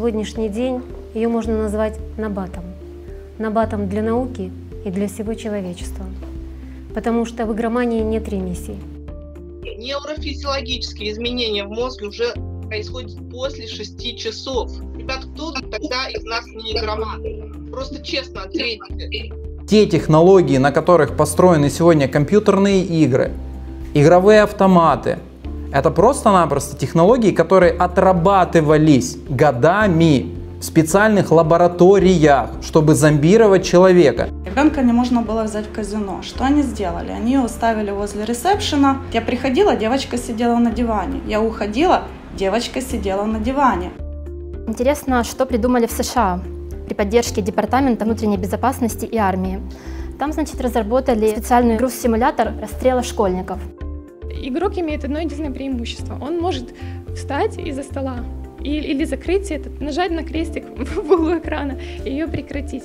сегодняшний день ее можно назвать набатом. Набатом для науки и для всего человечества. Потому что в игромании нет ремиссий. Нейрофизиологические изменения в мозге уже происходят после 6 часов. Ребят, кто тогда из нас не игроман? Просто честно ответьте. Те технологии, на которых построены сегодня компьютерные игры, игровые автоматы, это просто-напросто технологии, которые отрабатывались годами в специальных лабораториях, чтобы зомбировать человека. Ребенка не можно было взять в казино. Что они сделали? Они его ставили возле ресепшена. Я приходила, девочка сидела на диване. Я уходила, девочка сидела на диване. Интересно, что придумали в США при поддержке Департамента внутренней безопасности и армии. Там, значит, разработали специальную игру-симулятор расстрела школьников. Игрок имеет одно единственное преимущество. Он может встать из-за стола или закрыть это, нажать на крестик в углу экрана и ее прекратить.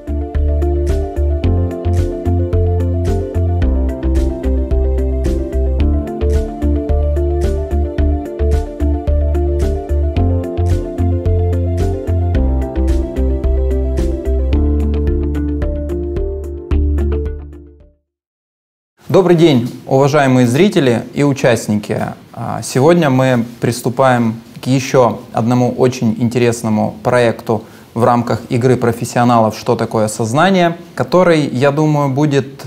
Добрый день, уважаемые зрители и участники. Сегодня мы приступаем к еще одному очень интересному проекту в рамках игры профессионалов «Что такое сознание?», который, я думаю, будет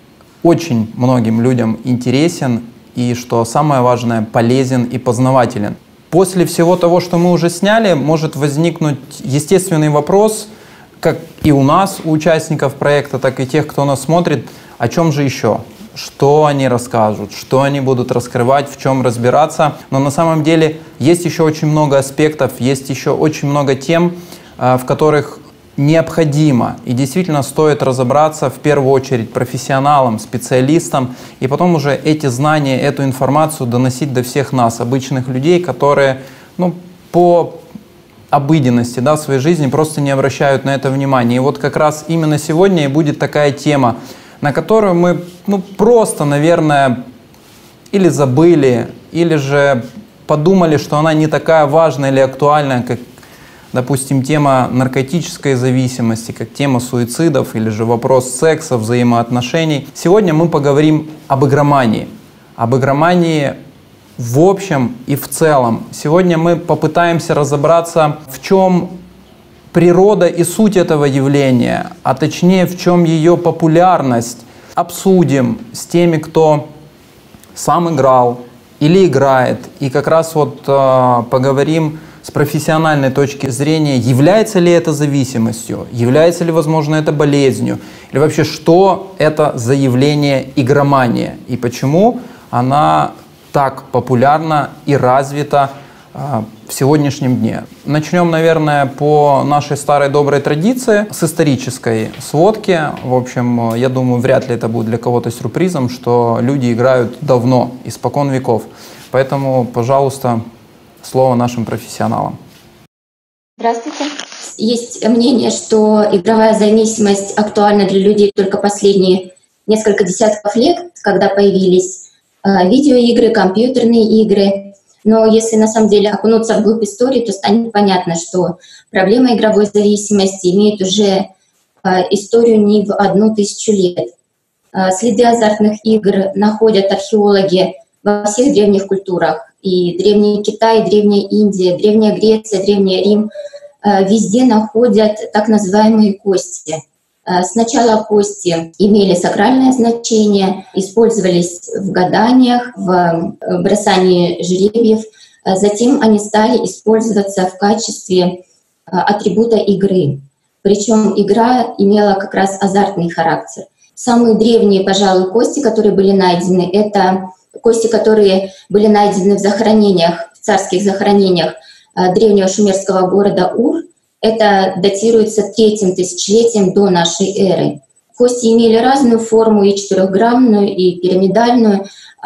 очень многим людям интересен и, что самое важное, полезен и познавателен. После всего того, что мы уже сняли, может возникнуть естественный вопрос, как и у нас, у участников проекта, так и тех, кто нас смотрит, о чем же еще? Что они расскажут, что они будут раскрывать, в чем разбираться. Но на самом деле есть еще очень много аспектов, есть еще очень много тем, в которых необходимо и действительно стоит разобраться в первую очередь профессионалам, специалистам, и потом уже эти знания, эту информацию доносить до всех нас, обычных людей, которые по обыденности в своей жизни просто не обращают на это внимания. И вот как раз именно сегодня и будет такая тема, на которую мы просто, наверное, или забыли, или же подумали, что она не такая важная или актуальная, как, допустим, тема наркотической зависимости, как тема суицидов, или же вопрос секса, взаимоотношений. Сегодня мы поговорим об игромании. Об игромании в общем и в целом. Сегодня мы попытаемся разобраться, в чем природа и суть этого явления, а точнее в чем ее популярность. Обсудим с теми, кто сам играл или играет, и как раз поговорим с профессиональной точки зрения, является ли это зависимостью, является ли, возможно, это болезнью, или вообще что это за явление игромания и почему она так популярна и развита в сегодняшнем дне. Начнем, наверное, по нашей старой доброй традиции с исторической сводки. В общем, я думаю, вряд ли это будет для кого-то сюрпризом, что люди играют давно, испокон веков. Поэтому, пожалуйста, слово нашим профессионалам. Здравствуйте. Есть мнение, что игровая зависимость актуальна для людей только последние несколько десятков лет, когда появились видеоигры, компьютерные игры. Но если на самом деле окунуться вглубь истории, то станет понятно, что проблема игровой зависимости имеет уже историю не в 1000 лет. Следы азартных игр находят археологи во всех древних культурах. И Древний Китай, Древняя Индия, Древняя Греция, Древний Рим везде находят так называемые кости. Сначала кости имели сакральное значение, использовались в гаданиях, в бросании жребиев. Затем они стали использоваться в качестве атрибута игры. Причем игра имела как раз азартный характер. Самые древние, пожалуй, кости, которые были найдены, это кости, которые были найдены в захоронениях, в царских захоронениях древнего шумерского города Ур. Это датируется 3-м тысячелетием до нашей эры. Кости имели разную форму, и четырехгранную, и пирамидальную,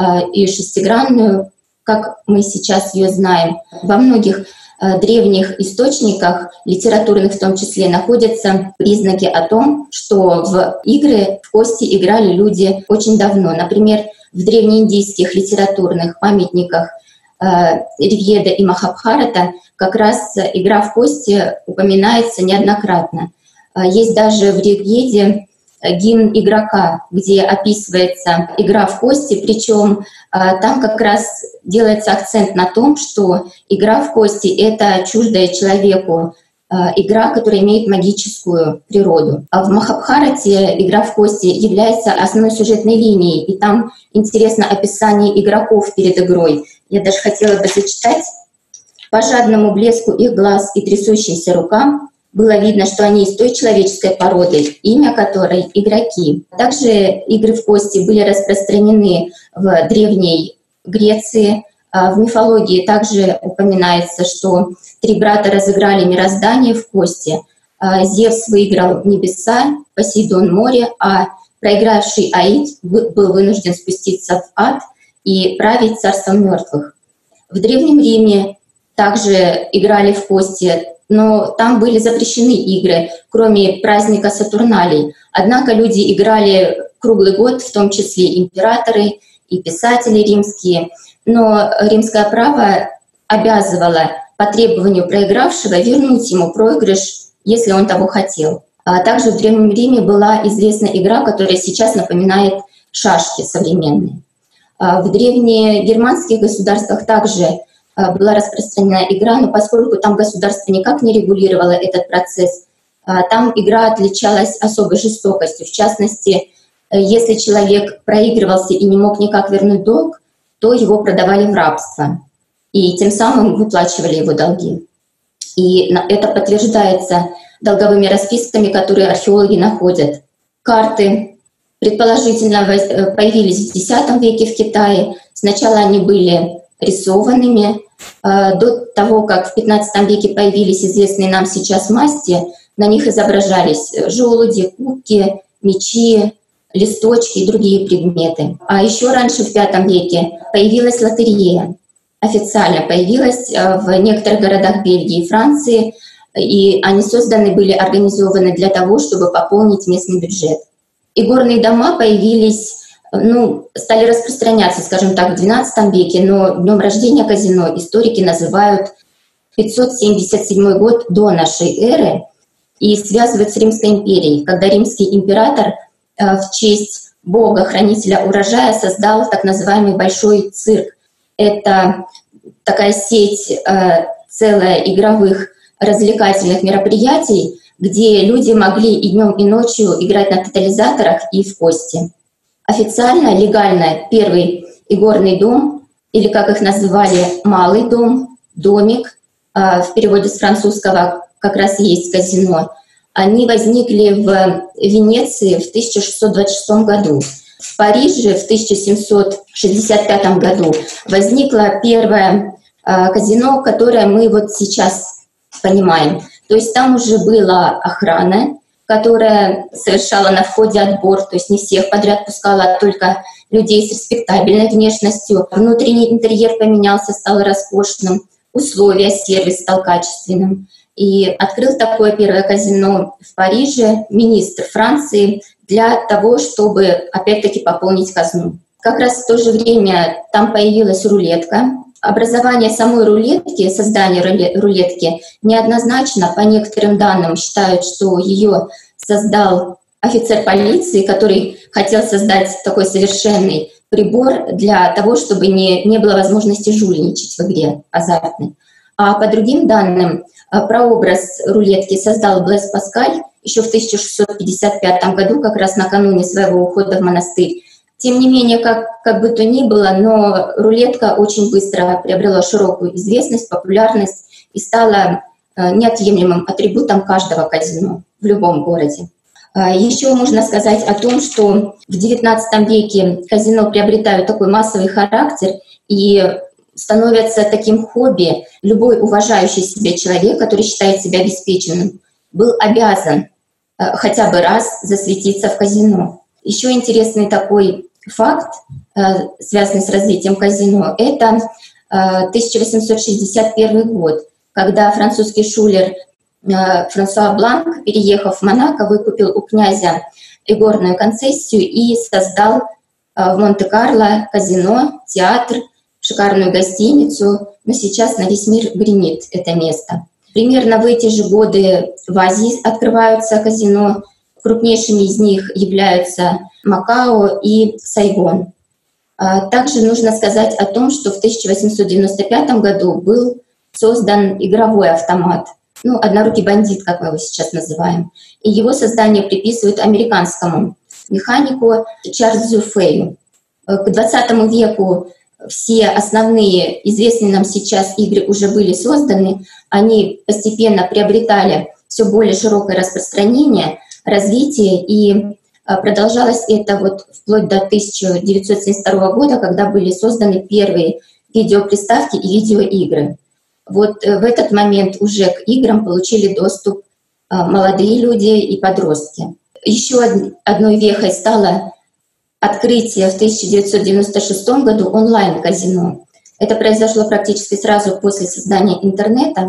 и шестигранную, как мы сейчас ее знаем. Во многих древних источниках, литературных в том числе, находятся признаки о том, что в игры, в кости играли люди очень давно. Например, в древнеиндийских литературных памятниках Ригведа и Махабхарата как раз игра в кости упоминается неоднократно. Есть даже в Ригведе гимн игрока, где описывается игра в кости, причем там как раз делается акцент на том, что игра в кости — это чуждая человеку игра, которая имеет магическую природу. А в Махабхарате игра в кости является основной сюжетной линией, и там интересно описание игроков перед игрой. Я даже хотела бы зачитать. По жадному блеску их глаз и трясущимся рукам было видно, что они из той человеческой породы, имя которой — игроки. Также игры в кости были распространены в Древней Греции. В мифологии также упоминается, что 3 брата разыграли мироздание в кости. Зевс выиграл небеса, Посейдон — море, а проигравший Аид был вынужден спуститься в ад и править царством мертвых. В Древнем Риме также играли в кости, но там были запрещены игры, кроме праздника Сатурналей. Однако люди играли круглый год, в том числе императоры и писатели римские. Но римское право обязывало по требованию проигравшего вернуть ему проигрыш, если он того хотел. А также в Древнем Риме была известна игра, которая сейчас напоминает шашки современные. В древнегерманских государствах также была распространена игра, но поскольку там государство никак не регулировало этот процесс, там игра отличалась особой жестокостью. В частности, если человек проигрывался и не мог никак вернуть долг, то его продавали в рабство, и тем самым выплачивали его долги. И это подтверждается долговыми расписками, которые археологи находят. Карты, предположительно, появились в X веке в Китае. Сначала они были рисованными. До того, как в XV веке появились известные нам сейчас масти, на них изображались желуди, кубки, мечи, листочки и другие предметы. А еще раньше, в V веке, появилась лотерея. Официально появилась в некоторых городах Бельгии и Франции, и они созданы были, организованы для того, чтобы пополнить местный бюджет. Игорные дома появились, стали распространяться, скажем так, в XII веке, но днем рождения казино историки называют 577 год до нашей эры и связывают с Римской империей, когда римский император в честь бога, хранителя урожая, создал так называемый Большой цирк. Это такая сеть целая игровых развлекательных мероприятий, где люди могли и днем, и ночью играть на тотализаторах и в кости. Официально, легально первый игорный дом, или как их называли, малый дом, домик, в переводе с французского как раз и есть казино, они возникли в Венеции в 1626 году. В Париже в 1765 году возникло первое казино, которое мы вот сейчас понимаем. То есть там уже была охрана, которая совершала на входе отбор, то есть не всех подряд пускала, а только людей с респектабельной внешностью. Внутренний интерьер поменялся, стал роскошным, условия, сервис стал качественным. И открыл такое первое казино в Париже министр Франции для того, чтобы опять-таки пополнить казну. Как раз в то же время там появилась рулетка. Образование самой рулетки, создание рулетки неоднозначно. По некоторым данным считают, что ее создал офицер полиции, который хотел создать такой совершенный прибор для того, чтобы не было возможности жульничать в игре азартной. А по другим данным, прообраз рулетки создал Блэс Паскаль еще в 1655 году, как раз накануне своего ухода в монастырь. Тем не менее, как бы то ни было, но рулетка очень быстро приобрела широкую известность, популярность и стала неотъемлемым атрибутом каждого казино в любом городе. Еще можно сказать о том, что в XIX веке казино приобретают такой массовый характер и становятся таким хобби. Любой уважающий себя человек, который считает себя обеспеченным, был обязан хотя бы раз засветиться в казино. Еще интересный такой факт, связанный с развитием казино, это 1861 год, когда французский шулер Франсуа Бланк, переехав в Монако, выкупил у князя игорную концессию и создал в Монте-Карло казино, театр, шикарную гостиницу, но сейчас на весь мир гремит это место. Примерно в эти же годы в Азии открываются казино. Крупнейшими из них являются Макао и Сайгон. Также нужно сказать о том, что в 1895 году был создан игровой автомат, однорукий бандит, как мы его сейчас называем. И его создание приписывают американскому механику Чарльзу Фею. К 20 веку все основные известные нам сейчас игры уже были созданы, они постепенно приобретали все более широкое распространение, развитие, и продолжалось это вплоть до 1972 года, когда были созданы первые видеоприставки и видеоигры. В этот момент уже к играм получили доступ молодые люди и подростки. Еще одной вехой стало открытие в 1996 году онлайн-казино. Это произошло практически сразу после создания интернета.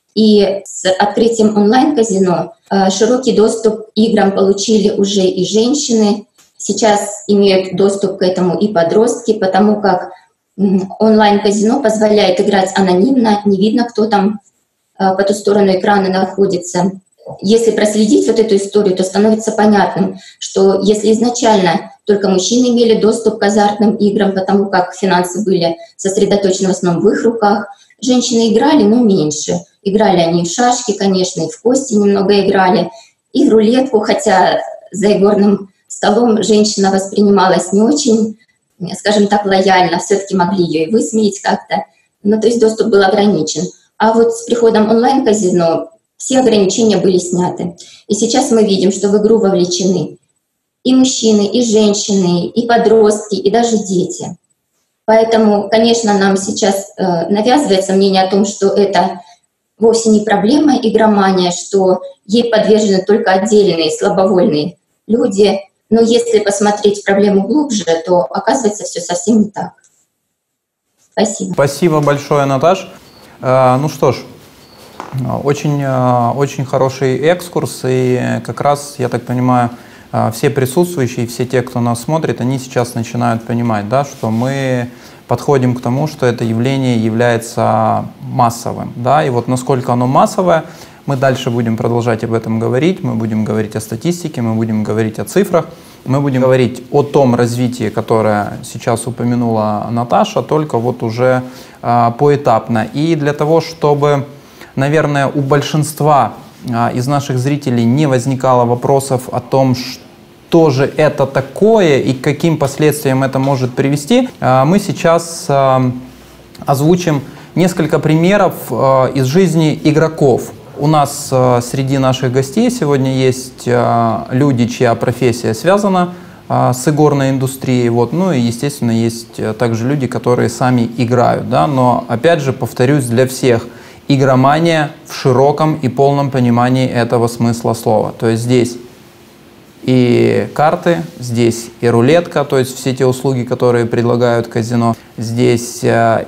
И с открытием онлайн-казино широкий доступ к играм получили уже и женщины. Сейчас имеют доступ к этому и подростки, потому как онлайн-казино позволяет играть анонимно, не видно, кто там по ту сторону экрана находится. Если проследить эту историю, то становится понятным, что если изначально только мужчины имели доступ к азартным играм, потому как финансы были сосредоточены в основном в их руках, женщины играли, но меньше. Играли они в шашки, конечно, и в кости немного играли, и в рулетку, хотя за игорным столом женщина воспринималась не очень, скажем так, лояльно, все-таки могли ее и высмеять как-то, то есть доступ был ограничен. А с приходом онлайн-казино все ограничения были сняты. И сейчас мы видим, что в игру вовлечены и мужчины, и женщины, и подростки, и даже дети. Поэтому, конечно, нам сейчас навязывается мнение о том, что это вовсе не проблема игромания, что ей подвержены только отдельные слабовольные люди. Но если посмотреть проблему глубже, то оказывается все совсем не так. Спасибо. Спасибо большое, Наташ. Что ж, очень хороший экскурс, и как раз, я так понимаю, все присутствующие, все те, кто нас смотрит, они сейчас начинают понимать, что мы подходим к тому, что это явление является массовым. И насколько оно массовое, мы дальше будем продолжать об этом говорить, мы будем говорить о статистике, мы будем говорить о цифрах, мы будем говорить о том развитии, которое сейчас упомянула Наташа, только уже поэтапно. И для того, чтобы, наверное, у большинства из наших зрителей не возникало вопросов о том, что же это такое и к каким последствиям это может привести, мы сейчас озвучим несколько примеров из жизни игроков. У нас среди наших гостей сегодня есть люди, чья профессия связана с игорной индустрией. И, естественно, есть также люди, которые сами играют. Но, опять же, повторюсь, для всех игромания в широком и полном понимании этого смысла слова. То есть здесь и карты, здесь и рулетка, то есть все те услуги, которые предлагают казино. Здесь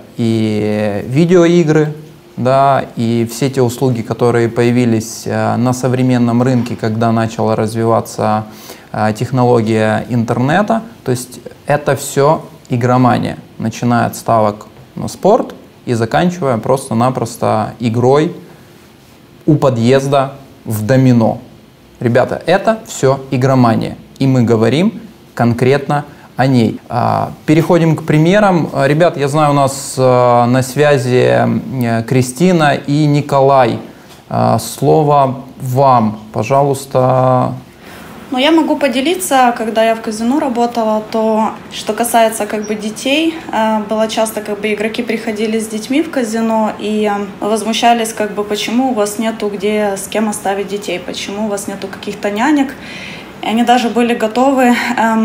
и видеоигры, и все те услуги, которые появились на современном рынке, когда начала развиваться технология интернета. То есть это все игромания, начиная от ставок на спорт и заканчивая просто-напросто игрой у подъезда в домино. Ребята, это все игромания, и мы говорим конкретно о ней. Переходим к примерам. Ребят, я знаю, у нас на связи Кристина и Николай. Слово вам, пожалуйста. Я могу поделиться, когда я в казино работала, то, что касается детей, было часто игроки приходили с детьми в казино и возмущались, почему у вас нету где с кем оставить детей, почему у вас нету каких-то нянек. И они даже были готовы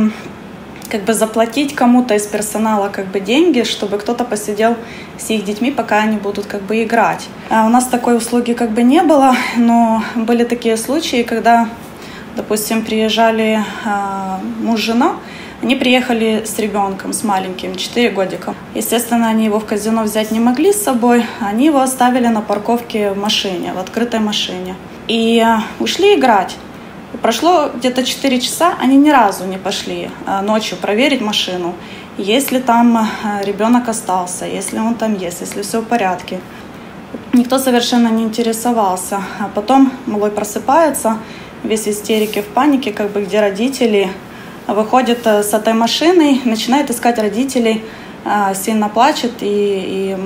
заплатить кому-то из персонала деньги, чтобы кто-то посидел с их детьми, пока они будут играть. У нас такой услуги не было, но были такие случаи, когда, допустим, приезжали муж, жена, они приехали с ребенком, с маленьким, 4 годика. Естественно, они его в казино взять не могли с собой, они его оставили на парковке в машине, в открытой машине. И ушли играть. Прошло где-то 4 часа, они ни разу не пошли ночью проверить машину. если там ребенок остался, если он там есть, если все в порядке. Никто совершенно не интересовался. А потом малой просыпается, весь в истерике, в панике, как бы где родители, выходит с этой машиной, начинает искать родителей, сильно плачет и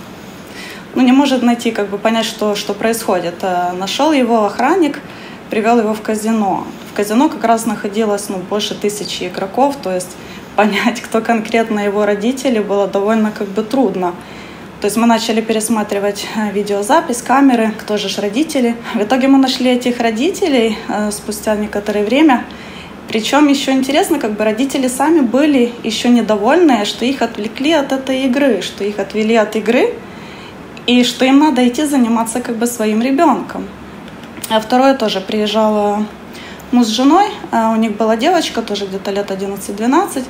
не может найти, как бы понять, что происходит. Нашел его охранник, привел его в казино. В казино как раз находилось больше 1000 игроков, то есть понять, кто конкретно его родители, было довольно как бы трудно. То есть мы начали пересматривать видеозапись, камеры, кто же родители. В итоге мы нашли этих родителей спустя некоторое время. Причем еще интересно, как бы родители сами были еще недовольны, что их отвлекли от этой игры, что их отвели от игры, и что им надо идти заниматься как бы своим ребенком. А второе тоже приезжала с женой, у них была девочка, тоже где-то лет 11-12,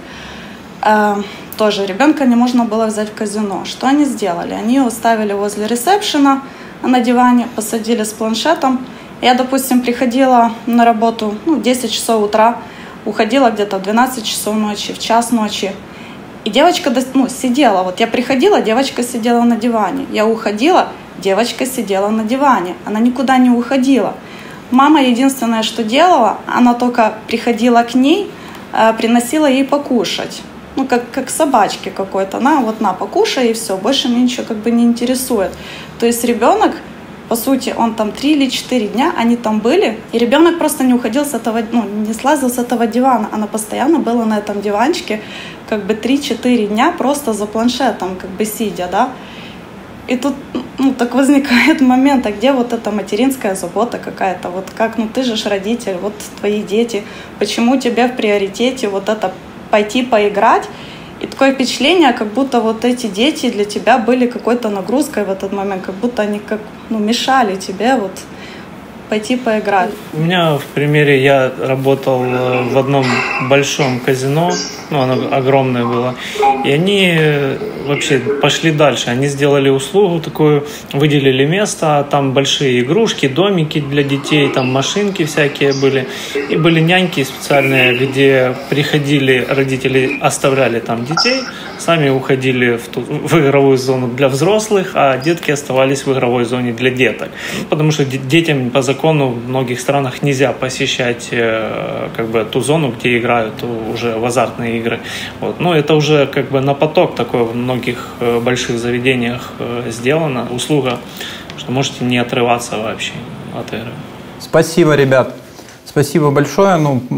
тоже ребенка не можно было взять в казино. Что они сделали? Они его ставили возле ресепшена на диване, посадили с планшетом. Я, допустим, приходила на работу в 10 часов утра, уходила где-то в 12 часов ночи, в час ночи. И девочка сидела. Вот я приходила, девочка сидела на диване. Я уходила, девочка сидела на диване. Она никуда не уходила. Мама единственное, что делала, она только приходила к ней, приносила ей покушать. Как собачке какой-то. На, покушай, и все. Больше меня ничего как бы не интересует. То есть ребенок, по сути, он там 3 или 4 дня, они там были, и ребенок просто не уходил с этого, не слазил с этого дивана. Она постоянно была на этом диванчике, как бы 3-4 дня просто за планшетом, как бы сидя, да. И тут, так возникает момент, а где вот эта материнская забота какая-то, вот как, ты же родитель, вот твои дети, почему тебе в приоритете вот это пойти поиграть? И такое впечатление, как будто вот эти дети для тебя были какой-то нагрузкой в этот момент, как будто они мешали тебе вот пойти поиграть. У меня в примере, я работал в одном большом казино, оно огромное было, и они вообще пошли дальше. Они сделали услугу такую, выделили место, там большие игрушки, домики для детей, там машинки всякие были. И были няньки специальные, где приходили родители, оставляли там детей, сами уходили в игровую зону для взрослых, а детки оставались в игровой зоне для деток. Потому что детям по закону в многих странах нельзя посещать как бы ту зону, где играют уже в азартные игры. Вот. Но это уже как бы на поток такой в многих больших заведениях сделана услуга, что можете не отрываться вообще от игры. Спасибо, ребят. Спасибо большое.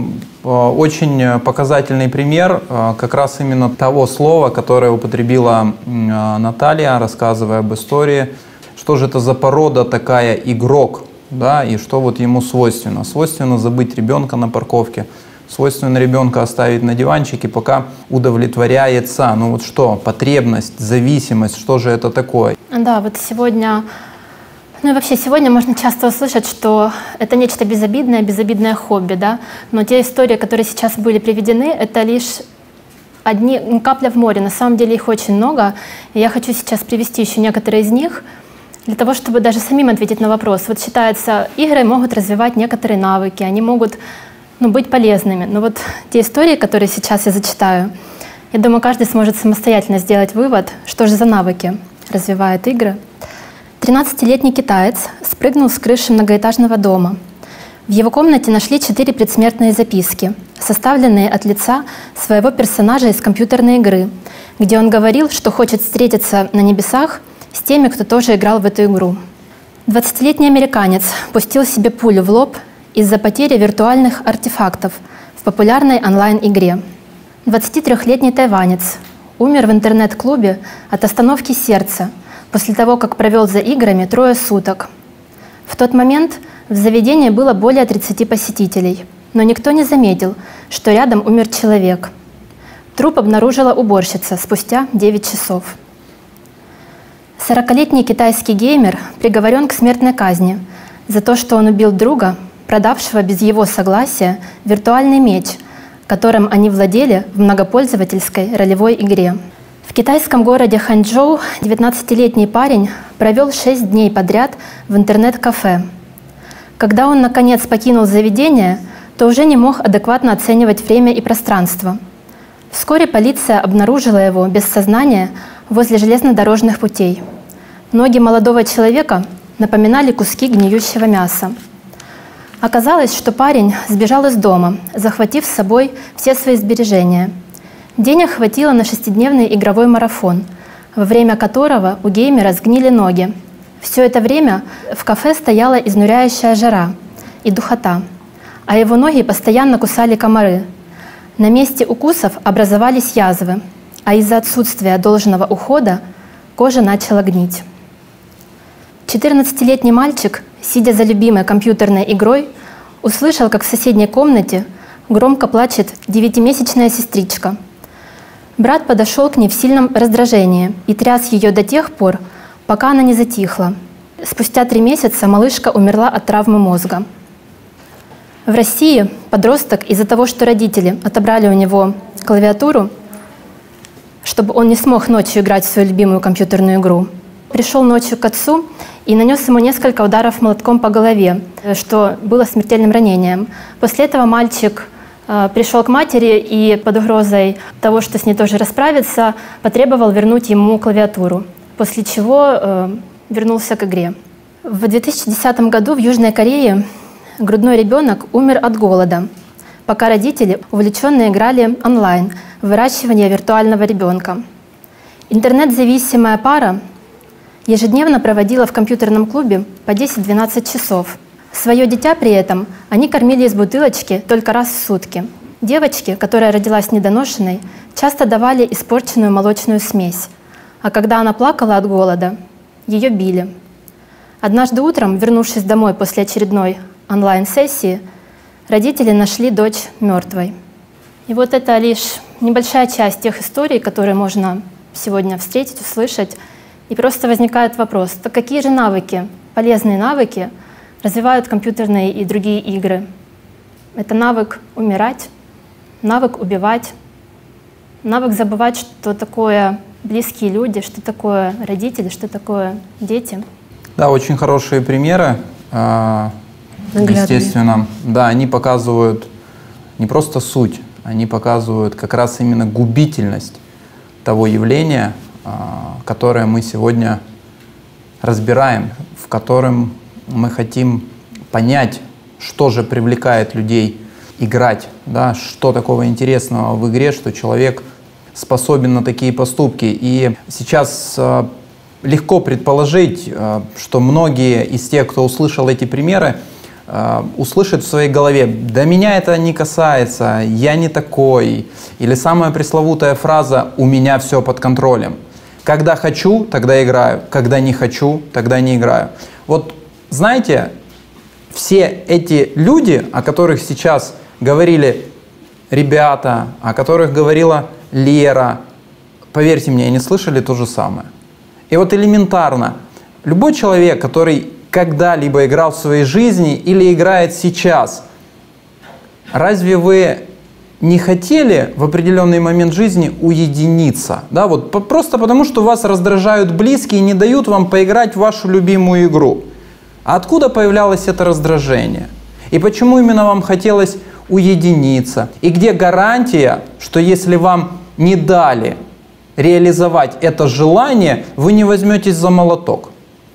Очень показательный пример как раз именно того слова, которое употребила Наталья, рассказывая об истории. Что же это за порода такая игрок, да, и что вот ему свойственно? Свойственно забыть ребенка на парковке, свойственно ребенка оставить на диванчике, пока удовлетворяется. Что? Потребность, зависимость, что же это такое? Да, вот сегодня... и вообще сегодня можно часто услышать, что это нечто безобидное хобби, да? Но те истории, которые сейчас были приведены, это лишь капля в море. На самом деле их очень много. И я хочу сейчас привести еще некоторые из них, для того, чтобы даже самим ответить на вопрос. Вот считается, игры могут развивать некоторые навыки, они могут быть полезными. Но вот те истории, которые сейчас я зачитаю, я думаю, каждый сможет самостоятельно сделать вывод, что же за навыки развивают игры. 13-летний китаец спрыгнул с крыши многоэтажного дома. В его комнате нашли 4 предсмертные записки, составленные от лица своего персонажа из компьютерной игры, где он говорил, что хочет встретиться на небесах с теми, кто тоже играл в эту игру. 20-летний американец пустил себе пулю в лоб из-за потери виртуальных артефактов в популярной онлайн-игре. 23-летний тайванец умер в интернет-клубе от остановки сердца после того, как провел за играми 3 суток. В тот момент в заведении было более 30 посетителей, но никто не заметил, что рядом умер человек. Труп обнаружила уборщица спустя 9 часов. 40-летний китайский геймер приговорен к смертной казни за то, что он убил друга, продавшего без его согласия виртуальный меч, которым они владели в многопользовательской ролевой игре. В китайском городе Ханчжоу 19-летний парень провел 6 дней подряд в интернет-кафе. Когда он, наконец, покинул заведение, то уже не мог адекватно оценивать время и пространство. Вскоре полиция обнаружила его без сознания возле железнодорожных путей. Ноги молодого человека напоминали куски гниющего мяса. Оказалось, что парень сбежал из дома, захватив с собой все свои сбережения. Денег хватило на 6-дневный игровой марафон, во время которого у геймера сгнили ноги. Все это время в кафе стояла изнуряющая жара и духота, а его ноги постоянно кусали комары. На месте укусов образовались язвы, а из-за отсутствия должного ухода кожа начала гнить. 14-летний мальчик, сидя за любимой компьютерной игрой, услышал, как в соседней комнате громко плачет 9-месячная сестричка. Брат подошел к ней в сильном раздражении и тряс ее до тех пор, пока она не затихла. Спустя 3 месяца малышка умерла от травмы мозга. В России подросток из-за того, что родители отобрали у него клавиатуру, чтобы он не смог ночью играть в свою любимую компьютерную игру, пришел ночью к отцу и нанес ему несколько ударов молотком по голове, что было смертельным ранением. После этого мальчик пришел к матери и под угрозой того, что с ней тоже расправится, потребовал вернуть ему клавиатуру, после чего вернулся к игре. В 2010 году в Южной Корее грудной ребенок умер от голода, пока родители увлеченно играли онлайн в выращивание виртуального ребенка. Интернет-зависимая пара ежедневно проводила в компьютерном клубе по 10-12 часов. Свое дитя при этом они кормили из бутылочки только раз в сутки. Девочке, которая родилась недоношенной, часто давали испорченную молочную смесь, а когда она плакала от голода, ее били. Однажды утром, вернувшись домой после очередной онлайн-сессии, родители нашли дочь мертвой. И вот это лишь небольшая часть тех историй, которые можно сегодня встретить, услышать. И просто возникает вопрос, так какие же навыки, полезные навыки развивают компьютерные и другие игры? Это навык умирать, навык убивать, навык забывать, что такое близкие люди, что такое родители, что такое дети. Да, очень хорошие примеры. Естественно, да, они показывают не просто суть, они показывают как раз именно губительность того явления, которое мы сегодня разбираем, в котором мы хотим понять, что же привлекает людей играть, да, что такого интересного в игре, что человек способен на такие поступки. И сейчас легко предположить, что многие из тех, кто услышал эти примеры, услышат в своей голове: «Да меня это не касается, я не такой». Или самая пресловутая фраза «у меня все под контролем». Когда хочу, тогда играю, когда не хочу, тогда не играю. Вот знаете, все эти люди, о которых сейчас говорили ребята, о которых говорила Лера, поверьте мне, они слышали то же самое. И вот элементарно, любой человек, который когда-либо играл в своей жизни или играет сейчас, разве вы не хотели в определенный момент жизни уединиться? Да, вот просто потому, что вас раздражают близкие и не дают вам поиграть в вашу любимую игру. А откуда появлялось это раздражение? И почему именно вам хотелось уединиться? И где гарантия, что если вам не дали реализовать это желание, вы не возьметесь за молоток?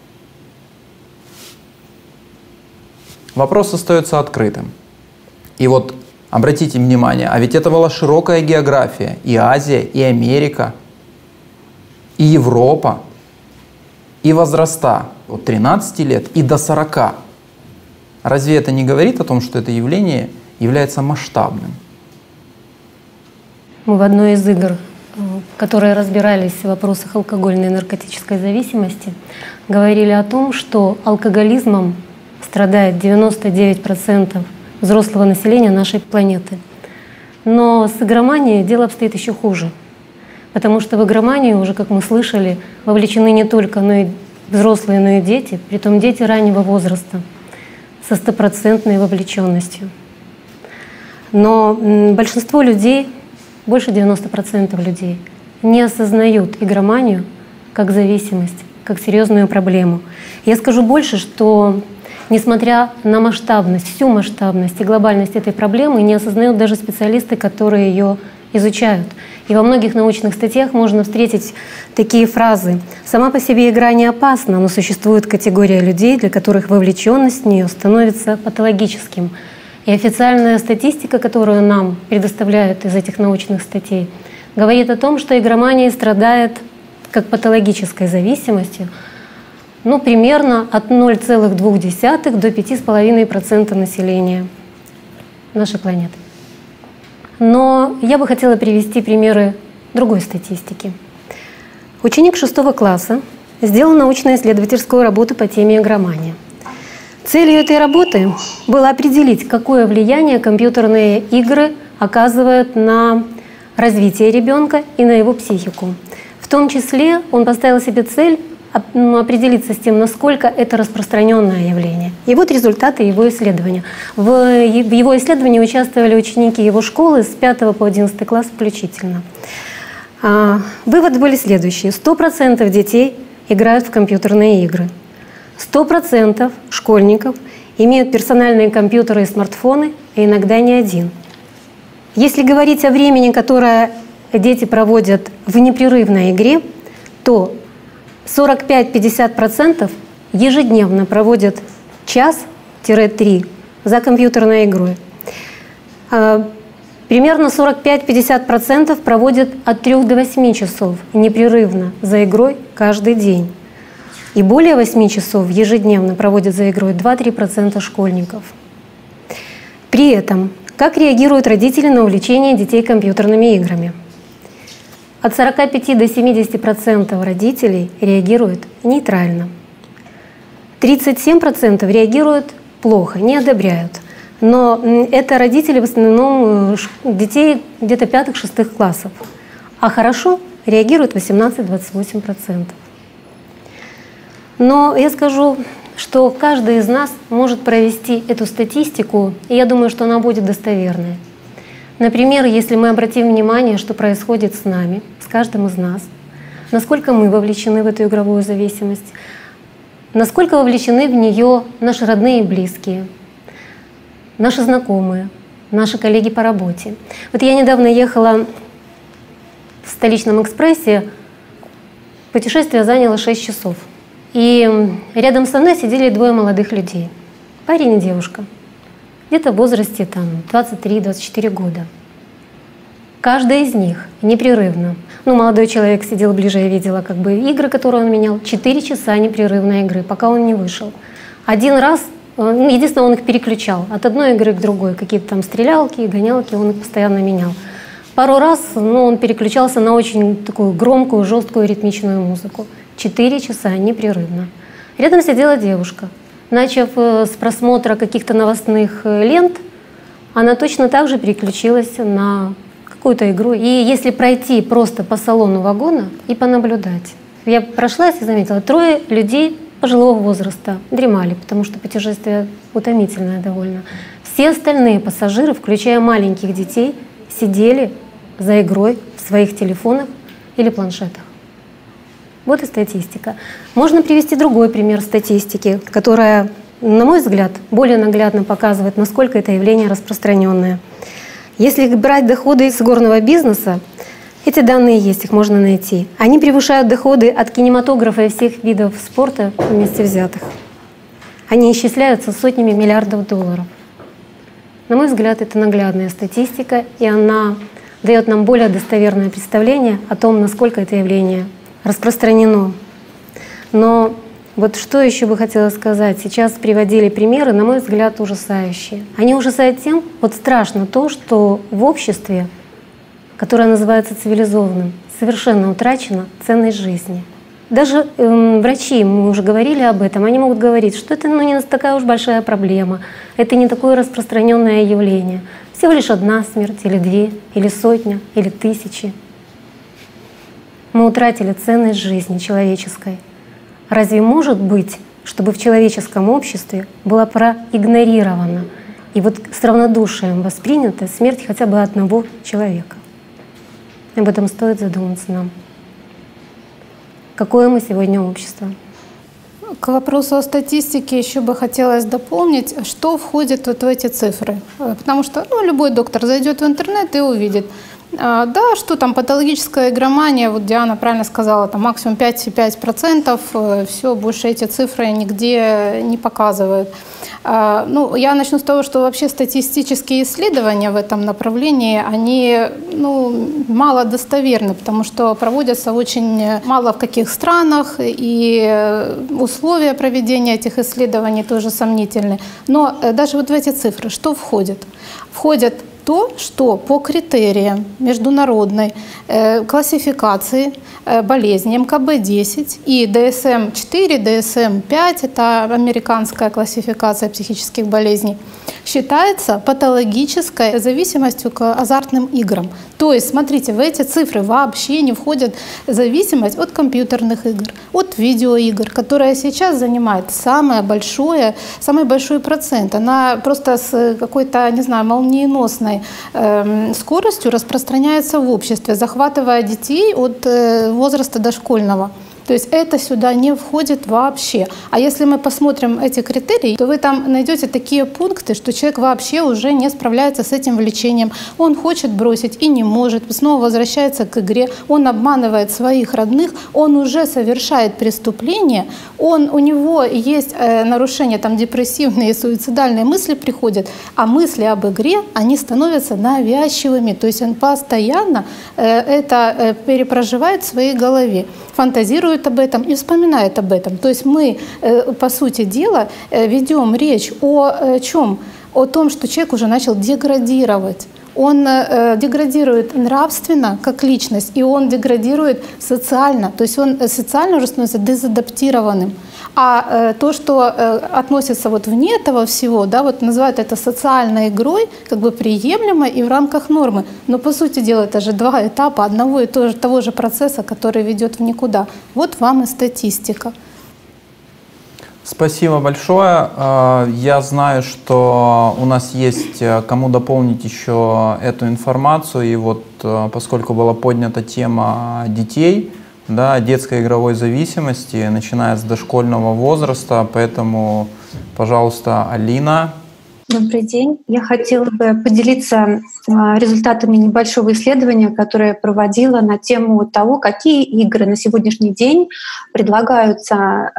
Вопрос остается открытым. И вот обратите внимание, а ведь это была широкая география. И Азия, и Америка, и Европа, и возраста от 13 лет и до 40. Разве это не говорит о том, что это явление является масштабным? Мы в одной из игр, которые разбирались в вопросах алкогольной и наркотической зависимости, говорили о том, что алкоголизмом страдает 99% взрослого населения нашей планеты. Но с игроманией дело обстоит еще хуже. Потому что в игроманию уже, как мы слышали, вовлечены не только взрослые, но и дети, притом дети раннего возраста, со 100% вовлеченностью. Но большинство людей, больше 90% людей, не осознают игроманию как зависимость, как серьезную проблему. Я скажу больше, что несмотря на масштабность, всю масштабность и глобальность этой проблемы, не осознают даже специалисты, которые ее изучают. И во многих научных статьях можно встретить такие фразы: «Сама по себе игра не опасна, но существует категория людей, для которых вовлеченность в нее становится патологическим». И официальная статистика, которую нам предоставляют из этих научных статей, говорит о том, что игромания страдает как патологической зависимостью, ну, примерно от 0,2 до 5,5% населения нашей планеты. Но я бы хотела привести примеры другой статистики. Ученик 6 класса сделал научно-исследовательскую работу по теме игромания. Целью этой работы было определить, какое влияние компьютерные игры оказывают на развитие ребенка и на его психику. В том числе он поставил себе цель определиться с тем, насколько это распространенное явление. И вот результаты его исследования. В его исследовании участвовали ученики его школы с 5 по 11 класс включительно. Выводы были следующие. 100% детей играют в компьютерные игры. 100% школьников имеют персональные компьютеры и смартфоны, и иногда не один. Если говорить о времени, которое дети проводят в непрерывной игре, то 45-50% ежедневно проводят 1-3 за компьютерной игрой. Примерно 45-50% проводят от 3 до 8 часов непрерывно за игрой каждый день. И более 8 часов ежедневно проводят за игрой 2-3% школьников. При этом, как реагируют родители на увлечение детей компьютерными играми? От 45 до 70% родителей реагируют нейтрально. 37% реагируют плохо, не одобряют. Но это родители в основном детей где-то 5-6 классов. А хорошо реагируют 18-28%. Но я скажу, что каждый из нас может провести эту статистику, и я думаю, что она будет достоверной. Например, если мы обратим внимание, что происходит с нами, с каждым из нас, насколько мы вовлечены в эту игровую зависимость, насколько вовлечены в нее наши родные и близкие, наши знакомые, наши коллеги по работе. Вот я недавно ехала в столичном экспрессе, путешествие заняло 6 часов. И рядом со мной сидели 2 молодых людей, парень и девушка, где-то в возрасте 23-24 года. Каждый из них непрерывно, молодой человек сидел ближе, я видела игры, которые он менял, 4 часа непрерывной игры, пока он не вышел. Один раз, единственное, он их переключал от одной игры к другой, какие-то там стрелялки, гонялки, он их постоянно менял. Пару раз он переключался на очень такую громкую, жесткую ритмичную музыку. 4 часа непрерывно. Рядом сидела девушка. Начав с просмотра каких-то новостных лент, она точно так же переключилась на какую-то игру. И если пройти просто по салону вагона и понаблюдать. Я прошлась и заметила, 3 людей пожилого возраста дремали, потому что путешествие утомительное довольно. Все остальные пассажиры, включая маленьких детей, сидели за игрой в своих телефонах или планшетах. Вот и статистика. Можно привести другой пример статистики, которая, на мой взгляд, более наглядно показывает, насколько это явление распространенное. Если брать доходы из горного бизнеса, эти данные есть, их можно найти. Они превышают доходы от кинематографа и всех видов спорта вместе взятых. Они исчисляются сотнями миллиардов долларов. На мой взгляд, это наглядная статистика, и она дает нам более достоверное представление о том, насколько это явление распространено. Но вот что еще бы хотела сказать. Сейчас приводили примеры, на мой взгляд, ужасающие. Они ужасают тем, вот страшно то, что в обществе, которое называется цивилизованным, совершенно утрачена ценность жизни. Даже врачи, мы уже говорили об этом, они могут говорить, что это не такая уж большая проблема, это не такое распространенное явление. Всего лишь 1 смерть, или 2, или 100, или 1000. Мы утратили ценность жизни человеческой. Разве может быть, чтобы в человеческом обществе была проигнорирована и вот с равнодушием воспринята смерть хотя бы 1 человека? Об этом стоит задуматься нам. Какое мы сегодня общество? К вопросу о статистике еще бы хотелось дополнить, что входит вот в эти цифры. Потому что любой доктор зайдет в интернет и увидит. Да, что там, патологическая игромания, вот Диана правильно сказала, там максимум 5,5%, все, больше эти цифры нигде не показывают. Ну, я начну с того, что вообще статистические исследования в этом направлении, они мало достоверны, потому что проводятся очень мало в каких странах, и условия проведения этих исследований тоже сомнительны. Но даже вот в эти цифры что входит? Входит то, что по критериям международной классификации болезней МКБ-10 и ДСМ-4, ДСМ-5, это американская классификация психических болезней, считается патологической зависимостью к азартным играм. То есть, смотрите, в эти цифры вообще не входит зависимость от компьютерных игр, от видеоигр, которая сейчас занимает самый большой процент. Она просто с какой-то, не знаю, молниеносной скоростью распространяется в обществе, захватывая детей от возраста дошкольного. То есть это сюда не входит вообще. А если мы посмотрим эти критерии, то вы там найдете такие пункты, что человек вообще уже не справляется с этим влечением. Он хочет бросить и не может, снова возвращается к игре, он обманывает своих родных, он уже совершает преступление, у него есть нарушения, там депрессивные, суицидальные мысли приходят, а мысли об игре, они становятся навязчивыми. То есть он постоянно это перепроживает в своей голове, фантазирует об этом и вспоминает об этом. То есть мы, по сути дела, ведем речь о чем? О том, что человек уже начал деградировать. Он деградирует нравственно, как личность, и он деградирует социально. То есть он социально уже становится дезадаптированным. А то, что относится вот вне этого всего, да, вот называют это социальной игрой, как бы приемлемо и в рамках нормы. Но по сути дела это же два этапа одного и того же процесса, который ведет в никуда. Вот вам и статистика. Спасибо большое. Я знаю, что у нас есть кому дополнить еще эту информацию. И вот поскольку была поднята тема детей, да, детской игровой зависимости, начиная с дошкольного возраста, поэтому, пожалуйста, Алина. Добрый день. Я хотела бы поделиться результатами небольшого исследования, которое я проводила на тему того, какие игры на сегодняшний день предлагаются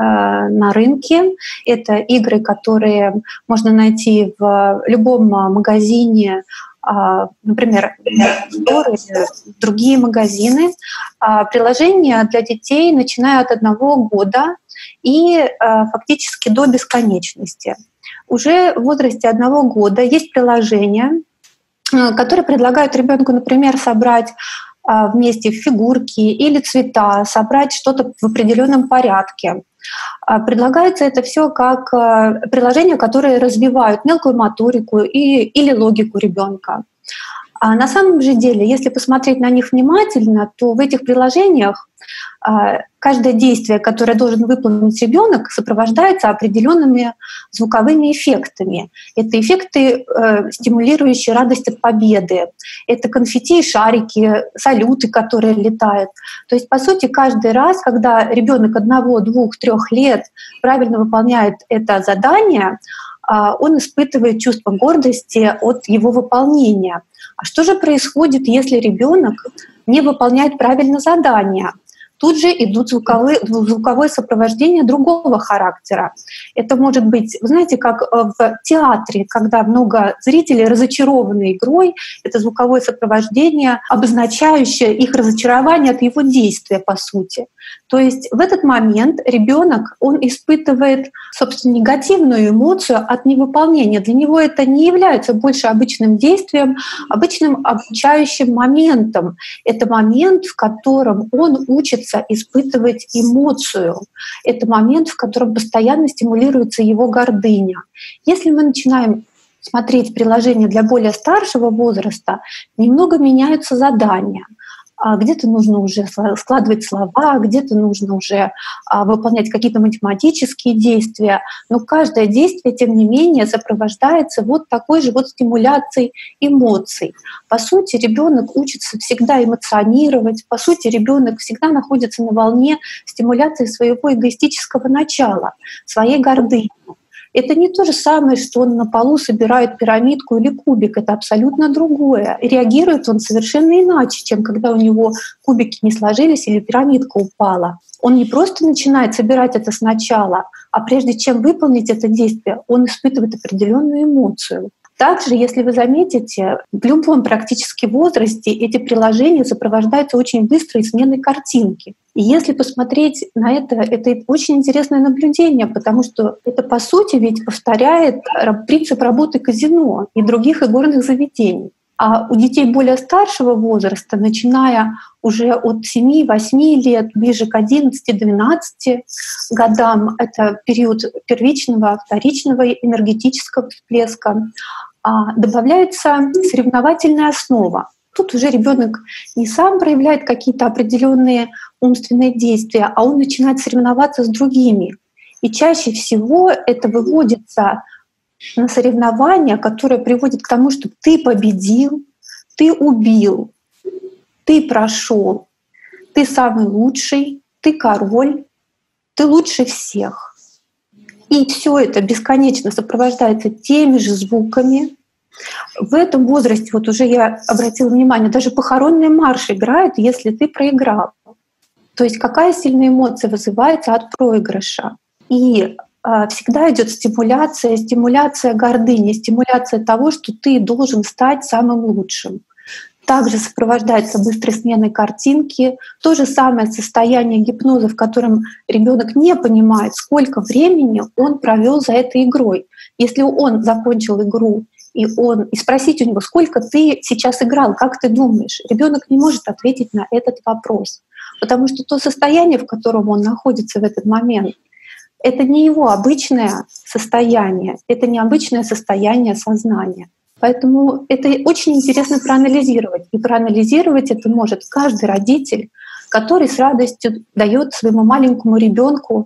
на рынке. Это игры, которые можно найти в любом магазине, например, Store или другие магазины. Приложения для детей начиная от 1 года и фактически до бесконечности. Уже в возрасте 1 года есть приложения, которые предлагают ребенку, например, собрать вместе фигурки или цвета, собрать что-то в определенном порядке. Предлагается это все как приложения, которые развивают мелкую моторику или логику ребенка. А на самом же деле, если посмотреть на них внимательно, то в этих приложениях каждое действие, которое должен выполнить ребенок, сопровождается определенными звуковыми эффектами. Это эффекты, стимулирующие радость от победы. Это конфетти и шарики, салюты, которые летают. То есть, по сути, каждый раз, когда ребенок 1, 2, 3 лет правильно выполняет это задание, он испытывает чувство гордости от его выполнения. А что же происходит, если ребенок не выполняет правильно задание? Тут же идут звуковое сопровождение другого характера. Это может быть, вы знаете, как в театре, когда много зрителей разочарованы игрой, это звуковое сопровождение, обозначающее их разочарование от его действия, по сути. То есть в этот момент ребенок, он испытывает, собственно, негативную эмоцию от невыполнения. Для него это не является больше обычным действием, обычным обучающим моментом. Это момент, в котором он учится испытывать эмоцию. Это момент, в котором постоянно стимулируется его гордыня. Если мы начинаем смотреть приложения для более старшего возраста, немного меняются задания. Где-то нужно уже складывать слова, где-то нужно уже выполнять какие-то математические действия. Но каждое действие, тем не менее, сопровождается вот такой же вот стимуляцией эмоций. По сути, ребенок учится всегда эмоционировать, по сути, ребенок всегда находится на волне стимуляции своего эгоистического начала, своей гордыни. Это не то же самое, что он на полу собирает пирамидку или кубик. Это абсолютно другое. И реагирует он совершенно иначе, чем когда у него кубики не сложились или пирамидка упала. Он не просто начинает собирать это сначала, а прежде чем выполнить это действие, он испытывает определенную эмоцию. Также, если вы заметите, в любом практически возрасте эти приложения сопровождаются очень быстрой сменой картинки. И если посмотреть на это очень интересное наблюдение, потому что это, по сути, ведь повторяет принцип работы казино и других игорных заведений. А у детей более старшего возраста, начиная уже от 7-8 лет, ближе к 11-12 годам, это период первичного, вторичного энергетического всплеска, добавляется соревновательная основа. Тут уже ребенок не сам проявляет какие-то определенные умственные действия, а он начинает соревноваться с другими. И чаще всего это выводится на соревнования, которые приводят к тому, что ты победил, ты убил, ты прошел, ты самый лучший, ты король, ты лучше всех. И все это бесконечно сопровождается теми же звуками. В этом возрасте, вот уже я обратила внимание, даже похоронный марш играют, если ты проиграл. То есть какая сильная эмоция вызывается от проигрыша. И всегда идет стимуляция гордыни, стимуляция того, что ты должен стать самым лучшим. Также сопровождается быстрой сменой картинки. То же самое состояние гипноза, в котором ребенок не понимает, сколько времени он провел за этой игрой. Если он закончил игру и спросить у него, сколько ты сейчас играл, как ты думаешь, ребенок не может ответить на этот вопрос, потому что то состояние, в котором он находится в этот момент, это не его обычное состояние, это не обычное состояние сознания. Поэтому это очень интересно проанализировать. И проанализировать это может каждый родитель, который с радостью дает своему маленькому ребенку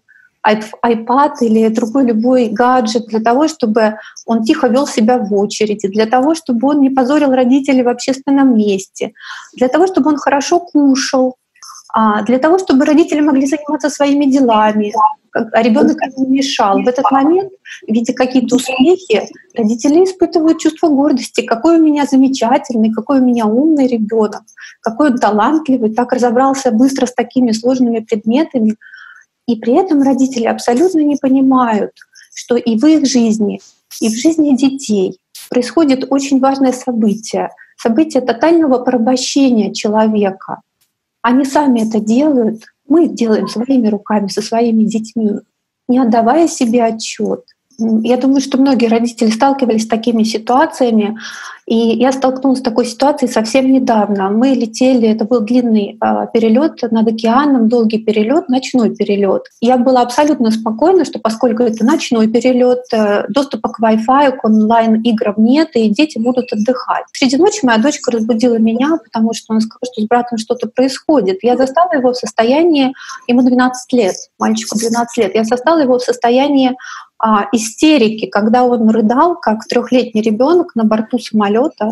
iPad или другой любой гаджет для того, чтобы он тихо вел себя в очереди, для того, чтобы он не позорил родителей в общественном месте, для того, чтобы он хорошо кушал, для того, чтобы родители могли заниматься своими делами, а ребенок не мешал. В этот момент, видя какие-то успехи, родители испытывают чувство гордости. Какой у меня замечательный, какой у меня умный ребенок, какой он талантливый, так разобрался быстро с такими сложными предметами. И при этом родители абсолютно не понимают, что и в их жизни, и в жизни детей происходит очень важное событие тотального порабощения человека. Они сами это делают, мы это делаем своими руками, со своими детьми, не отдавая себе отчет. Я думаю, что многие родители сталкивались с такими ситуациями, и я столкнулась с такой ситуацией совсем недавно. Мы летели, это был длинный перелет над океаном, долгий перелет, ночной перелет. Я была абсолютно спокойна, что поскольку это ночной перелет, доступа к Wi-Fi, к онлайн-играм нет, и дети будут отдыхать. Среди ночи моя дочка разбудила меня, потому что она сказала, что с братом что-то происходит. Я застала его в состоянии, ему 12 лет, мальчику 12 лет, я застала его в состоянии истерики, когда он рыдал, как 3-летний ребенок на борту самолета,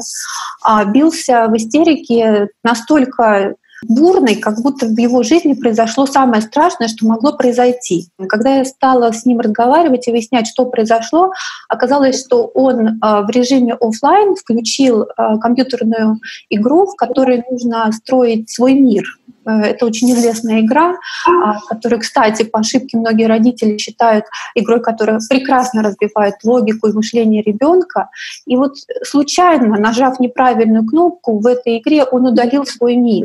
бился в истерике настолько бурной, как будто в его жизни произошло самое страшное, что могло произойти. Когда я стала с ним разговаривать и выяснять, что произошло, оказалось, что он в режиме офлайн включил компьютерную игру, в которой нужно строить свой мир. Это очень известная игра, которую, кстати, по ошибке многие родители считают игрой, которая прекрасно развивает логику и мышление ребенка. И вот случайно, нажав неправильную кнопку в этой игре, он удалил свой мир.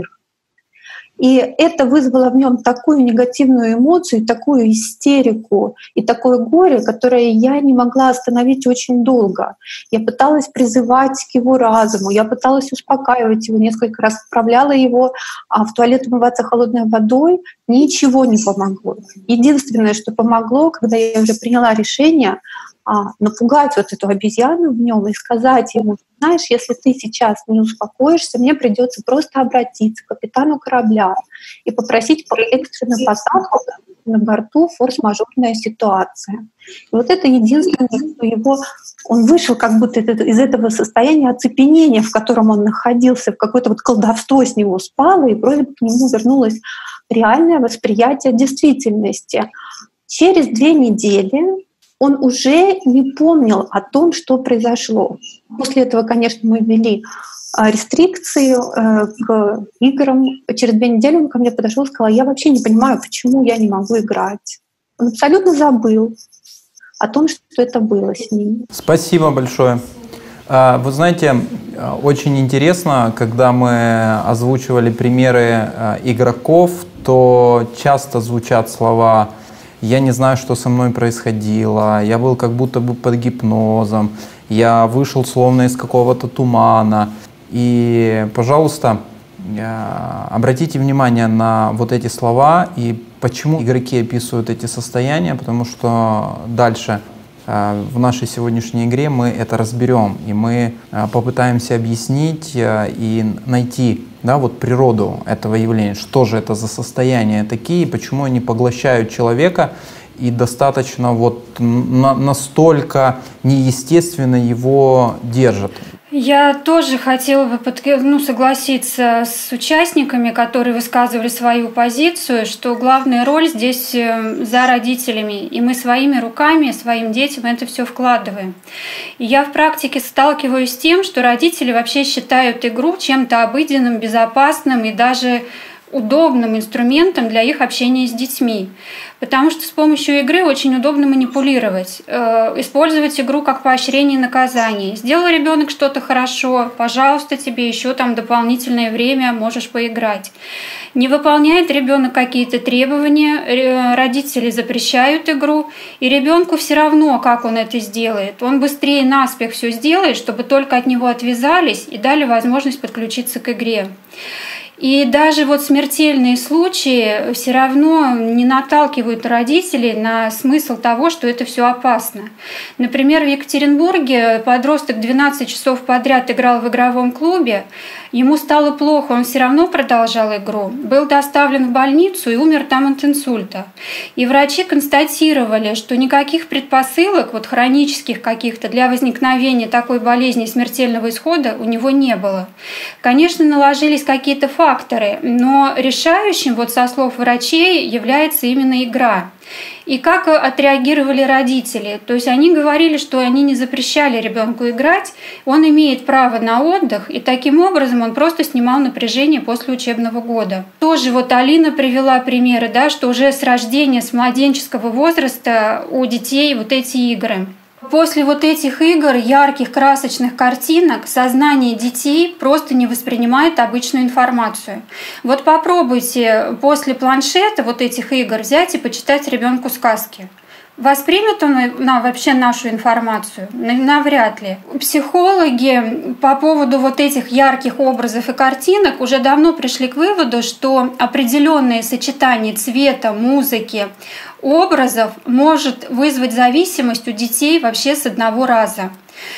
И это вызвало в нем такую негативную эмоцию, такую истерику и такое горе, которое я не могла остановить очень долго. Я пыталась призывать к его разуму, я пыталась успокаивать его, несколько раз отправляла его в туалет умываться холодной водой, ничего не помогло. Единственное, что помогло, когда я уже приняла решение напугать вот эту обезьяну в нем и сказать ему: знаешь, если ты сейчас не успокоишься, мне придется просто обратиться к капитану корабля и попросить экстренную посадку на борту, форс-мажорная ситуация. И вот это единственное, что он вышел как будто из этого состояния оцепенения, в котором он находился, в какое-то вот колдовство с него спало, и вроде бы к нему вернулось реальное восприятие действительности. Через 2 недели он уже не помнил о том, что произошло. После этого, конечно, мы ввели рестрикции к играм. Через 2 недели он ко мне подошел и сказал: я вообще не понимаю, почему я не могу играть. Он абсолютно забыл о том, что это было с ним. Спасибо большое. Вы знаете, очень интересно, когда мы озвучивали примеры игроков, то часто звучат слова: «Я не знаю, что со мной происходило», «Я был как будто бы под гипнозом», «Я вышел словно из какого-то тумана». И, пожалуйста, обратите внимание на вот эти слова и почему игроки описывают эти состояния, потому что дальше в нашей сегодняшней игре мы это разберем, и мы попытаемся объяснить и найти, да, вот природу этого явления, что же это за состояния такие, почему они поглощают человека и достаточно вот настолько неестественно его держат. Я тоже хотела бы согласиться с участниками, которые высказывали свою позицию, что главная роль здесь за родителями, и мы своими руками, своим детям это все вкладываем. И я в практике сталкиваюсь с тем, что родители вообще считают игру чем-то обыденным, безопасным и даже удобным инструментом для их общения с детьми. Потому что с помощью игры очень удобно манипулировать, использовать игру как поощрение и наказание. Сделал ребенок что-то хорошо, пожалуйста, тебе еще там дополнительное время, можешь поиграть. Не выполняет ребенок какие-то требования, родители запрещают игру, и ребенку все равно, как он это сделает. Он быстрее наспех все сделает, чтобы только от него отвязались и дали возможность подключиться к игре. И даже вот смертельные случаи все равно не наталкивают родителей на смысл того, что это все опасно. Например, в Екатеринбурге подросток 12 часов подряд играл в игровом клубе, ему стало плохо, он все равно продолжал игру, был доставлен в больницу и умер там от инсульта. И врачи констатировали, что никаких предпосылок, вот хронических каких-то, для возникновения такой болезни смертельного исхода у него не было. Конечно, наложились какие-то факторы, но решающим, вот со слов врачей, является именно игра. И как отреагировали родители? То есть они говорили, что они не запрещали ребенку играть, он имеет право на отдых, и таким образом он просто снимал напряжение после учебного года. Тоже вот Алина привела примеры, да, что уже с рождения, с младенческого возраста у детей вот эти игры. После вот этих игр, ярких, красочных картинок, сознание детей просто не воспринимает обычную информацию. Вот попробуйте после планшета вот этих игр взять и почитать ребенку сказки. Воспримет он вообще нашу информацию? Навряд ли. Психологи по поводу вот этих ярких образов и картинок уже давно пришли к выводу, что определенное сочетание цвета, музыки, образов может вызвать зависимость у детей вообще с одного раза.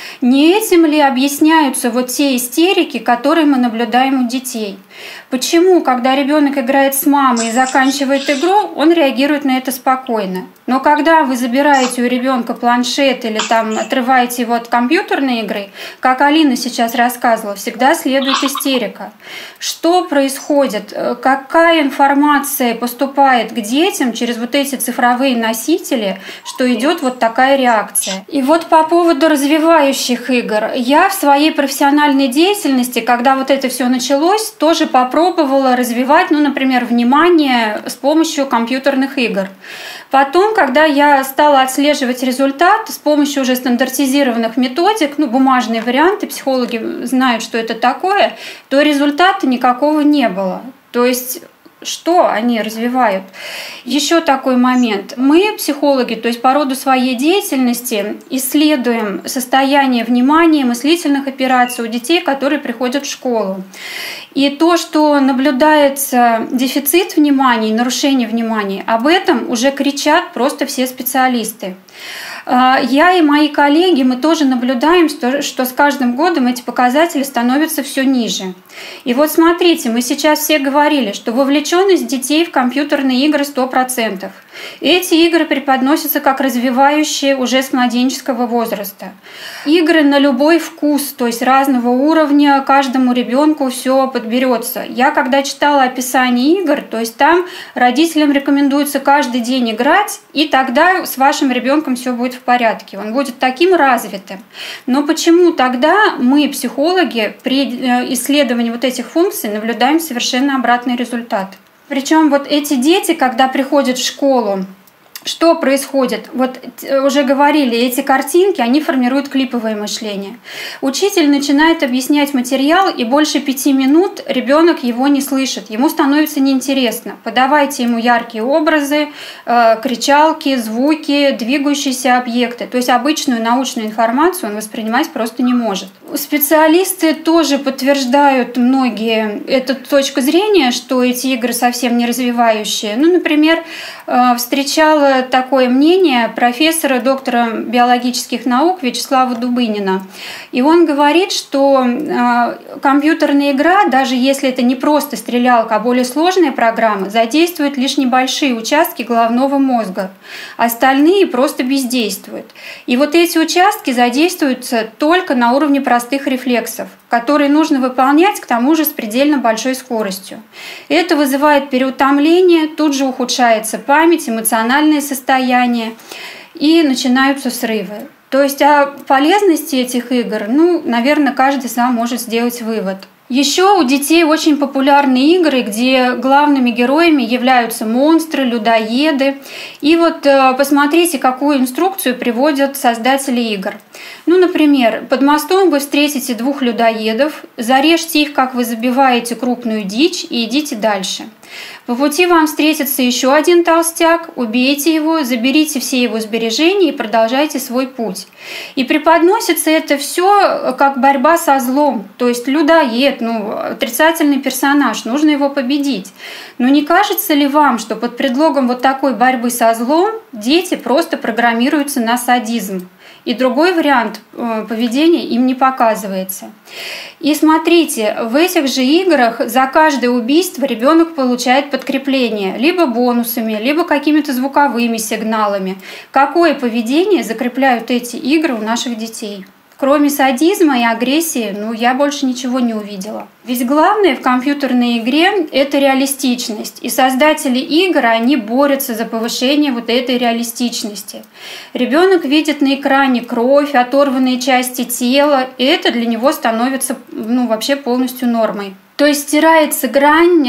Не этим ли объясняются вот те истерики, которые мы наблюдаем у детей? Почему, когда ребенок играет с мамой и заканчивает игру, он реагирует на это спокойно? Но когда вы забираете у ребенка планшет или там отрываете его от компьютерной игры, как Алина сейчас рассказывала, всегда следует истерика. Что происходит? Какая информация поступает к детям через вот эти цифровые носители, что идет вот такая реакция? И вот по поводу развивающих игр. Я в своей профессиональной деятельности, когда вот это все началось, тоже попробовала развивать, например, внимание с помощью компьютерных игр. Потом, когда я стала отслеживать результат с помощью уже стандартизированных методик, бумажные варианты, психологи знают, что это такое, то результата никакого не было. То есть что они развивают? Еще такой момент. Мы, психологи, то есть по роду своей деятельности, исследуем состояние внимания, мыслительных операций у детей, которые приходят в школу. И то, что наблюдается дефицит внимания, нарушение внимания, об этом уже кричат просто все специалисты. Я и мои коллеги, мы тоже наблюдаем, что с каждым годом эти показатели становятся все ниже. И вот смотрите, мы сейчас все говорили, что вовлеченность детей в компьютерные игры 100%. Эти игры преподносятся как развивающие уже с младенческого возраста. Игры на любой вкус, то есть разного уровня, каждому ребенку все подберется. Я когда читала описание игр, то есть там родителям рекомендуется каждый день играть, и тогда с вашим ребенком все будет в порядке, он будет таким развитым. Но почему тогда мы, психологи, при исследовании вот этих функций наблюдаем совершенно обратный результат? Причем вот эти дети, когда приходят в школу, что происходит? Вот уже говорили, эти картинки, они формируют клиповое мышление. Учитель начинает объяснять материал, и больше 5 минут ребенок его не слышит. Ему становится неинтересно. Подавайте ему яркие образы, кричалки, звуки, двигающиеся объекты. То есть обычную научную информацию он воспринимать просто не может. Специалисты тоже подтверждают многие эту точку зрения, что эти игры совсем не развивающие. Ну, например, встречала такое мнение профессора, доктора биологических наук Вячеслава Дубынина. И он говорит, что компьютерная игра, даже если это не просто стрелялка, а более сложная программа, задействует лишь небольшие участки головного мозга. Остальные просто бездействуют. И вот эти участки задействуются только на уровне простых рефлексов, которые нужно выполнять, к тому же с предельно большой скоростью. Это вызывает переутомление, тут же ухудшается память, эмоциональное состояние, и начинаются срывы. То есть о полезности этих игр, наверное, каждый сам может сделать вывод. Еще у детей очень популярны игры, где главными героями являются монстры, людоеды. И вот посмотрите, какую инструкцию приводят создатели игр. Например, под мостом вы встретите 2 людоедов, зарежьте их, как вы забиваете крупную дичь, и идите дальше. По пути вам встретится еще один толстяк, убейте его, заберите все его сбережения и продолжайте свой путь. И преподносится это все как борьба со злом, то есть людоед, отрицательный персонаж, нужно его победить. Но не кажется ли вам, что под предлогом вот такой борьбы со злом дети просто программируются на садизм? И другой вариант поведения им не показывается. И смотрите, в этих же играх за каждое убийство ребенок получает подкрепление либо бонусами, либо какими-то звуковыми сигналами. Какое поведение закрепляют эти игры у наших детей? Кроме садизма и агрессии, я больше ничего не увидела. Ведь главное в компьютерной игре – это реалистичность. И создатели игр, они борются за повышение вот этой реалистичности. Ребенок видит на экране кровь, оторванные части тела, и это для него становится вообще полностью нормой. То есть стирается грань,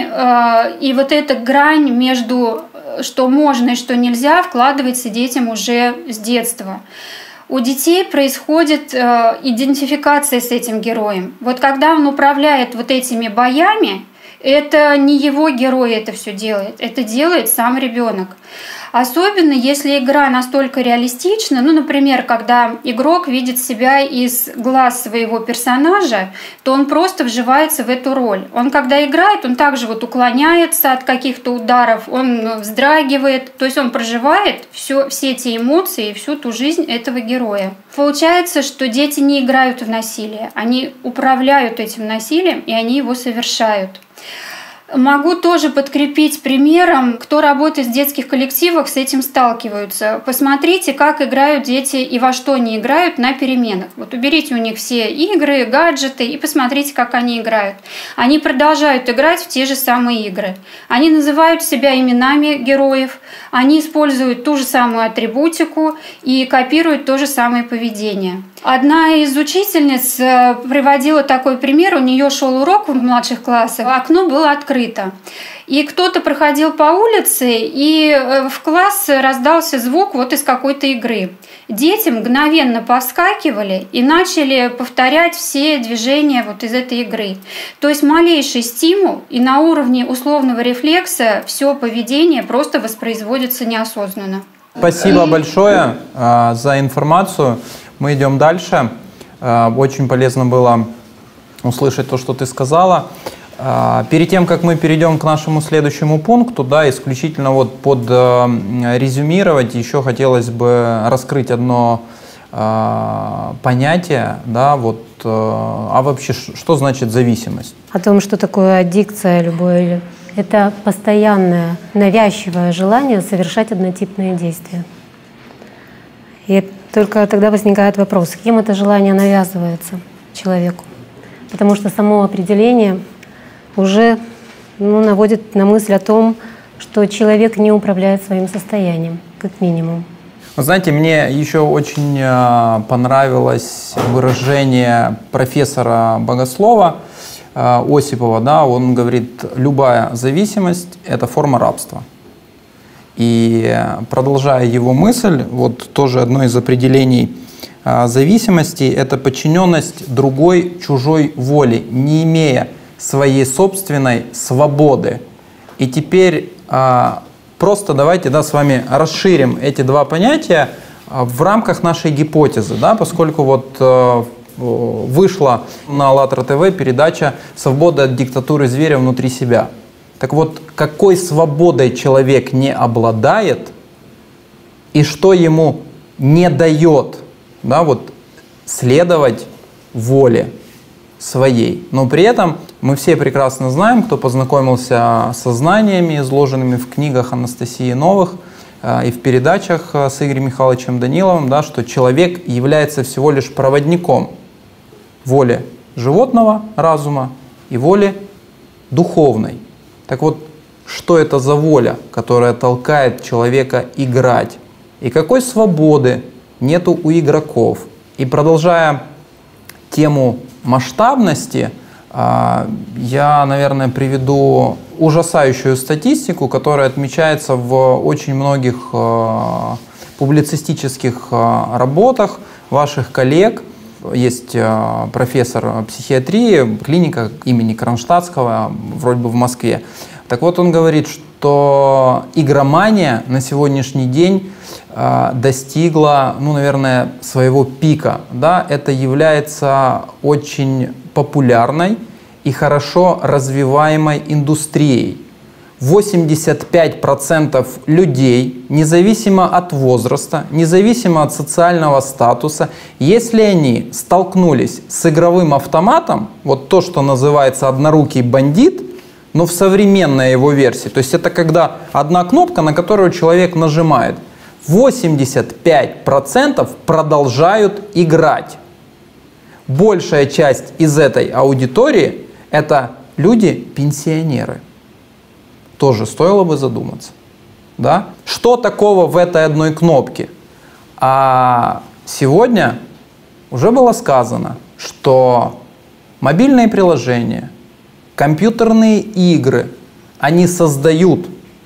и вот эта грань между что можно и что нельзя вкладывается детям уже с детства. У детей происходит идентификация с этим героем. Вот когда он управляет вот этими боями, это не его герой это все делает, это делает сам ребенок. Особенно если игра настолько реалистична, например, когда игрок видит себя из глаз своего персонажа, то он просто вживается в эту роль. Он когда играет, он также уклоняется от каких-то ударов, он вздрагивает, то есть он проживает все эти эмоции и всю ту жизнь этого героя. Получается, что дети не играют в насилие, они управляют этим насилием, и они его совершают. Могу тоже подкрепить примером, кто работает в детских коллективах, с этим сталкиваются. Посмотрите, как играют дети и во что они играют на переменах. Вот уберите у них все игры, гаджеты и посмотрите, как они играют. Они продолжают играть в те же самые игры. Они называют себя именами героев, они используют ту же самую атрибутику и копируют то же самое поведение. Одна из учительниц приводила такой пример. У нее шел урок в младших классах, окно было открыто. И кто-то проходил по улице, и в класс раздался звук из какой-то игры. Дети мгновенно повскакивали и начали повторять все движения из этой игры. То есть малейший стимул, и на уровне условного рефлекса все поведение просто воспроизводится неосознанно. Спасибо большое за информацию. Мы идем дальше. Очень полезно было услышать то, что ты сказала. Перед тем, как мы перейдем к нашему следующему пункту, исключительно резюмировать, еще хотелось бы раскрыть одно понятие, а вообще, что значит зависимость? О том, что такое аддикция, любое это постоянное навязчивое желание совершать однотипные действия. И только тогда возникает вопрос, кем это желание навязывается человеку. Потому что само определение уже наводит на мысль о том, что человек не управляет своим состоянием, как минимум. Вы знаете, мне еще очень понравилось выражение профессора богослова Осипова. Да, он говорит, любая зависимость — это форма рабства. И продолжая его мысль, вот тоже одно из определений зависимости — это подчиненность другой чужой воле, не имея своей собственной свободы. И теперь просто давайте с вами расширим эти два понятия в рамках нашей гипотезы, да, поскольку вот вышла на АЛЛАТРА ТВ передача «Свобода от диктатуры зверя внутри себя». Так вот, какой свободой человек не обладает и что ему не дает, да, вот, следовать воле своей. Но при этом мы все прекрасно знаем, кто познакомился со знаниями, изложенными в книгах Анастасии Новых и в передачах с Игорем Михайловичем Даниловым, да, что человек является всего лишь проводником воли животного разума и воли духовной. Так вот, что это за воля, которая толкает человека играть? И какой свободы нету у игроков? И продолжая тему масштабности, я, наверное, приведу ужасающую статистику, которая отмечается в очень многих публицистических работах ваших коллег. Есть профессор психиатрии, клиника имени Кронштадтского, вроде бы в Москве. Так вот, он говорит, что игромания на сегодняшний день достигла, наверное, своего пика. Да? Это является очень популярной и хорошо развиваемой индустрией. 85% людей, независимо от возраста, независимо от социального статуса, если они столкнулись с игровым автоматом, вот то, что называется однорукий бандит, но в современной его версии, то есть это когда одна кнопка, на которую человек нажимает, 85% продолжают играть. Большая часть из этой аудитории – это люди-пенсионеры. Тоже стоило бы задуматься. Да? Что такого в этой одной кнопке? А сегодня уже было сказано, что мобильные приложения, компьютерные игры, они создают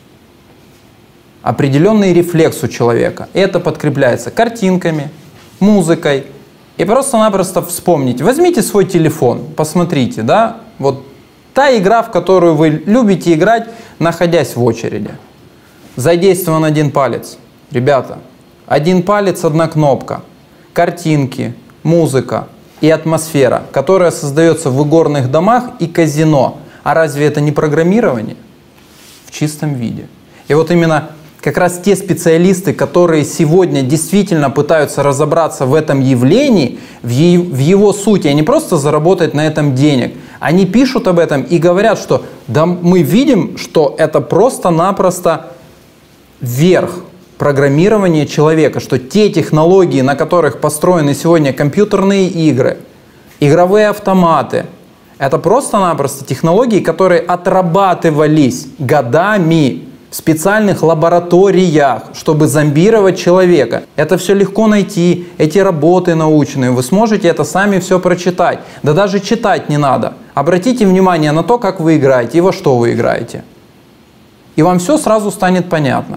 определенный рефлекс у человека. Это подкрепляется картинками, музыкой. И просто-напросто вспомните. Возьмите свой телефон, посмотрите, да, вот та игра, в которую вы любите играть, находясь в очереди. Задействован один палец. Ребята, один палец, одна кнопка. Картинки, музыка и атмосфера, которая создается в игорных домах и казино. А разве это не программирование? В чистом виде. И вот именно как раз те специалисты, которые сегодня действительно пытаются разобраться в этом явлении, в его сути, а не просто заработать на этом денег. Они пишут об этом и говорят, что да, мы видим, что это просто-напросто верх программирования человека, что те технологии, на которых построены сегодня компьютерные игры, игровые автоматы, это просто-напросто технологии, которые отрабатывались годами в специальных лабораториях, чтобы зомбировать человека. Это все легко найти, эти работы научные, вы сможете это сами все прочитать. Да даже читать не надо. Обратите внимание на то, как вы играете и во что вы играете. И вам все сразу станет понятно.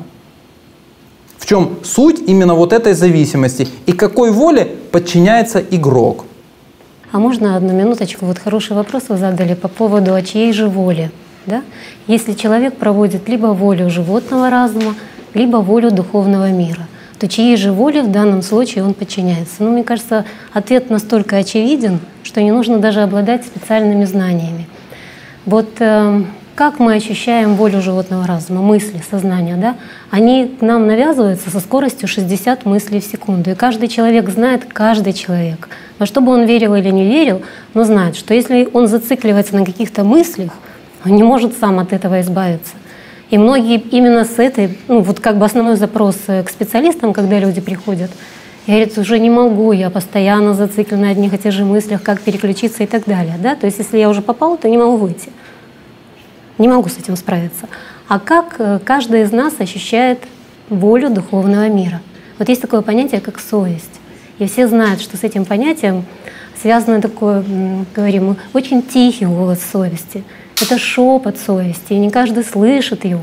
В чем суть именно вот этой зависимости и какой воле подчиняется игрок. А можно одну минуточку? Вот хороший вопрос вы задали по поводу, о чьей же воле. Да? Если человек проводит либо волю животного разума, либо волю духовного мира, то чьей же воле в данном случае он подчиняется? Мне кажется, ответ настолько очевиден, что не нужно даже обладать специальными знаниями. Вот как мы ощущаем волю животного разума, мысли, сознания, да? Они к нам навязываются со скоростью 60 мыслей в секунду. И каждый человек знает, каждый человек, во что бы он верил или не верил, но знает, что если он зацикливается на каких-то мыслях, Он не может сам от этого избавиться. И многие именно с этой, вот как бы основной запрос к специалистам, когда люди приходят, говорят, уже не могу, я постоянно зациклена на одних и тех же мыслях, как переключиться и так далее. Да? То есть если я уже попала, то не могу выйти. Не могу с этим справиться. А как каждый из нас ощущает волю духовного мира? Вот есть такое понятие, как совесть. И все знают, что с этим понятием связано такое, говорим, очень тихий голос совести. Это шепот совести, и не каждый слышит его.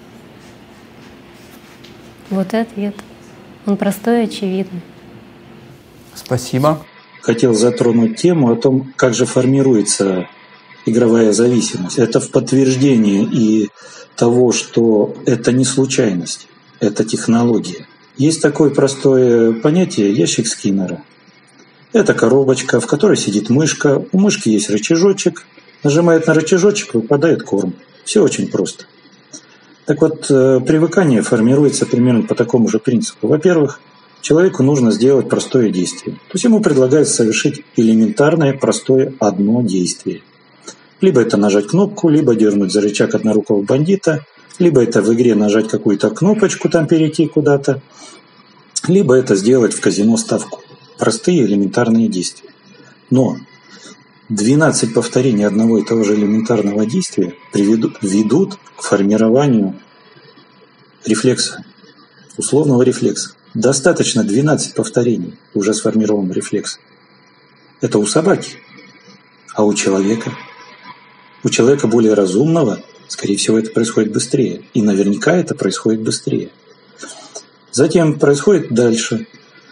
Вот ответ. Он простой и очевидный. Спасибо. Хотел затронуть тему о том, как же формируется игровая зависимость. Это в подтверждение и того, что это не случайность, это технология. Есть такое простое понятие ящик Скиннера. Это коробочка, в которой сидит мышка. У мышки есть рычажочек. Нажимает на рычажочек, выпадает корм. Все очень просто. Так вот, привыкание формируется примерно по такому же принципу. Во-первых, человеку нужно сделать простое действие. То есть ему предлагают совершить элементарное, простое одно действие. Либо это нажать кнопку, либо дернуть за рычаг однорукого бандита, либо это в игре нажать какую-то кнопочку, там перейти куда-то, либо это сделать в казино ставку. Простые элементарные действия. Но 12 повторений одного и того же элементарного действия ведут к формированию рефлекса, условного рефлекса. Достаточно 12 повторений уже сформирован рефлекс. Это у собаки. А у человека? У человека более разумного, скорее всего, это происходит быстрее. И наверняка это происходит быстрее. Затем происходит дальше.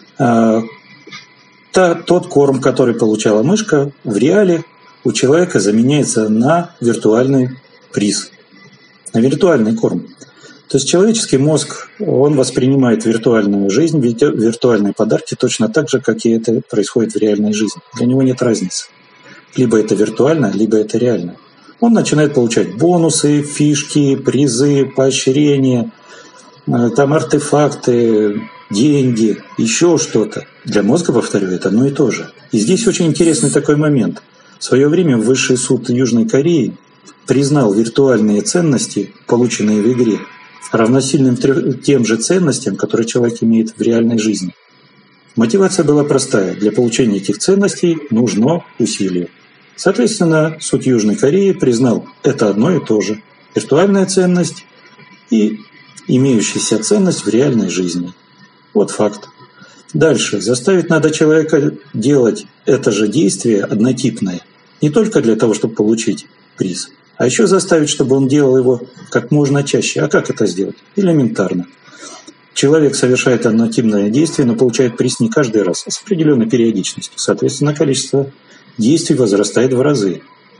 Тот корм, который получала мышка, в реале у человека заменяется на виртуальный приз, на виртуальный корм. То есть человеческий мозг, он воспринимает виртуальную жизнь, виртуальные подарки точно так же, как и это происходит в реальной жизни. Для него нет разницы. Либо это виртуально, либо это реально. Он начинает получать бонусы, фишки, призы, поощрения, там артефакты, деньги, еще что-то. Для мозга, повторю, это одно и то же. И здесь очень интересный такой момент. В свое время Высший суд Южной Кореи признал виртуальные ценности, полученные в игре, равносильным тем же ценностям, которые человек имеет в реальной жизни. Мотивация была простая. Для получения этих ценностей нужно усилие. Соответственно, суд Южной Кореи признал это одно и то же. Виртуальная ценность и имеющаяся ценность в реальной жизни. Вот факт. Дальше. Заставить надо человека делать это же действие однотипное. Не только для того, чтобы получить приз, а еще заставить, чтобы он делал его как можно чаще. А как это сделать? Элементарно. Человек совершает однотипное действие, но получает приз не каждый раз, а с определенной периодичностью. Соответственно, количество действий возрастает в разы.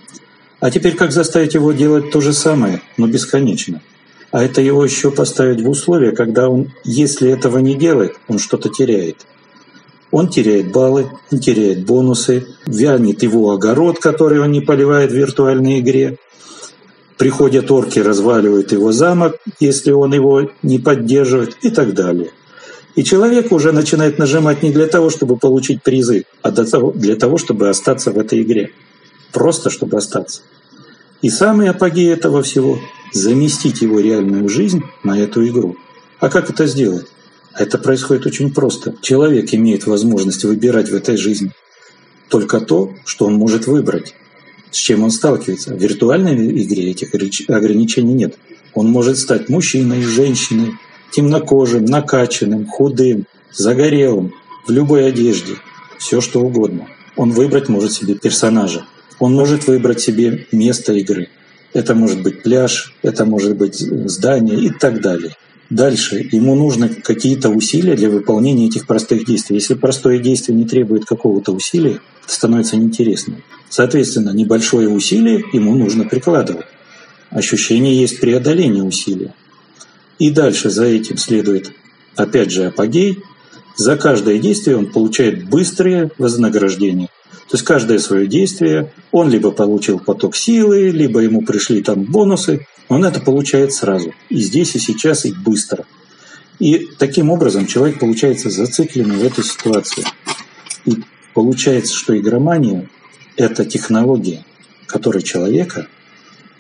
А теперь как заставить его делать то же самое, но бесконечно? А это его еще поставить в условия, когда он, если этого не делает, он что-то теряет. Он теряет баллы, он теряет бонусы, вянет его огород, который он не поливает в виртуальной игре. Приходят орки, разваливают его замок, если он его не поддерживает, и так далее. И человек уже начинает нажимать не для того, чтобы получить призы, а для того, чтобы остаться в этой игре. Просто чтобы остаться. И самый апогей этого всего — заместить его реальную жизнь на эту игру. А как это сделать? Это происходит очень просто. Человек имеет возможность выбирать в этой жизни только то, что он может выбрать, с чем он сталкивается. В виртуальной игре этих ограничений нет. Он может стать мужчиной, женщиной, темнокожим, накачанным, худым, загорелым, в любой одежде, все что угодно. Он выбрать может себе персонажа. Он может выбрать себе место игры. Это может быть пляж, это может быть здание и так далее. Дальше ему нужны какие-то усилия для выполнения этих простых действий. Если простое действие не требует какого-то усилия, это становится неинтересным. Соответственно, небольшое усилие ему нужно прикладывать. Ощущение есть преодоление усилия. И дальше за этим следует, опять же, апогей. За каждое действие он получает быстрое вознаграждение. То есть каждое свое действие он либо получил поток силы, либо ему пришли там бонусы. Он это получает сразу. И здесь, и сейчас, и быстро. И таким образом человек получается зацикленный в этой ситуации. И получается, что игромания — это технология, которая человека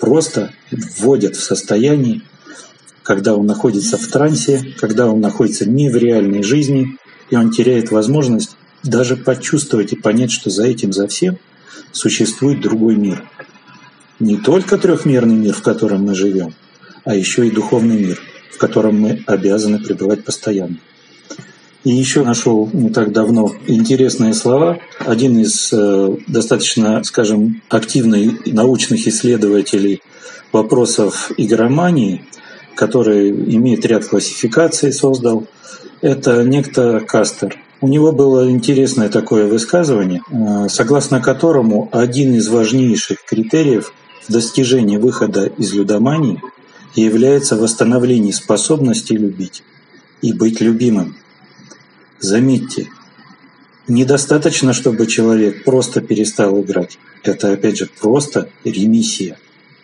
просто вводят в состояние, когда он находится в трансе, когда он находится не в реальной жизни, и он теряет возможность даже почувствовать и понять, что за этим, за всем существует другой мир. Не только трехмерный мир, в котором мы живем, а еще и духовный мир, в котором мы обязаны пребывать постоянно. И еще нашел не так давно интересные слова. Один из достаточно, скажем, активных научных исследователей вопросов игромании, который имеет ряд классификаций, создал, это некто Кастер. У него было интересное такое высказывание, согласно которому один из важнейших критериев достижения выхода из людомании является восстановление способности любить и быть любимым. Заметьте, недостаточно, чтобы человек просто перестал играть. Это, опять же, просто ремиссия.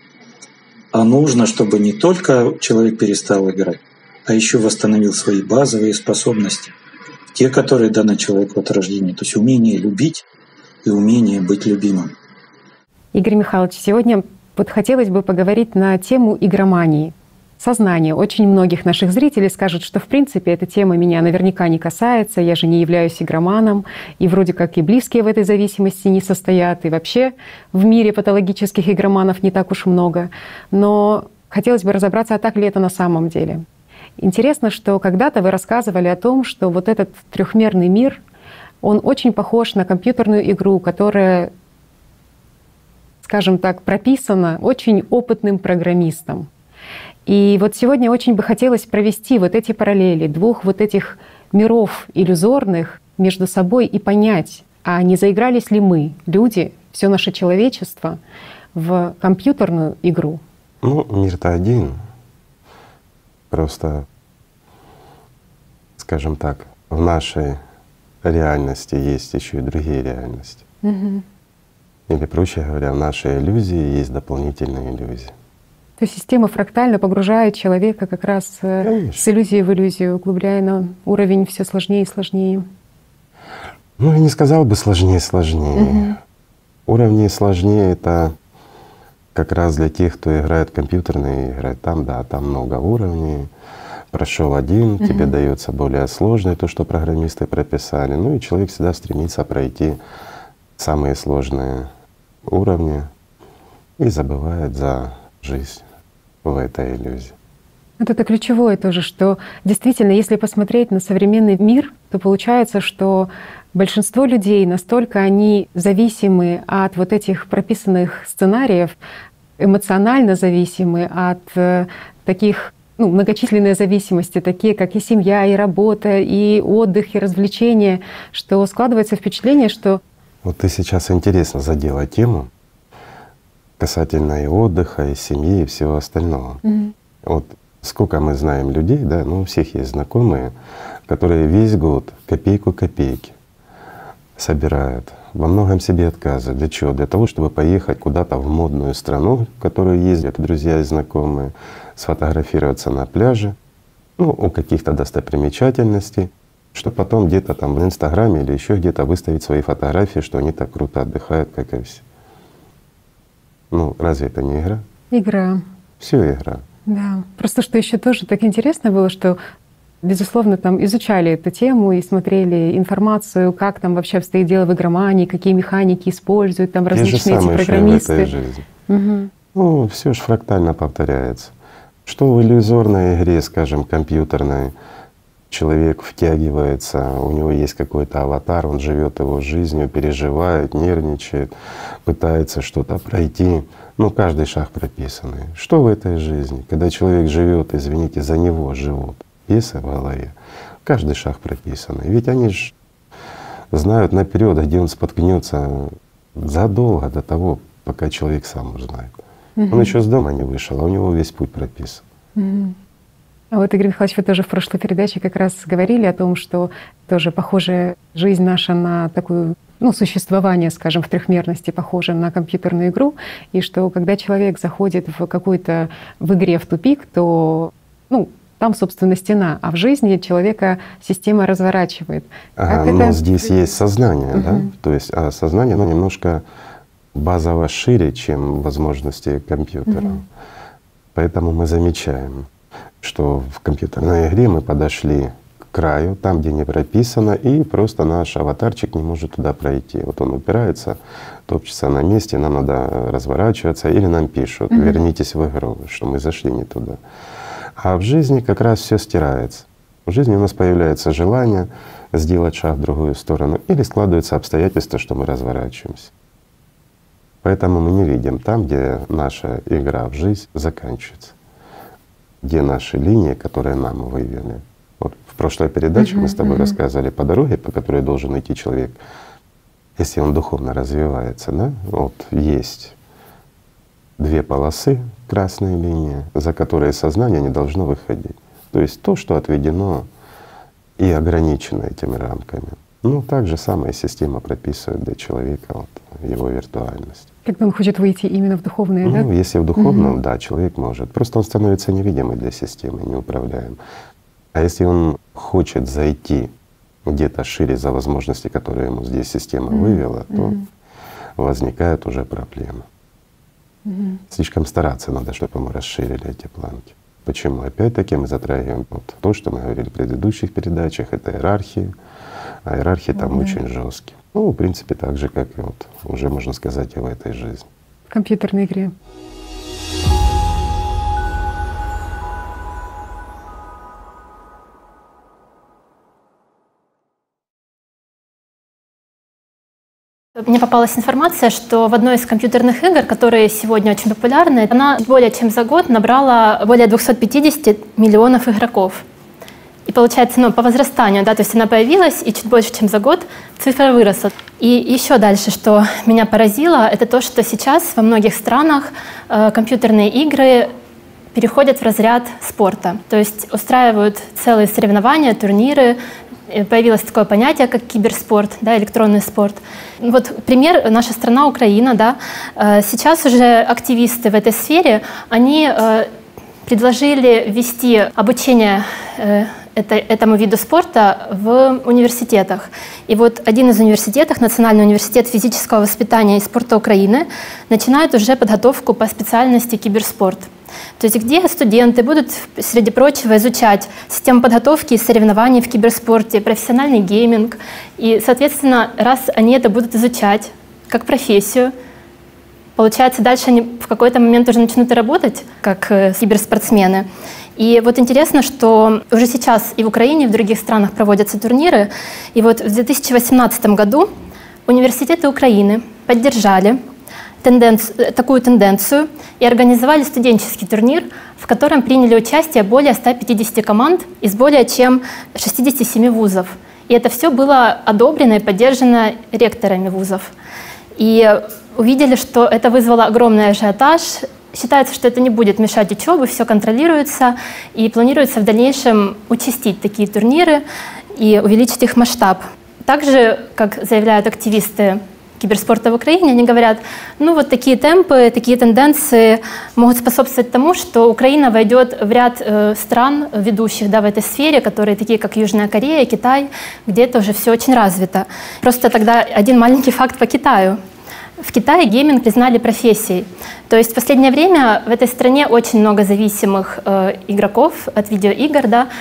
А нужно, чтобы не только человек перестал играть, а еще восстановил свои базовые способности, те, которые даны человеку от рождения. То есть умение любить и умение быть любимым. Игорь Михайлович, сегодня вот хотелось бы поговорить на тему игромании. Сознание. Очень многих наших зрителей скажут, что в принципе эта тема меня наверняка не касается, я же не являюсь игроманом, и вроде как и близкие в этой зависимости не состоят, и вообще в мире патологических игроманов не так уж много. Но хотелось бы разобраться, а так ли это на самом деле. Интересно, что когда-то вы рассказывали о том, что вот этот трехмерный мир, он очень похож на компьютерную игру, которая, скажем так, прописана очень опытным программистом. И вот сегодня очень бы хотелось провести вот эти параллели двух вот этих миров иллюзорных между собой и понять, а не заигрались ли мы, люди, все наше человечество, в компьютерную игру? Ну, мир-то один. Просто, скажем так, в нашей реальности есть еще и другие реальности. Угу. Или, проще говоря, в нашей иллюзии есть дополнительные иллюзии. То есть система фрактально погружает человека как раз с иллюзии в иллюзию, углубляя на уровень все сложнее и сложнее. Ну, я не сказал бы сложнее. Угу. Уровни сложнее — это как раз для тех, кто играет в компьютерные игры. Там, да, там много уровней. Прошел один, тебе дается более сложное, то, что программисты прописали. Ну и человек всегда стремится пройти самые сложные уровни и забывает за жизнь в этой иллюзии. Вот это ключевое тоже, что действительно, если посмотреть на современный мир, то получается, что большинство людей настолько они зависимы от вот этих прописанных сценариев, эмоционально зависимы от таких, многочисленные зависимости, такие как и семья, и работа, и отдых, и развлечения, что складывается впечатление, что… Вот ты сейчас интересно задела тему касательно и отдыха, и семьи, и всего остального. Вот сколько мы знаем людей, да, у всех есть знакомые, которые весь год копейку копейки собирают, во многом себе отказывают. Для чего? Для того, чтобы поехать куда-то в модную страну, в которую ездят друзья и знакомые, сфотографироваться на пляже, у каких-то достопримечательностей, чтобы потом где-то там в Инстаграме или еще где-то выставить свои фотографии, что они так круто отдыхают, как и все. Разве это не игра? Игра. Все игра. Да. Просто что еще тоже так интересно было, что, безусловно, там изучали эту тему и смотрели информацию, как там вообще обстоит дело в игромании, какие механики используют там различные эти программисты. В этой жизни. Все же фрактально повторяется. Что в иллюзорной игре, скажем, компьютерной, человек втягивается, у него есть какой-то аватар, он живет его жизнью, переживает, нервничает, пытается что-то пройти. Каждый шаг прописанный. Что в этой жизни? Когда человек живет, извините, за него живут бесы в голове, каждый шаг прописанный. Ведь они же знают наперед, где он споткнется задолго до того, пока человек сам узнает. Он еще с дома не вышел, а у него весь путь прописан. А вот, Игорь Михайлович, вы тоже в прошлой передаче как раз говорили о том, что тоже похожая жизнь наша на такую, существование, скажем, в трехмерности похоже на компьютерную игру, и что когда человек заходит в какую-то в игре в тупик, то там, собственно, стена, а в жизни человека система разворачивает. Но здесь есть сознание, да? То есть сознание, немножко базово шире, чем возможности компьютера. Поэтому мы замечаем, что в компьютерной игре мы подошли к краю, там, где не прописано, и просто наш аватарчик не может туда пройти. Вот он упирается, топчется на месте, нам надо разворачиваться, или нам пишут: вернитесь в игру, что мы зашли не туда. А в жизни как раз все стирается. В жизни у нас появляется желание сделать шаг в другую сторону, или складываются обстоятельства, что мы разворачиваемся. Поэтому мы не видим там, где наша игра в жизнь заканчивается, где наши линии, которые нам вывели. Вот в прошлой передаче мы с тобой рассказывали по дороге, по которой должен идти человек, если он духовно развивается. Да? Вот есть две полосы, красные линии, за которые сознание не должно выходить. То есть то, что отведено и ограничено этими рамками. Ну, так же самая система прописывает для человека вот его виртуальность. Когда он хочет выйти именно в духовное, да? Ну, если в духовном, да, человек может. Просто он становится невидимый для системы, неуправляем. А если он хочет зайти где-то шире за возможности, которые ему здесь система вывела, то возникают уже проблемы. Слишком стараться надо, чтобы мы расширили эти планки. Почему? Опять-таки мы затрагиваем вот то, что мы говорили в предыдущих передачах, это иерархия. А иерархии там очень жесткие. Ну, в принципе, так же, как и вот уже можно сказать и в этой жизни. В компьютерной игре. Мне попалась информация, что в одной из компьютерных игр, которые сегодня очень популярны, она более чем за год набрала более 250 миллионов игроков. И получается, ну, по возрастанию, да, то есть она появилась, и чуть больше, чем за год, цифра выросла. И еще дальше, что меня поразило, это то, что сейчас во многих странах компьютерные игры переходят в разряд спорта. То есть устраивают целые соревнования, турниры. Появилось такое понятие, как киберспорт, да, электронный спорт. Вот пример, наша страна, Украина, да, сейчас уже активисты в этой сфере, они предложили ввести обучение этому виду спорта в университетах. И вот один из университетов, Национальный университет физического воспитания и спорта Украины, начинает уже подготовку по специальности киберспорт. То есть где студенты будут, среди прочего, изучать систему подготовки и соревнований в киберспорте, профессиональный гейминг. И, соответственно, раз они это будут изучать как профессию, получается, дальше они в какой-то момент уже начнут работать как киберспортсмены. И вот интересно, что уже сейчас и в Украине, и в других странах проводятся турниры. И вот в 2018 году университеты Украины поддержали такую тенденцию и организовали студенческий турнир, в котором приняли участие более 150 команд из более чем 67 вузов. И это все было одобрено и поддержано ректорами вузов. И увидели, что это вызвало огромный ажиотаж. Считается, что это не будет мешать учебе, все контролируется, и планируется в дальнейшем участить такие турниры и увеличить их масштаб. Также, как заявляют активисты киберспорта в Украине, они говорят, ну вот такие темпы, такие тенденции могут способствовать тому, что Украина войдет в ряд стран ведущих, да, в этой сфере, которые такие, как Южная Корея, Китай, где это уже все очень развито. Просто тогда один маленький факт по Китаю. В Китае гейминг признали профессией. То есть в последнее время в этой стране очень много зависимых игроков от видеоигр, да,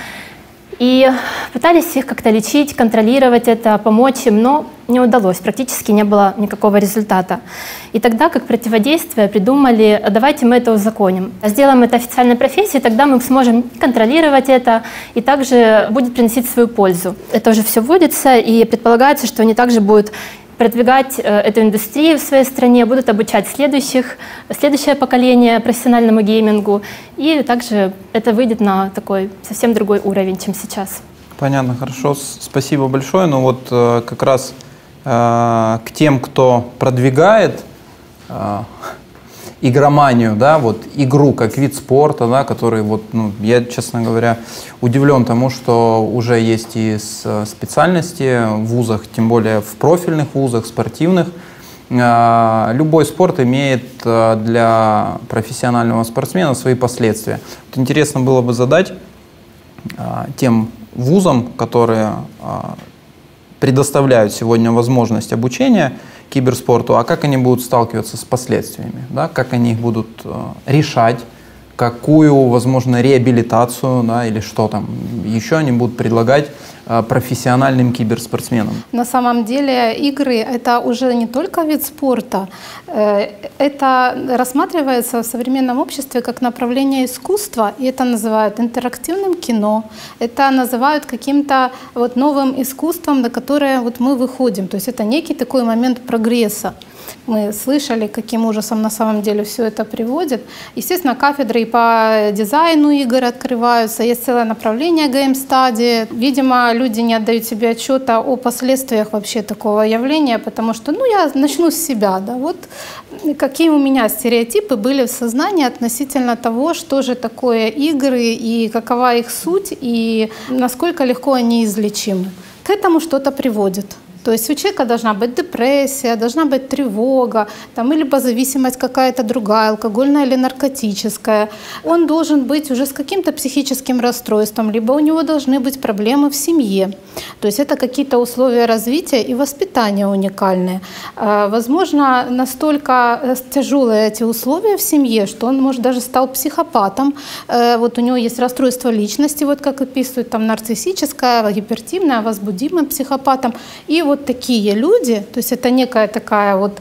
и пытались их как-то лечить, контролировать это, помочь им, но не удалось, практически не было никакого результата. И тогда, как противодействие, придумали, давайте мы это узаконим. Сделаем это официальной профессией, тогда мы сможем контролировать это, и также будет приносить свою пользу. Это уже все вводится, и предполагается, что они также будут продвигать эту индустрию в своей стране, будут обучать следующее поколение профессиональному геймингу, и также это выйдет на такой совсем другой уровень, чем сейчас. Понятно, хорошо, спасибо большое. Ну вот как раз к тем, кто продвигает игроманию, да, вот игру как вид спорта, да, который вот, ну, я, честно говоря, удивлен тому, что уже есть и специальности в вузах, тем более в профильных вузах, спортивных. Любой спорт имеет для профессионального спортсмена свои последствия. Вот интересно было бы задать тем вузам, которые предоставляют сегодня возможность обучения киберспорту, а как они будут сталкиваться с последствиями, да? Как они их будут решать, какую, возможно, реабилитацию, да, или что там еще они будут предлагать профессиональным киберспортсменам? На самом деле игры — это уже не только вид спорта, это рассматривается в современном обществе как направление искусства, и это называют интерактивным кино, это называют каким-то вот новым искусством, на которое вот мы выходим. То есть это некий такой момент прогресса. Мы слышали, каким ужасом на самом деле все это приводит. Естественно, кафедры и по дизайну игр открываются, есть целое направление Game Study. Видимо, люди не отдают себе отчета о последствиях вообще такого явления, потому что, ну, я начну с себя, да, вот какие у меня стереотипы были в сознании относительно того, что же такое игры и какова их суть, и насколько легко они излечимы. К этому что-то приводит. То есть у человека должна быть депрессия, должна быть тревога, там, либо зависимость какая-то другая, алкогольная или наркотическая. Он должен быть уже с каким-то психическим расстройством, либо у него должны быть проблемы в семье. То есть это какие-то условия развития и воспитания уникальные. Возможно, настолько тяжелые эти условия в семье, что он, может, даже стал психопатом. Вот у него есть расстройство личности, вот как описывают, там, нарциссическое, гипертимное, возбудимым психопатом. И вот такие люди, то есть это некая такая вот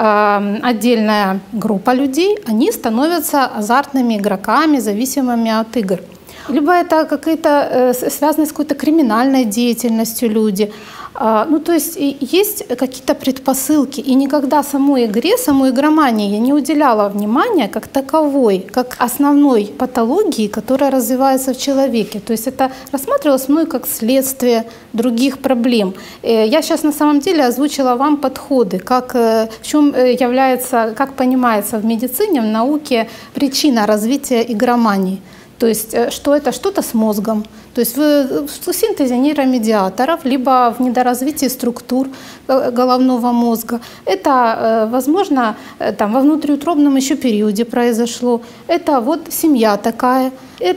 отдельная группа людей, они становятся азартными игроками, зависимыми от игр. Либо это какие-то связанные с какой-то криминальной деятельностью люди. Ну, то есть есть какие-то предпосылки. И никогда самой игре, самой игромании я не уделяла внимания как таковой, как основной патологии, которая развивается в человеке. То есть это рассматривалось мной как следствие других проблем. Я сейчас на самом деле озвучила вам подходы, как, в чем является, как понимается в медицине, в науке причина развития игромании. То есть что это что-то с мозгом, то есть в синтезе нейромедиаторов, либо в недоразвитии структур головного мозга. Это, возможно, там, во внутриутробном еще периоде произошло. Это вот семья такая.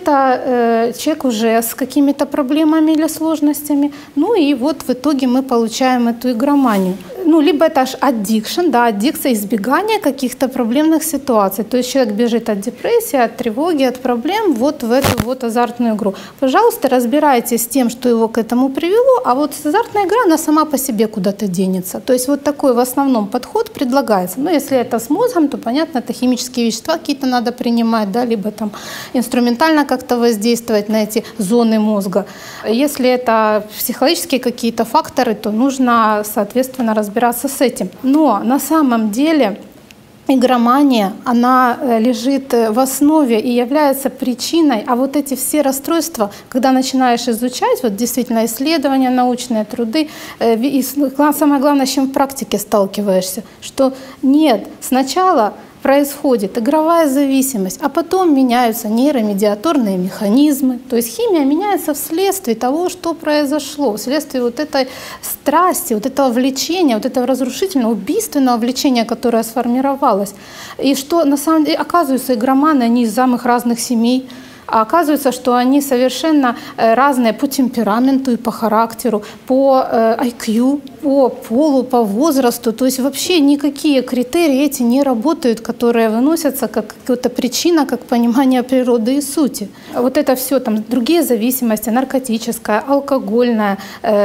Это человек уже с какими-то проблемами или сложностями. Ну и вот в итоге мы получаем эту игроманию. Ну, либо это addiction, да, аддикция, избегание каких-то проблемных ситуаций. То есть человек бежит от депрессии, от тревоги, от проблем вот в эту вот азартную игру. Пожалуйста, разбирайтесь с тем, что его к этому привело, а вот азартная игра, она сама по себе куда-то денется. То есть вот такой в основном подход предлагается. Но если это с мозгом, то, понятно, это химические вещества какие-то надо принимать, да, либо там инструментально как-то воздействовать на эти зоны мозга. Если это психологические какие-то факторы, то нужно, соответственно, разбираться с этим. Но на самом деле игромания, она лежит в основе и является причиной, а вот эти все расстройства, когда начинаешь изучать, вот действительно исследования, научные труды, и самое главное, с чем в практике сталкиваешься, что нет, сначала происходит игровая зависимость, а потом меняются нейромедиаторные механизмы. То есть химия меняется вследствие того, что произошло, вследствие вот этой страсти, вот этого влечения, вот этого разрушительного, убийственного влечения, которое сформировалось. И что на самом деле, оказывается, игроманы, они из самых разных семей. А оказывается, что они совершенно разные по темпераменту и по характеру, по IQ, по полу, по возрасту. То есть вообще никакие критерии эти не работают, которые выносятся как какая-то причина, как понимание природы и сути. Вот это все, там другие зависимости, наркотическая, алкогольная,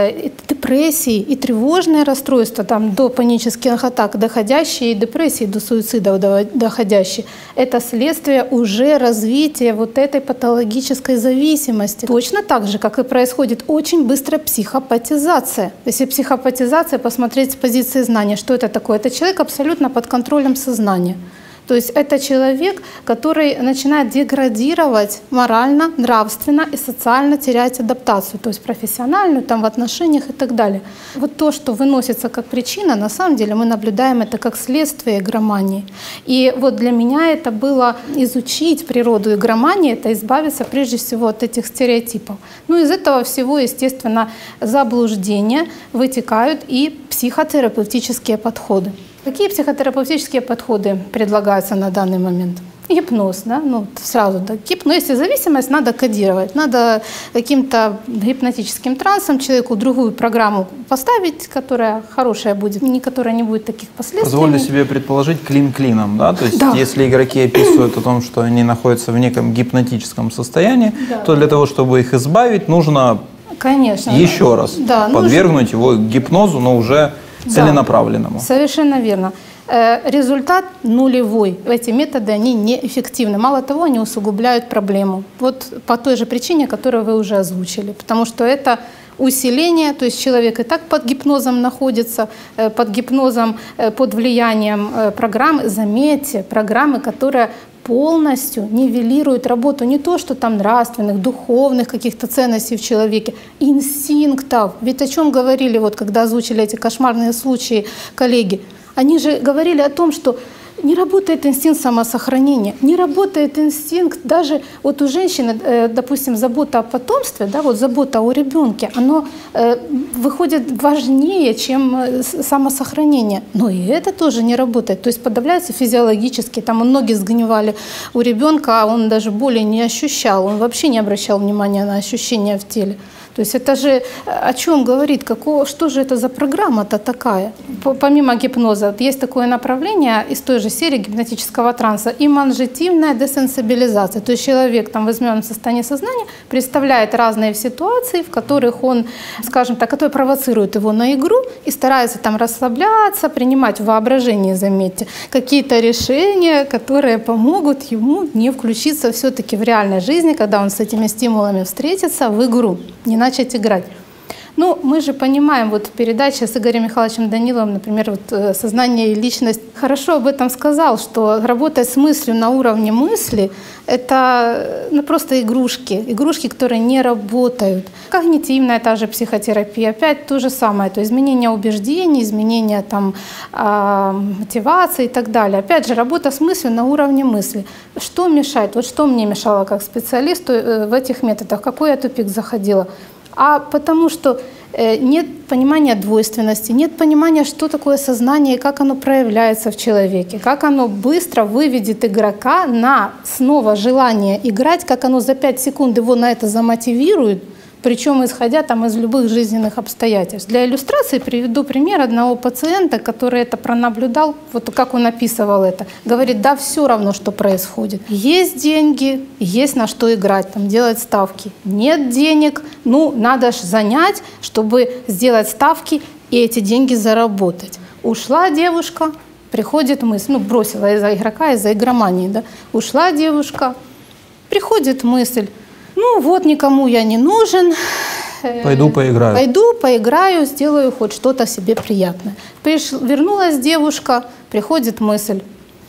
депрессии и тревожные расстройства, там до панических атак доходящие, и депрессии до суицида доходящие. Это следствие уже развития вот этой патологической зависимости. Точно так же, как и происходит очень быстрая психопатизация. Если психопатизация, посмотреть с позиции знания, что это такое? Это человек абсолютно под контролем сознания. То есть это человек, который начинает деградировать морально, нравственно и социально, терять адаптацию, то есть профессиональную, там, в отношениях и так далее. Вот то, что выносится как причина, на самом деле мы наблюдаем это как следствие игромании. И вот для меня это было изучить природу игромании, это избавиться прежде всего от этих стереотипов. Ну, из этого всего, естественно, заблуждения вытекают и психотерапевтические подходы. Какие психотерапевтические подходы предлагаются на данный момент? Гипноз, да, ну сразу, да, но если зависимость, надо кодировать, надо каким-то гипнотическим трансом человеку другую программу поставить, которая хорошая будет, которая не будет таких последствий. Позволю себе предположить клин клином, да, то есть да. Если игроки описывают о том, что они находятся в неком гипнотическом состоянии, да. то для того, чтобы их избавить, нужно Конечно, еще раз подвергнуть его гипнозу, но уже целенаправленному. Совершенно верно. Результат нулевой. Эти методы, они неэффективны. Мало того, они усугубляют проблему. Вот по той же причине, которую вы уже озвучили. Потому что это усиление, то есть человек и так под гипнозом находится, под гипнозом, под влиянием программ. Заметьте, программы, которые полностью нивелируют работу не то, что там нравственных, духовных каких-то ценностей в человеке, инстинктов. Ведь о чем говорили, вот, когда озвучили эти кошмарные случаи коллеги? Они же говорили о том, что не работает инстинкт самосохранения, не работает инстинкт даже вот у женщины, допустим, забота о потомстве, да, вот забота о ребенке, оно выходит важнее, чем самосохранение. Но и это тоже не работает. То есть подавляется физиологически, там ноги сгнивали у ребенка, а он даже боли не ощущал, он вообще не обращал внимания на ощущения в теле. То есть это же о чем говорит, что же это за программа-то такая? Помимо гипноза, есть такое направление из той же серии гипнотического транса — иманжитивная десенсибилизация. То есть человек там в измененном состоянии сознания представляет разные ситуации, в которых он, скажем так, которые провоцируют его на игру и старается там расслабляться, принимать в воображении, заметьте, какие-то решения, которые помогут ему не включиться все-таки в реальной жизни, когда он с этими стимулами встретится, в игру. Не начать играть. Ну, мы же понимаем, вот передача с Игорем Михайловичем Даниловым, например, вот «Сознание и личность», хорошо об этом сказал, что работать с мыслью на уровне мысли — это просто игрушки, которые не работают. Когнитивная та же психотерапия, опять то же самое, то изменение убеждений, изменение там, мотивации и так далее. Опять же, работа с мыслью на уровне мысли. Что мешает? Вот что мне мешало как специалисту в этих методах? Какой я тупик заходила? А потому что нет понимания двойственности, нет понимания, что такое сознание и как оно проявляется в человеке, как оно быстро выведет игрока на снова желание играть, как оно за 5 секунд его на это замотивирует, причем исходя там из любых жизненных обстоятельств. Для иллюстрации приведу пример одного пациента, который это пронаблюдал, вот как он описывал это. Говорит, да, все равно, что происходит. Есть деньги, есть на что играть, там, делать ставки. Нет денег, ну, надо ж занять, чтобы сделать ставки и эти деньги заработать. Ушла девушка, приходит мысль, ну, бросила из-за игрока, из-за игромании, да. Ушла девушка, приходит мысль, ну вот, никому я не нужен. Пойду поиграю. Пойду поиграю, сделаю хоть что-то себе приятное. Вернулась девушка, приходит мысль.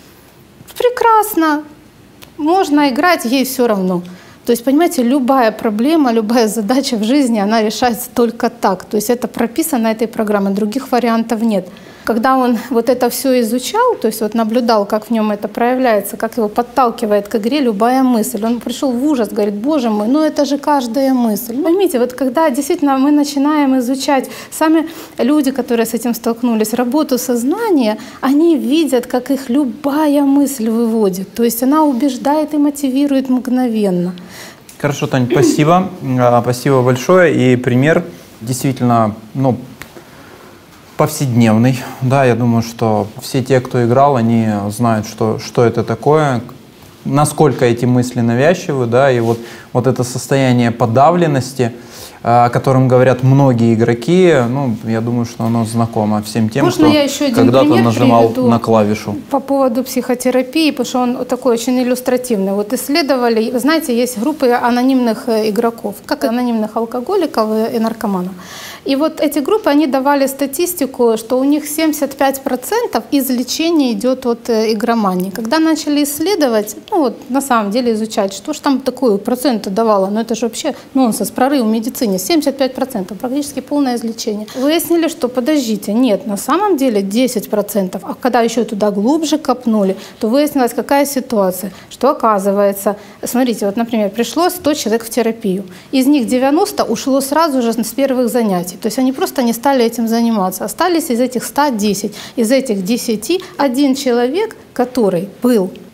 Прекрасно, можно играть, ей все равно. То есть, понимаете, любая проблема, любая задача в жизни, она решается только так. То есть это прописано этой программой, других вариантов нет. Когда он вот это все изучал, то есть вот наблюдал, как в нем это проявляется, как его подталкивает к игре любая мысль, он пришел в ужас, говорит, боже мой, ну это же каждая мысль. Поймите, вот когда действительно мы начинаем изучать, сами люди, которые с этим столкнулись, работу сознания, они видят, как их любая мысль выводит. То есть она убеждает и мотивирует мгновенно. Хорошо, Тань, спасибо. Спасибо большое. И пример действительно, ну, повседневный. Да, я думаю, что все те, кто играл, они знают, что это такое, насколько эти мысли навязчивы, да, и вот это состояние подавленности, о котором говорят многие игроки, ну, я думаю, что оно знакомо всем тем, Можно кто когда-то нажимал на клавишу. По поводу психотерапии, потому что он такой очень иллюстративный. Вот исследовали, вы знаете, есть группы анонимных игроков, как анонимных алкоголиков и наркоманов. И вот эти группы, они давали статистику, что у них 75% из лечения идет от игромании. Когда начали исследовать, ну вот на самом деле изучать, что же там такое процент давало, ну это же вообще нонсенс, прорыв в медицине, 75%, практически полное излечение. Выяснили, что подождите, нет, на самом деле 10%, а когда еще туда глубже копнули, то выяснилась какая ситуация, что оказывается, смотрите, вот, например, пришло 100 человек в терапию, из них 90 ушло сразу же с первых занятий. То есть они просто не стали этим заниматься. Остались из этих 100 10. Из этих 10 один человек, который был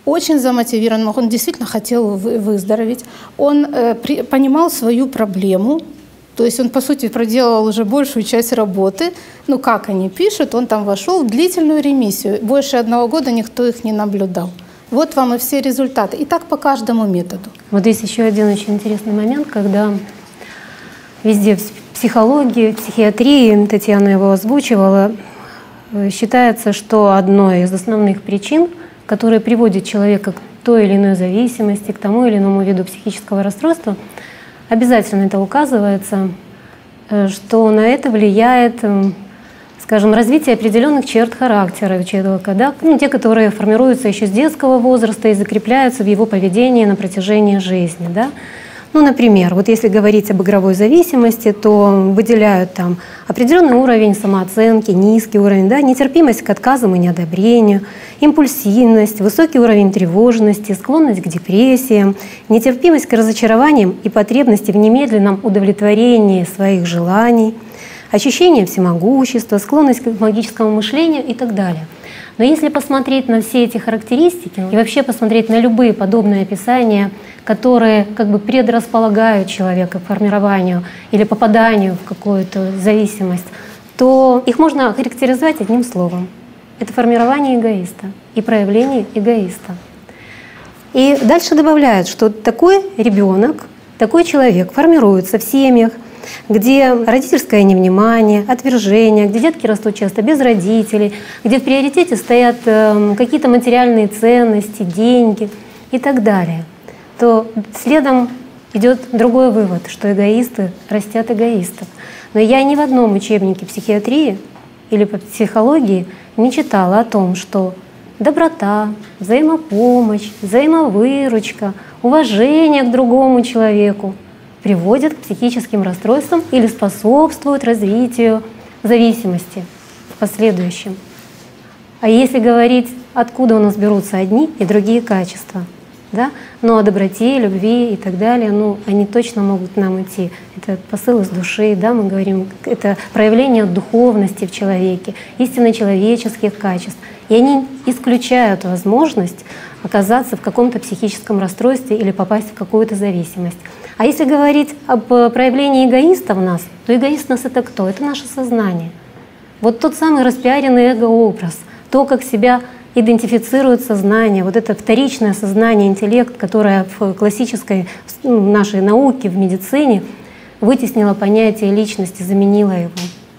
очень замотивирован, он действительно хотел выздороветь, он понимал свою проблему, то есть он, по сути, проделал уже большую часть работы. Ну, как они пишут, он там вошел в длительную ремиссию. Больше 1 года никто их не наблюдал. Вот вам и все результаты. И так по каждому методу. Вот здесь еще один очень интересный момент, когда везде в психологии, в психиатрии, Татьяна его озвучивала, считается, что одной из основных причин, которая приводит человека к той или иной зависимости, к тому или иному виду психического расстройства, обязательно это указывается, что на это влияет, скажем, развитие определенных черт характера у человека, да? Те, которые формируются еще с детского возраста и закрепляются в его поведении на протяжении жизни. Да? Ну, например, вот если говорить об игровой зависимости, то выделяют там определенный уровень самооценки, низкий уровень, да, нетерпимость к отказам и неодобрению, импульсивность, высокий уровень тревожности, склонность к депрессиям, нетерпимость к разочарованиям и потребности в немедленном удовлетворении своих желаний, ощущение всемогущества, склонность к магическому мышлению и так далее. Но если посмотреть на все эти характеристики и вообще посмотреть на любые подобные описания, которые как бы предрасполагают человека к формированию или попаданию в какую-то зависимость, то их можно характеризовать одним словом. Это формирование эгоиста и проявление эгоиста. И дальше добавляют, что такой ребенок, такой человек формируется в семьях, где родительское невнимание, отвержение, где детки растут часто без родителей, где в приоритете стоят какие-то материальные ценности, деньги и так далее, то следом идет другой вывод, что эгоисты растят эгоистов. Но я ни в одном учебнике психиатрии или по психологии не читала о том, что доброта, взаимопомощь, взаимовыручка, уважение к другому человеку приводят к психическим расстройствам или способствуют развитию зависимости в последующем. А если говорить, откуда у нас берутся одни и другие качества, да? Но о доброте, любви и так далее, они точно могут к нам идти. Это посыл из души, да, мы говорим, это проявление духовности в человеке, истинно человеческих качеств. И они исключают возможность оказаться в каком-то психическом расстройстве или попасть в какую-то зависимость. А если говорить об проявлении эгоиста в нас, то эгоист в нас — это кто? Это наше сознание. Вот тот самый распиаренный эго-образ, то, как себя идентифицирует сознание, вот это вторичное сознание, интеллект, которое в классической нашей науке, в медицине вытеснило понятие личности, заменило его.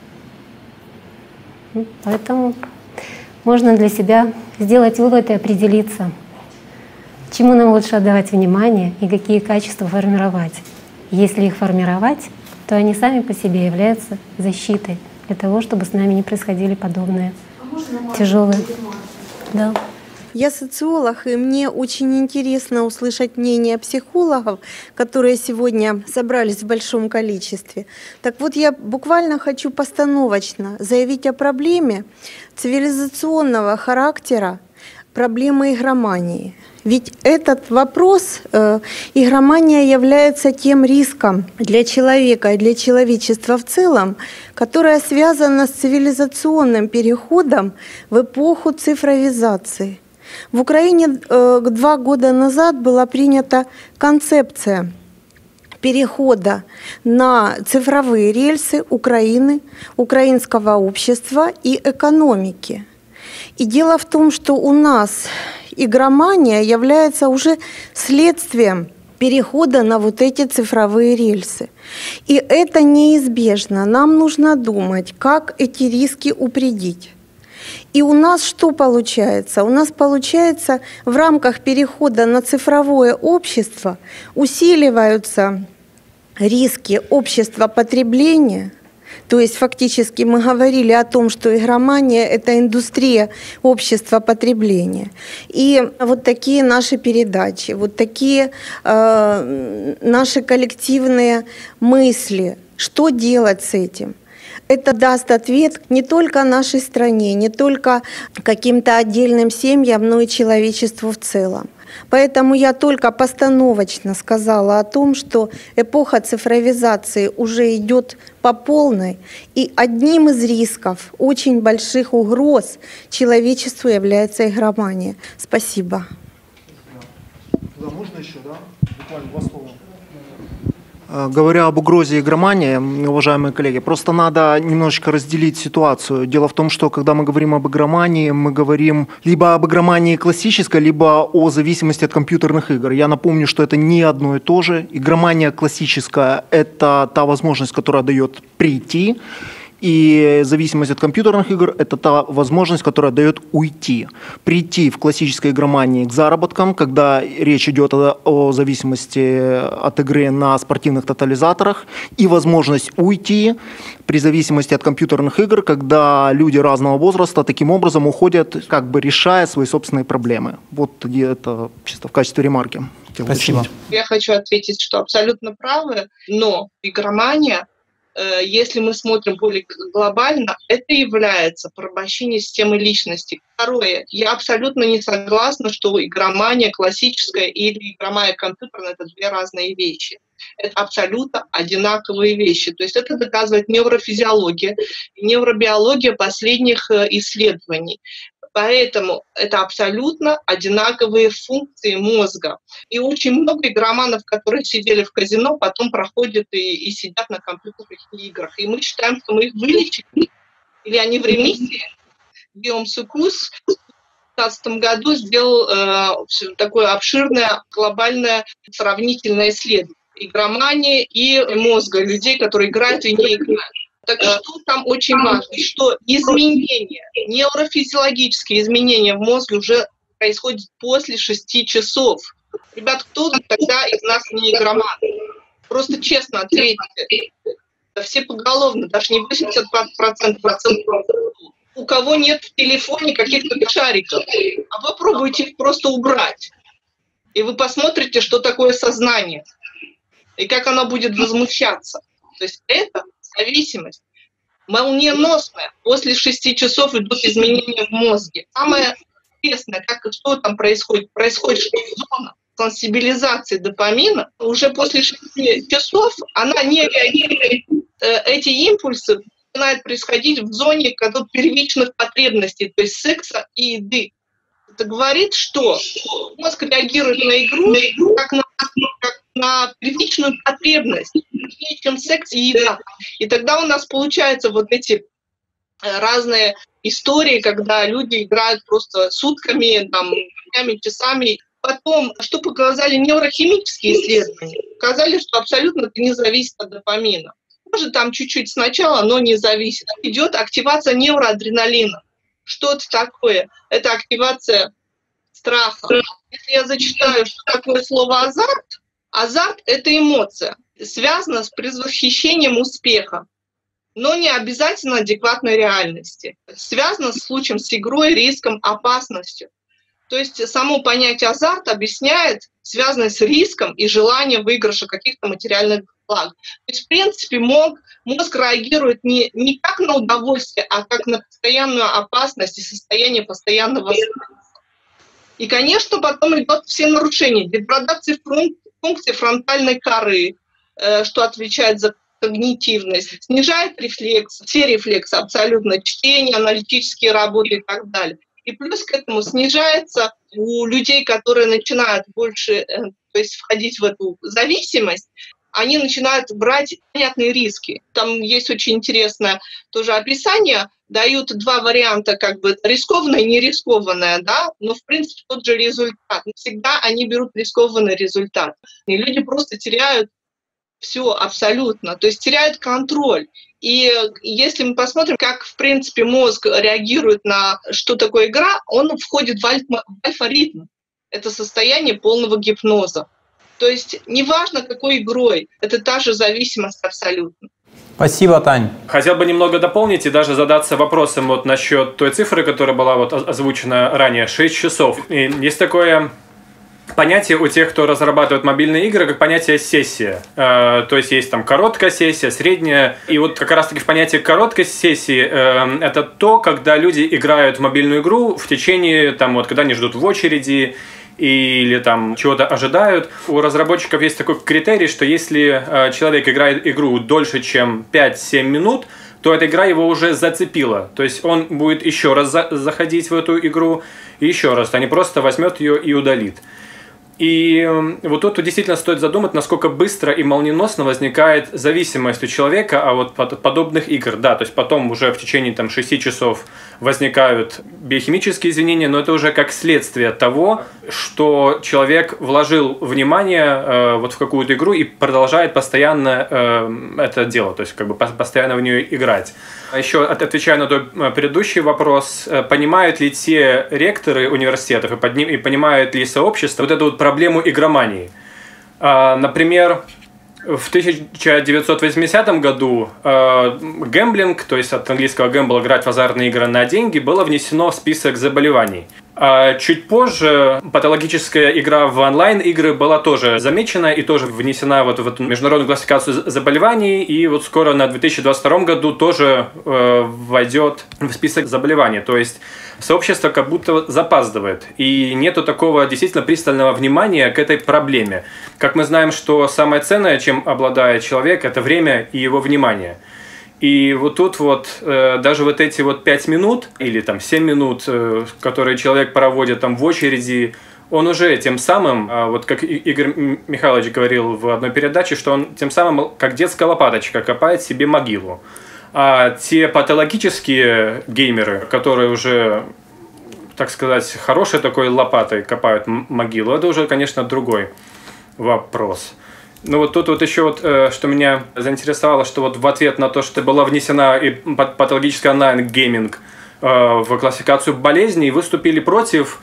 Поэтому можно для себя сделать вывод и определиться, чему нам лучше отдавать внимание и какие качества формировать. Если их формировать, то они сами по себе являются защитой для того, чтобы с нами не происходили подобные тяжелые. Да. Я социолог, и мне очень интересно услышать мнение психологов, которые сегодня собрались в большом количестве. Так вот, я буквально хочу постановочно заявить о проблеме цивилизационного характера, проблемы игромании. Ведь этот вопрос, игромания является тем риском для человека и для человечества в целом, которое связано с цивилизационным переходом в эпоху цифровизации. В Украине 2 года назад была принята концепция перехода на цифровые рельсы Украины, украинского общества и экономики. И дело в том, что у нас игромания является уже следствием перехода на вот эти цифровые рельсы. И это неизбежно. Нам нужно думать, как эти риски упредить. И у нас что получается? У нас получается, в рамках перехода на цифровое общество усиливаются риски общества потребления. То есть фактически мы говорили о том, что игромания — это индустрия общества потребления. И вот такие наши передачи, вот такие наши коллективные мысли, что делать с этим? Это даст ответ не только нашей стране, не только каким-то отдельным семьям, но и человечеству в целом. Поэтому я только постановочно сказала о том, что эпоха цифровизации уже идет по полной, и одним из рисков, очень больших угроз человечеству является игромания. Спасибо. Да, можно еще, да? Буквально 2 слова. Говоря об угрозе игромании, уважаемые коллеги, просто надо немножечко разделить ситуацию. Дело в том, что когда мы говорим об игромании, мы говорим либо об игромании классической, либо о зависимости от компьютерных игр. Я напомню, что это не одно и то же. Игромания классическая – это та возможность, которая дает прийти. И зависимость от компьютерных игр – это та возможность, которая дает уйти. Прийти в классической игромании к заработкам, когда речь идет о зависимости от игры на спортивных тотализаторах, и возможность уйти при зависимости от компьютерных игр, когда люди разного возраста таким образом уходят, как бы решая свои собственные проблемы. Вот это чисто в качестве ремарки. Спасибо. Я хочу ответить, что абсолютно правы, но игромания, если мы смотрим более глобально, это является порабощением системы личности. Второе, я абсолютно не согласна, что игромания классическая или игромания компьютерная – это 2 разные вещи. Это абсолютно одинаковые вещи. То есть это доказывает нейрофизиология и нейробиология последних исследований. Поэтому это абсолютно одинаковые функции мозга. И очень много игроманов, которые сидели в казино, потом проходят и сидят на компьютерных играх. И мы считаем, что мы их вылечили, или они в ремиссии. Гийом Сукус в 2015 году сделал такое обширное глобальное сравнительное исследование игромании и мозга людей, которые играют и не играют. Так что там очень важно, что изменения, нейрофизиологические изменения в мозге уже происходят после 6 часов. Ребят, кто тогда из нас не игроман? Просто честно ответьте. Да все поголовно, даже не 80%, у кого нет в телефоне каких-то шариков. А попробуйте их просто убрать. И вы посмотрите, что такое сознание. И как оно будет возмущаться. То есть это зависимость молниеносная. После 6 часов идут изменения в мозге. Самое интересное, что там происходит? Происходит, что зона сенсибилизации допамина уже после 6 часов она не реагирует. Эти импульсы начинают происходить в зоне первичных потребностей, то есть секса и еды. Это говорит, что мозг реагирует на игру как на первичную потребность, чем секс и еда. И тогда у нас получаются вот эти разные истории, когда люди играют просто сутками, днями, часами. Потом, что показали нейрохимические исследования, показали, что абсолютно это не зависит от допамина. Может, там чуть-чуть сначала, но не зависит. Идет активация нейроадреналина. Что это такое? Это активация страха. Если я зачитаю, что такое слово «азарт», азарт – это эмоция, связана с предвосхищением успеха, но не обязательно адекватной реальности. Связана с случаем, с игрой, риском, опасностью. То есть само понятие азарт объясняет связанность с риском и желанием выигрыша каких-то материальных благ. То есть, в принципе, мозг реагирует не как на удовольствие, а как на постоянную опасность и состояние постоянного стресса. И, конечно, потом идут все нарушения, деградация функции фронтальной коры, что отвечает за когнитивность, снижает рефлекс, все рефлексы абсолютно, чтение, аналитические работы и так далее. И плюс к этому снижается у людей, которые начинают больше, то есть входить в эту зависимость, они начинают брать понятные риски. Там есть очень интересное тоже описание, дают 2 варианта, рискованное и нерискованное, да, но в принципе тот же результат. Всегда они берут рискованный результат. И люди просто теряют все абсолютно, то есть теряют контроль. И если мы посмотрим, как, в принципе, мозг реагирует на что такое игра, он входит в альфа-ритм. Это состояние полного гипноза. То есть неважно, какой игрой, это та же зависимость абсолютно. Спасибо, Тань. Хотел бы немного дополнить и даже задаться вопросом насчет той цифры, которая была озвучена ранее, 6 часов. И есть такое понятие у тех, кто разрабатывает мобильные игры, как понятие сессия. То есть есть там короткая сессия, средняя. И вот как раз-таки в понятии короткой сессии это то, когда люди играют в мобильную игру в течение, когда они ждут в очереди, или там чего-то ожидают. У разработчиков есть такой критерий, что если человек играет игру дольше, чем 5-7 минут, то эта игра его уже зацепила. То есть он будет еще раз заходить в эту игру, и еще раз, а не просто возьмет ее и удалит. И вот тут действительно стоит задумать, насколько быстро и молниеносно возникает зависимость у человека от подобных игр. Да, то есть потом уже в течение 6 часов возникают биохимические изменения, но это уже как следствие того, что человек вложил внимание в какую-то игру и продолжает постоянно это делать, то есть постоянно в нее играть. Еще отвечая на тот предыдущий вопрос, понимают ли те ректоры университетов и понимают ли сообщество вот эту проблему игромании? Например, в 1980 году гэмблинг, то есть от английского гэмбл, играть в азартные игры на деньги, было внесено в список заболеваний. А чуть позже патологическая игра в онлайн-игры была тоже замечена и тоже внесена в эту международную классификацию заболеваний, и скоро на 2022 году тоже войдет в список заболеваний. То есть сообщество как будто запаздывает, и нету такого действительно пристального внимания к этой проблеме. Как мы знаем, что самое ценное, чем обладает человек, это время и его внимание. И вот тут даже эти 5 минут или 7 минут, которые человек проводит в очереди, он уже тем самым, как Игорь Михайлович говорил в одной передаче, что он тем самым, как детская лопаточка, копает себе могилу. А те патологические геймеры, которые уже, так сказать, хорошей такой лопатой копают могилу, это уже, конечно, другой вопрос. Ну тут еще что меня заинтересовало, что в ответ на то, что была внесена и патологический онлайн-гейминг в классификацию болезней, выступили против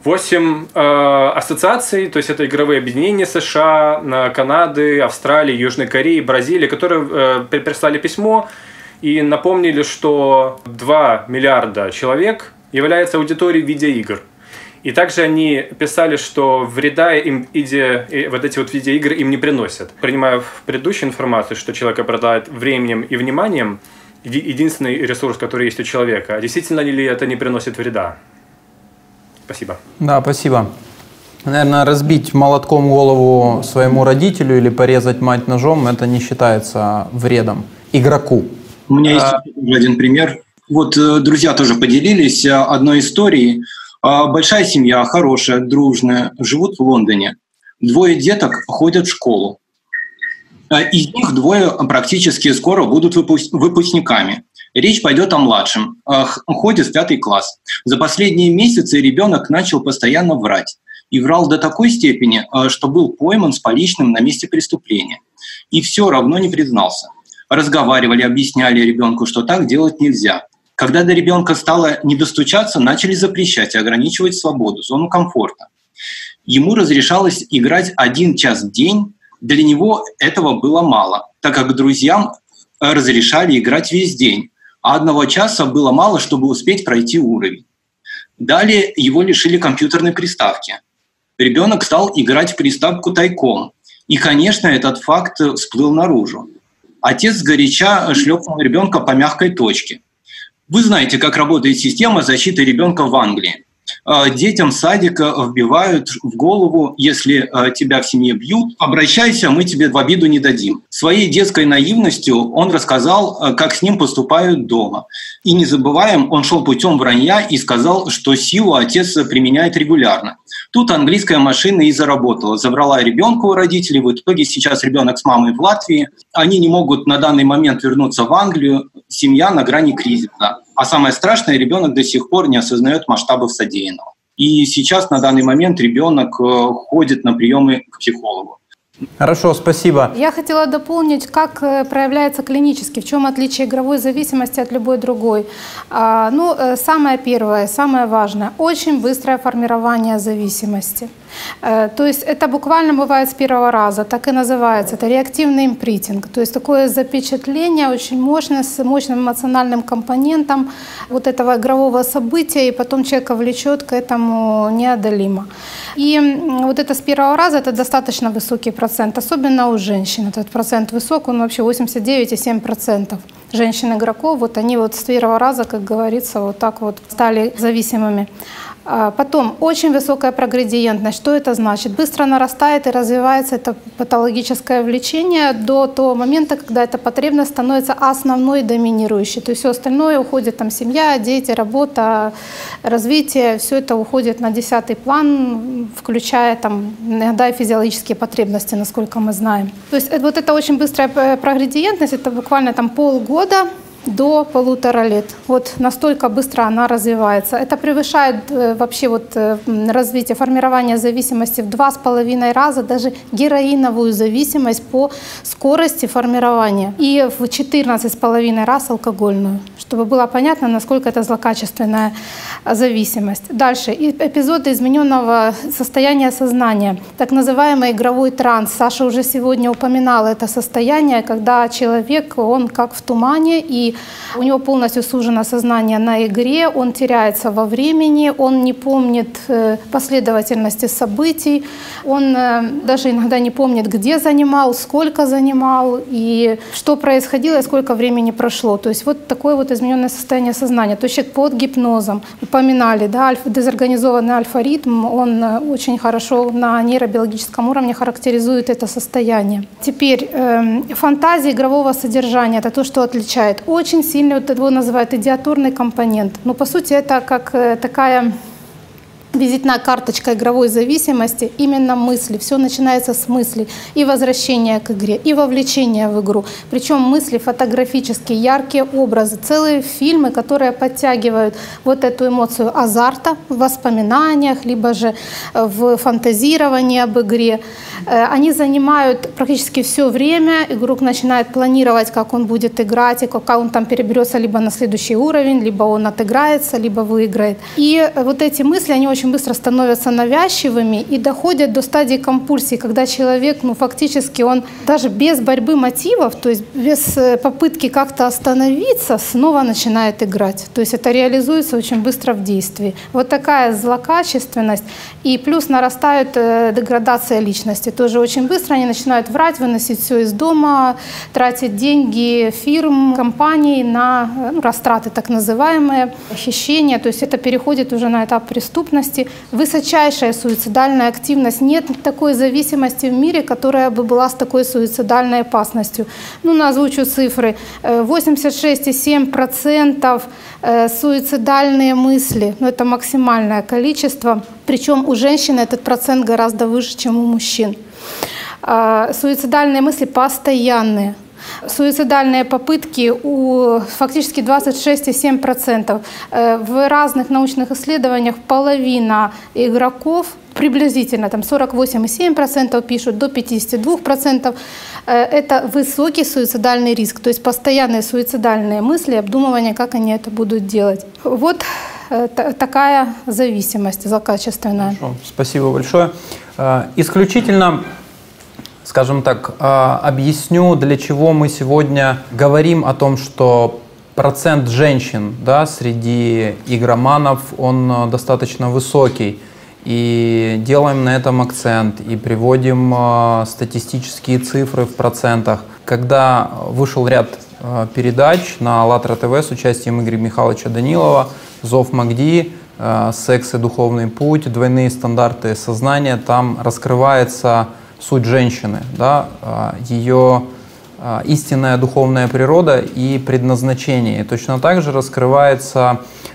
8 ассоциаций, то есть это игровые объединения США, Канады, Австралии, Южной Кореи, Бразилии, которые прислали письмо и напомнили, что 2 миллиарда человек являются аудиторией видеоигр. И также они писали, что вреда им эти видеоигры им не приносят. Принимая в предыдущую информацию, что человек обладает временем и вниманием, единственный ресурс, который есть у человека, действительно ли это не приносит вреда? Спасибо. Да, спасибо. Наверное, разбить молотком голову своему родителю или порезать мать ножом, это не считается вредом игроку. У меня есть один пример. Друзья тоже поделились одной историей. Большая семья, хорошая, дружная, живут в Лондоне. 2 деток ходят в школу. Из них 2 практически скоро будут выпускниками. Речь пойдет о младшем. Ходит в 5 класс. За последние месяцы ребенок начал постоянно врать. И врал до такой степени, что был пойман с поличным на месте преступления. И все равно не признался. Разговаривали, объясняли ребенку, что так делать нельзя. Когда до ребенка стало не достучаться, начали запрещать и ограничивать свободу, зону комфорта. Ему разрешалось играть 1 час в день. Для него этого было мало, так как друзьям разрешали играть весь день, а 1 часа было мало, чтобы успеть пройти уровень. Далее его лишили компьютерной приставки. Ребенок стал играть в приставку тайком. И, конечно, этот факт всплыл наружу. Отец сгоряча шлепнул ребенка по мягкой точке. Вы знаете, как работает система защиты ребенка в Англии. Детям садика вбивают в голову: если тебя в семье бьют, обращайся, мы тебе в обиду не дадим. Своей детской наивностью он рассказал, как с ним поступают дома. И не забываем, он шел путем вранья и сказал, что силу отец применяет регулярно. Тут английская машина и заработала. Забрала ребенка у родителей. В итоге сейчас ребенок с мамой в Латвии. Они не могут на данный момент вернуться в Англию. Семья на грани кризиса. А самое страшное, ребенок до сих пор не осознает масштабов содеянного. И сейчас на данный момент ребенок ходит на приемы к психологу. Хорошо, спасибо. Я хотела дополнить, как проявляется клинически, в чем отличие игровой зависимости от любой другой. Самое первое, самое важное, очень быстрое формирование зависимости. То есть это буквально бывает с первого раза, так и называется, это реактивный импринтинг. То есть такое запечатление очень мощное, с мощным эмоциональным компонентом вот этого игрового события, и потом человека влечет к этому неодолимо. И вот это с первого раза, это достаточно высокий процент, особенно у женщин. Этот процент высок, он вообще 89,7%. Женщин-игроков, вот они вот с первого раза, как говорится, вот так вот стали зависимыми. Потом очень высокая прогредиентность. Что это значит? Быстро нарастает и развивается это патологическое влечение до того момента, когда эта потребность становится основной, доминирующей. То есть все остальное уходит, там, семья, дети, работа, развитие, все это уходит на 10-й план, включая там, иногда и физиологические потребности, насколько мы знаем. То есть вот эта очень быстрая прогредиентность, это буквально там полгода до 1,5 лет. Вот настолько быстро она развивается. Это превышает вообще вот развитие, формирование зависимости в 2,5 раза, даже героиновую зависимость по скорости формирования. И в 14,5 раз алкогольную, чтобы было понятно, насколько это злокачественная зависимость. Дальше. Эпизоды измененного состояния сознания, так называемый игровой транс. Саша уже сегодня упоминала это состояние, когда человек, он как в тумане, и у него полностью сужено сознание на игре, он теряется во времени, он не помнит последовательности событий, он даже иногда не помнит, где занимал, сколько занимал, и что происходило, и сколько времени прошло. То есть вот такое вот измененное состояние сознания. То есть человек под гипнозом. Упоминали, да, дезорганизованный альфа-ритм, он очень хорошо на нейробиологическом уровне характеризует это состояние. Теперь фантазия игрового содержания, это то, что отличает. Очень сильный, вот его называют идиаторный компонент. Но по сути это как такая визитная карточка игровой зависимости, именно мысли. Все начинается с мыслей. И возвращение к игре, и вовлечение в игру. Причем мысли фотографические, яркие образы, целые фильмы, которые подтягивают вот эту эмоцию азарта в воспоминаниях, либо же в фантазировании об игре. Они занимают практически все время. Игрок начинает планировать, как он будет играть, и как он там переберется либо на следующий уровень, либо он отыграется, либо выиграет. И вот эти мысли, они очень быстро становятся навязчивыми и доходят до стадии компульсии, когда человек, фактически он даже без борьбы мотивов, то есть без попытки как-то остановиться, снова начинает играть. То есть это реализуется очень быстро в действии. Вот такая злокачественность. И плюс нарастает деградация личности. Тоже очень быстро они начинают врать, выносить все из дома, тратить деньги фирм, компаний на растраты так называемые, хищения. То есть это переходит уже на этап преступности. Высочайшая суицидальная активность. Нет такой зависимости в мире, которая бы была с такой суицидальной опасностью. Озвучу цифры. 86,7% суицидальные мысли. Это максимальное количество. Причем у женщин этот процент гораздо выше, чем у мужчин. Суицидальные мысли постоянные. Суицидальные попытки у фактически 26,7%. В разных научных исследованиях половина игроков, приблизительно 48,7% пишут, до 52%. Это высокий суицидальный риск, то есть постоянные суицидальные мысли, обдумывание, как они это будут делать. Вот такая зависимость злокачественная. Хорошо, спасибо большое. Исключительно, скажем так, объясню, для чего мы сегодня говорим о том, что процент женщин, да, среди игроманов, он достаточно высокий. И делаем на этом акцент, и приводим статистические цифры в процентах. Когда вышел ряд передач на АЛЛАТРА ТВ с участием Игоря Михайловича Данилова, «Зов Махди», «Секс и духовный путь», «Двойные стандарты сознания», там раскрывается суть женщины, да, ее истинная духовная природа и предназначение. И точно так же раскрывается,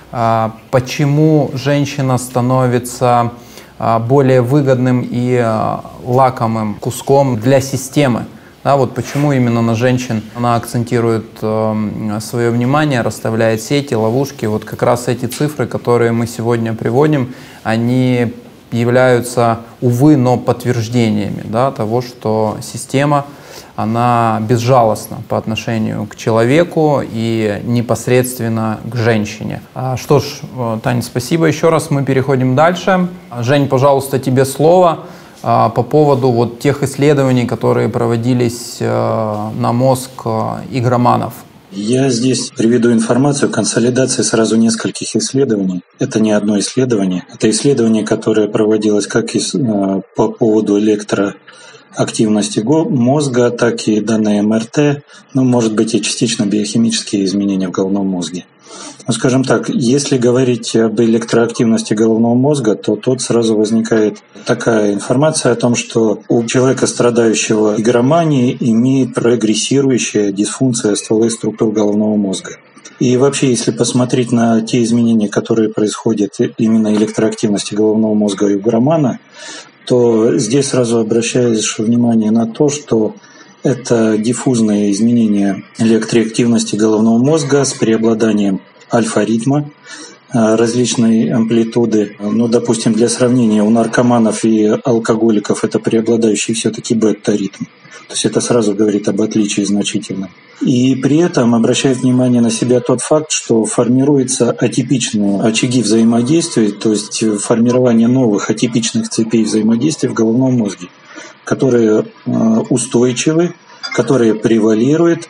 почему женщина становится более выгодным и лакомым куском для системы. Да, вот почему именно на женщин она акцентирует свое внимание, расставляет сети, ловушки. Вот как раз эти цифры, которые мы сегодня приводим, они являются, увы, но подтверждениями, да, того, что система, она безжалостна по отношению к человеку и непосредственно к женщине. Что ж, Таня, спасибо еще раз. Мы переходим дальше. Жень, пожалуйста, тебе слово по поводу вот тех исследований, которые проводились на мозг игроманов. Я здесь приведу информацию консолидации сразу нескольких исследований. Это не одно исследование. Это исследование, которое проводилось как по поводу электроактивности мозга, так и данные МРТ, может быть и частично биохимические изменения в головном мозге. Ну, скажем так, если говорить об электроактивности головного мозга, то тут сразу возникает такая информация о том, что у человека, страдающего игроманией, имеет прогрессирующая дисфункция стволовых структур головного мозга. И вообще, если посмотреть на те изменения, которые происходят именно электроактивности головного мозга у игромана, то здесь сразу обращаешь внимание на то, что это диффузные изменения электроактивности головного мозга с преобладанием альфа-ритма различной амплитуды. Ну, допустим, для сравнения, у наркоманов и алкоголиков это преобладающий все-таки бета-ритм. То есть это сразу говорит об отличии значительном. И при этом обращает внимание на себя тот факт, что формируются атипичные очаги взаимодействия, то есть формирование новых атипичных цепей взаимодействия в головном мозге, которые устойчивы, которые превалируют,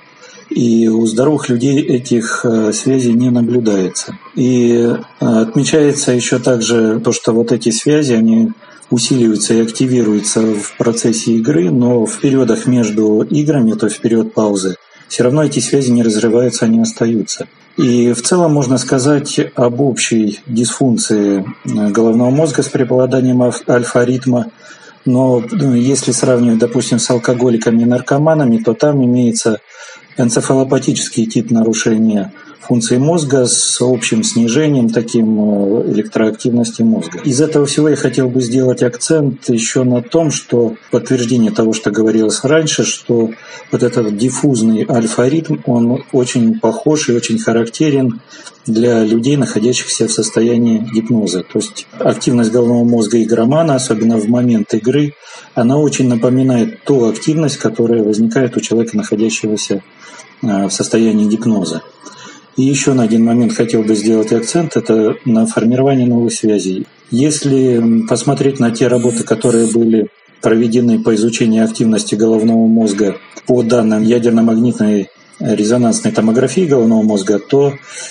и у здоровых людей этих связей не наблюдается. И отмечается еще также то, что вот эти связи, они усиливаются и активируются в процессе игры, но в периодах между играми, то есть в период паузы, все равно эти связи не разрываются, они остаются. И в целом можно сказать об общей дисфункции головного мозга с преобладанием альфа-ритма. Но если сравнивать, допустим, с алкоголиками и наркоманами, то там имеется энцефалопатический тип нарушения функции мозга с общим снижением таким электроактивности мозга. Из этого всего я хотел бы сделать акцент еще на том, что подтверждение того, что говорилось раньше, что вот этот диффузный альфа-ритм, он очень похож и очень характерен для людей, находящихся в состоянии гипноза. То есть активность головного мозга игромана, особенно в момент игры, она очень напоминает ту активность, которая возникает у человека, находящегося в состоянии гипноза. И еще на один момент хотел бы сделать акцент, это на формирование новых связей. Если посмотреть на те работы, которые были проведены по изучению активности головного мозга по данным ядерно-магнитной резонансной томографии головного мозга, то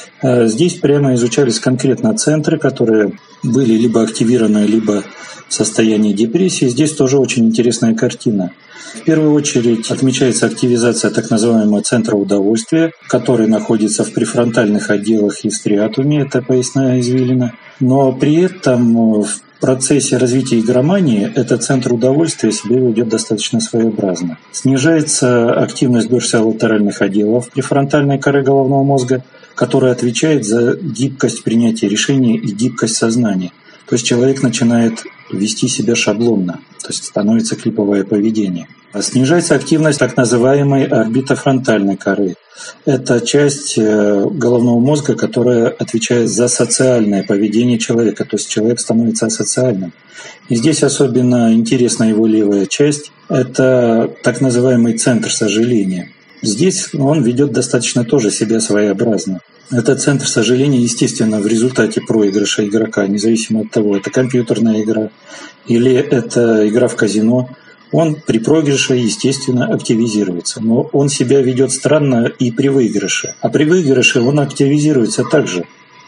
здесь прямо изучались конкретно центры, которые были либо активированы, либо в состоянии депрессии. Здесь тоже очень интересная картина. В первую очередь отмечается активизация так называемого центра удовольствия, который находится в префронтальных отделах и в стриатуме, это поясная извилина. Но при этом в процессе развития игромании этот центр удовольствия себя ведет достаточно своеобразно. Снижается активность дорсиолатеральных отделов префронтальной коры головного мозга, которая отвечает за гибкость принятия решений и гибкость сознания. То есть человек начинает вести себя шаблонно, то есть становится клиповое поведение. Снижается активность так называемой орбитофронтальной коры. Это часть головного мозга, которая отвечает за социальное поведение человека, то есть человек становится асоциальным. И здесь особенно интересна его левая часть. Это так называемый центр сожаления. Здесь он ведет достаточно тоже себя своеобразно. Этот центр сожаления, естественно, в результате проигрыша игрока, независимо от того, это компьютерная игра или это игра в казино, он при проигрыше, естественно, активизируется. Но он себя ведет странно и при выигрыше. А при выигрыше он активизируется также.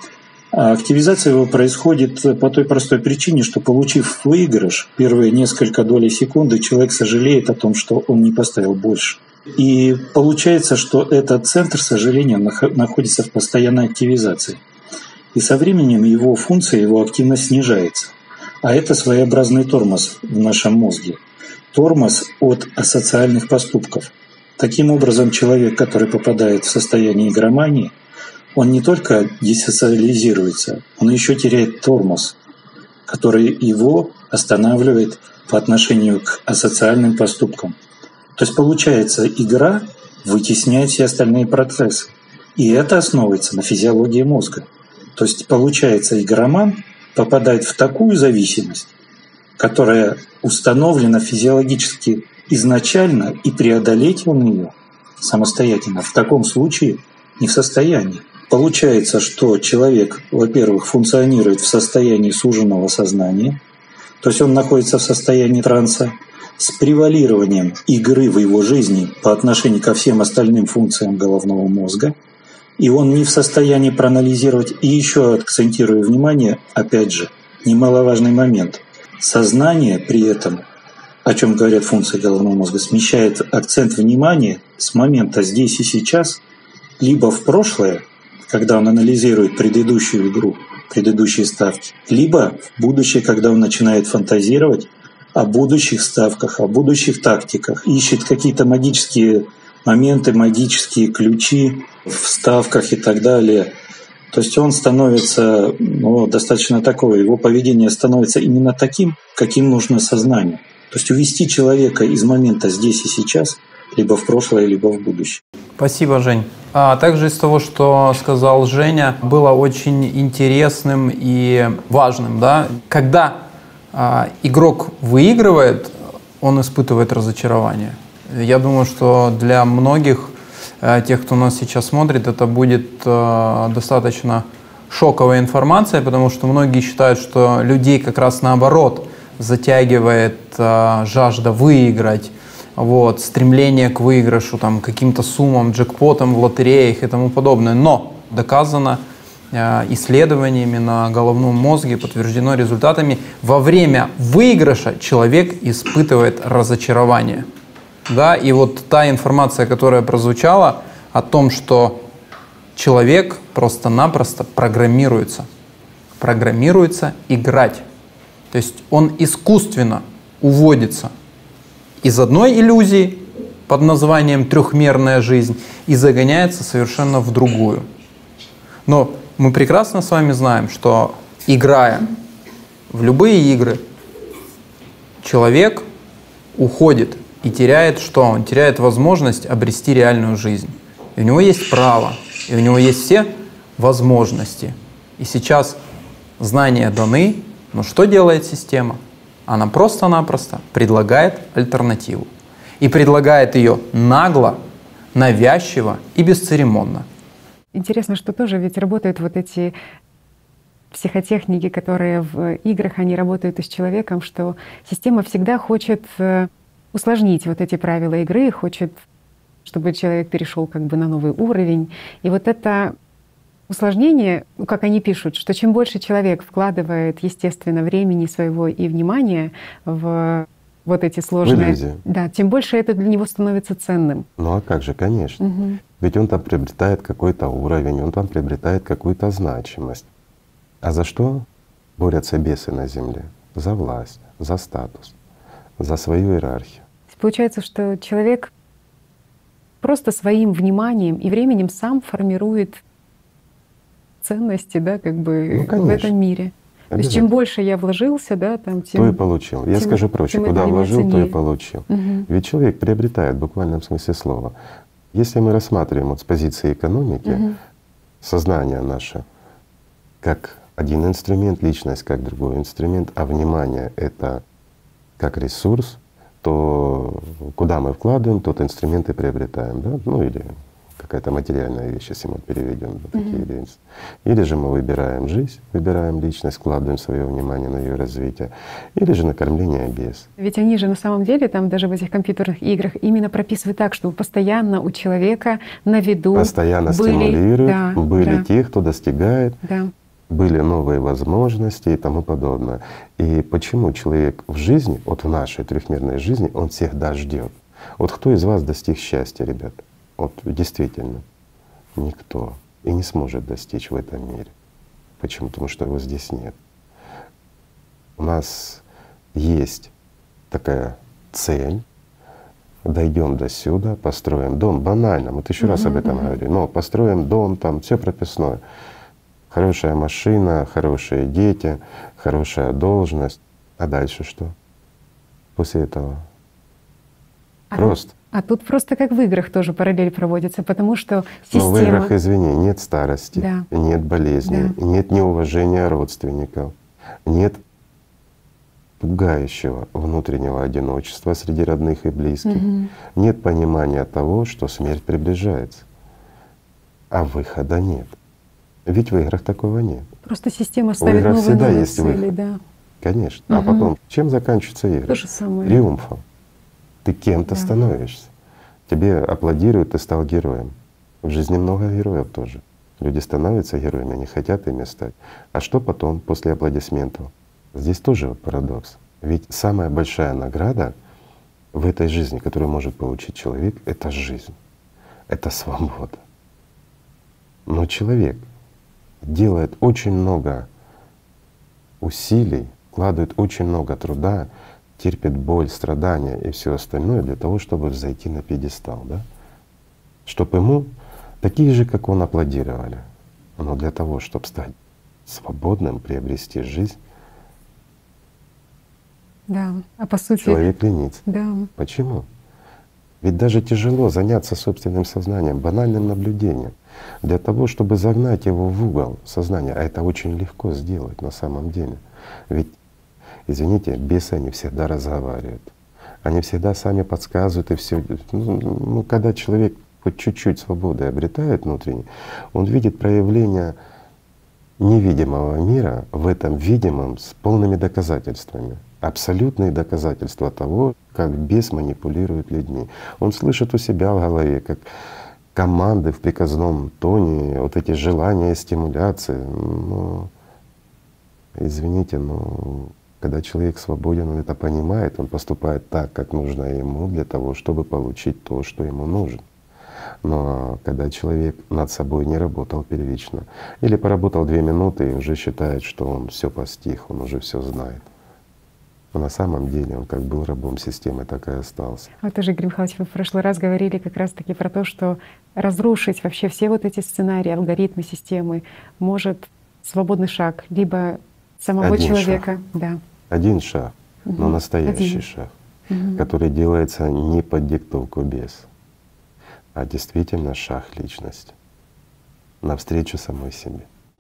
А активизация его происходит по той простой причине, что, получив выигрыш, первые несколько долей секунды человек сожалеет о том, что он не поставил больше. И получается, что этот центр сожаления находится в постоянной активизации. И со временем его функция, его активность снижается. А это своеобразный тормоз в нашем мозге. Тормоз от асоциальных поступков. Таким образом, человек, который попадает в состояние игромании, он не только десоциализируется, он еще теряет тормоз, который его останавливает по отношению к асоциальным поступкам. То есть получается, игра вытесняет все остальные процессы. И это основывается на физиологии мозга. То есть получается, игроман попадает в такую зависимость, которая установлена физиологически изначально, и преодолеть он ее самостоятельно в таком случае не в состоянии. Получается, что человек, во-первых, функционирует в состоянии суженного сознания, то есть он находится в состоянии транса, с превалированием игры в его жизни по отношению ко всем остальным функциям головного мозга, и он не в состоянии проанализировать. И еще акцентирую внимание, опять же, немаловажный момент. Сознание при этом, о чем говорят функции головного мозга, смещает акцент внимания с момента здесь и сейчас либо в прошлое, когда он анализирует предыдущую игру, предыдущие ставки, либо в будущее, когда он начинает фантазировать о будущих ставках, о будущих тактиках, ищет какие-то магические моменты, магические ключи в ставках и так далее. То есть он становится достаточно такое, его поведение становится именно таким, каким нужно сознанию. То есть увести человека из момента здесь и сейчас, либо в прошлое, либо в будущее. Спасибо, Жень. А также из того, что сказал Женя, было очень интересным и важным. Да? Когда игрок выигрывает, он испытывает разочарование. Я думаю, что для многих тех, кто нас сейчас смотрит, это будет достаточно шоковая информация, потому что многие считают, что людей как раз наоборот затягивает жажда выиграть, стремление к выигрышу, каким-то суммам, джекпотам в лотереях и тому подобное. Но доказано исследованиями на головном мозге, подтверждено результатами, во время выигрыша человек испытывает разочарование. Да? И вот та информация, которая прозвучала о том, что человек просто-напросто программируется играть. То есть он искусственно уводится из одной иллюзии под названием трехмерная жизнь и загоняется совершенно в другую. Но мы прекрасно с вами знаем, что играя в любые игры, человек уходит и теряет что? Он теряет возможность обрести реальную жизнь. И у него есть право, и у него есть все возможности. И сейчас знания даны, но что делает система? Она просто-напросто предлагает альтернативу. И предлагает ее нагло, навязчиво и бесцеремонно. Интересно, что тоже ведь работают вот эти психотехники, которые в играх, они работают и с человеком, что система всегда хочет усложнить вот эти правила игры, хочет, чтобы человек перешел на новый уровень. И вот это усложнение, как они пишут, что чем больше человек вкладывает, естественно, времени своего и внимания в вот эти сложные, да, тем больше это для него становится ценным. Ну а как же, конечно. Угу. Ведь он там приобретает какой-то уровень, он там приобретает какую-то значимость. А за что борются бесы на земле? За власть, за статус, за свою иерархию. Получается, что человек просто своим вниманием и временем сам формирует ценности, да, в этом мире. То есть чем больше я вложился, да, тем… То и получил. Я скажу проще, куда вложил, то и получил. Угу. Ведь человек приобретает в буквальном смысле слова. Если мы рассматриваем с позиции экономики, сознание наше как один инструмент, личность как другой инструмент, а внимание — это как ресурс, то куда мы вкладываем, тот инструмент и приобретаем, да? Или какая-то материальная вещь, если мы переведем такие вещи. Или же мы выбираем жизнь, выбираем личность, вкладываем свое внимание на ее развитие, или же на кормление бес. Ведь они же на самом деле там даже в этих компьютерных играх именно прописывают так, чтобы постоянно у человека на виду постоянно стимулируют, были те, кто достигает, были новые возможности и тому подобное. И почему человек в жизни, в нашей трехмерной жизни, он всегда ждет. Кто из вас достиг счастья, ребят? Действительно, никто и не сможет достичь в этом мире. Почему? Потому что его здесь нет. У нас есть такая цель, дойдем до сюда, построим дом, банально, еще раз об этом говорю, но построим дом, там все прописное. Хорошая машина, хорошие дети, хорошая должность. А дальше что? После этого просто. А тут просто как в играх тоже параллель проводится, потому что система… Но в играх, извини, нет старости, нет болезней, нет неуважения родственников, нет пугающего внутреннего одиночества среди родных и близких, нет понимания того, что смерть приближается, а выхода нет. Ведь в играх такого нет. Просто система ставит новые цели, да. Конечно. А потом, чем заканчиваются игры? То же самое. Триумфом. Ты кем-то становишься. Тебе аплодируют, ты стал героем. В жизни много героев тоже. Люди становятся героями, они хотят ими стать. А что потом, после аплодисментов? Здесь тоже парадокс. Ведь самая большая награда в этой жизни, которую может получить человек, — это жизнь, это свобода. Но человек делает очень много усилий, вкладывает очень много труда, терпит боль, страдания и все остальное для того, чтобы взойти на пьедестал, да? Чтобы ему такие же, как он, аплодировали. Но для того, чтобы стать свободным, приобрести жизнь, да, а по сути человек ленится. Да. Почему? Ведь даже тяжело заняться собственным сознанием, банальным наблюдением, для того, чтобы загнать его в угол сознания. А это очень легко сделать на самом деле. Ведь, извините, бесы, они всегда разговаривают. Они всегда сами подсказывают и все. Ну, когда человек хоть чуть-чуть свободы обретает внутренней, он видит проявление невидимого мира в этом видимом с полными доказательствами. Абсолютные доказательства того, как бес манипулирует людьми. Он слышит у себя в голове, как команды в приказном тоне, вот эти желания, стимуляции. Но, извините, но когда человек свободен, он это понимает, он поступает так, как нужно ему для того, чтобы получить то, что ему нужно. Но когда человек над собой не работал первично, или поработал 2 минуты и уже считает, что он все постиг, он уже все знает. Но на самом деле он как был рабом системы, так и остался. Вот тоже, Игорь Михайлович, вы в прошлый раз говорили как раз-таки про то, что разрушить вообще все вот эти сценарии, алгоритмы системы может свободный шаг либо самого Один человека. шаг. Да. Один шаг, но настоящий шаг, который делается не под диктовку беса, а действительно шаг личности навстречу самой себе.